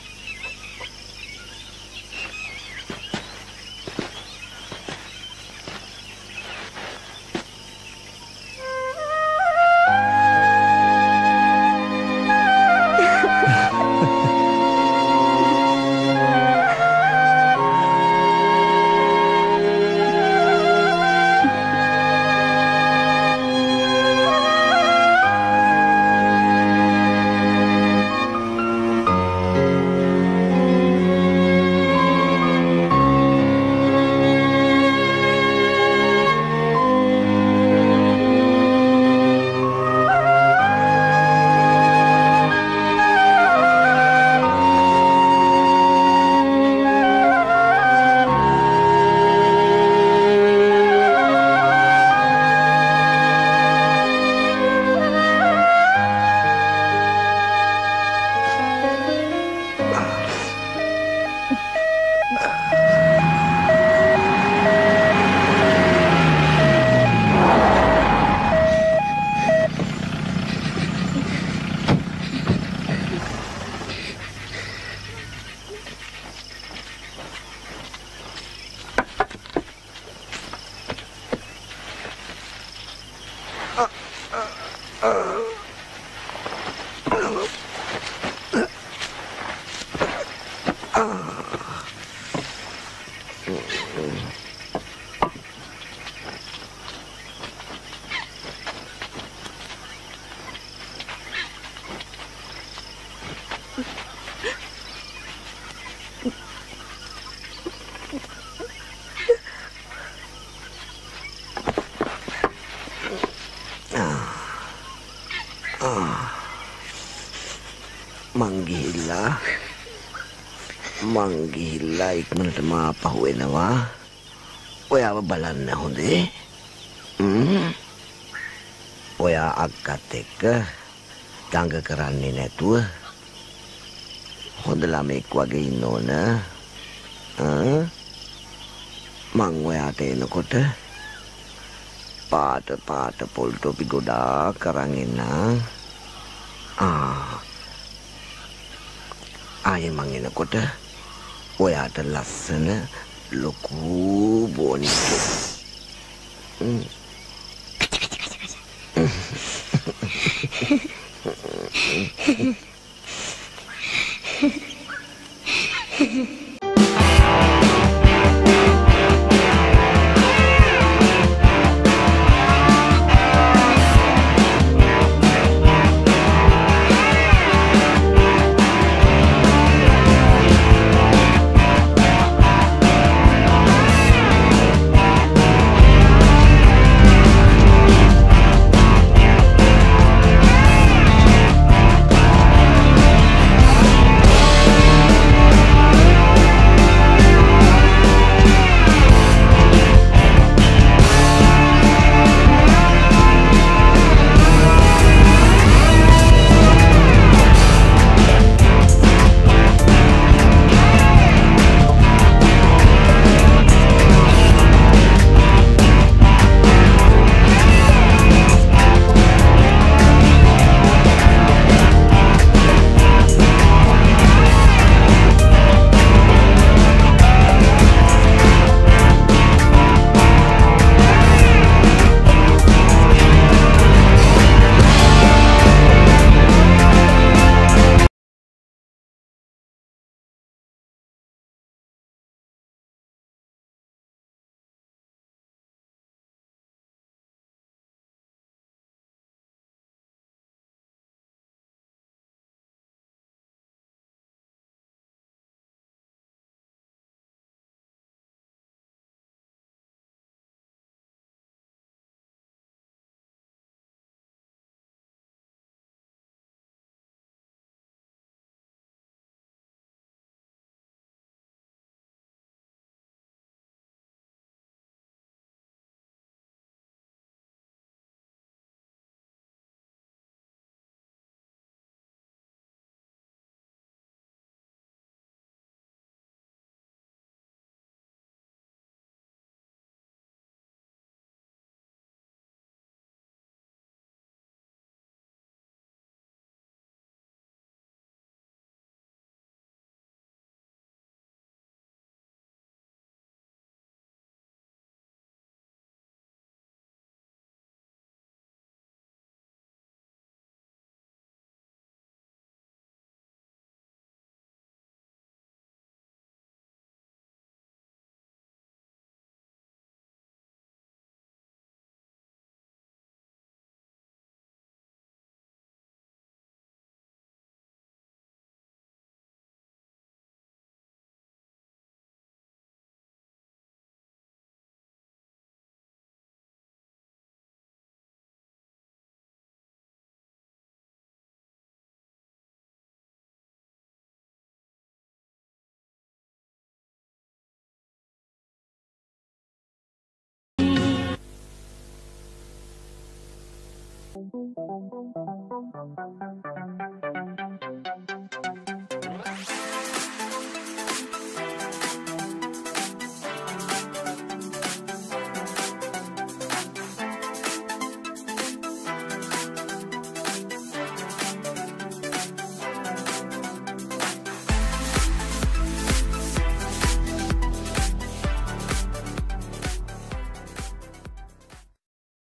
මං ගිහිල්ලා ඉක්මනට මාපහු එනවා. ඔයාව බලන්න හොඳේ. ඔයා අක්කත් එක්ක දඟ කරන්නේ නැතුව හොඳ ළමෙක් වගේ ඉන්න ඕන. මං ඔයාට එනකොට පාට පාට පොල් ටොපි ගොඩාක් අරන් එන්න. ආයේ මං එනකොට ඔයාට ලස්සන ලොකු බෝනික්.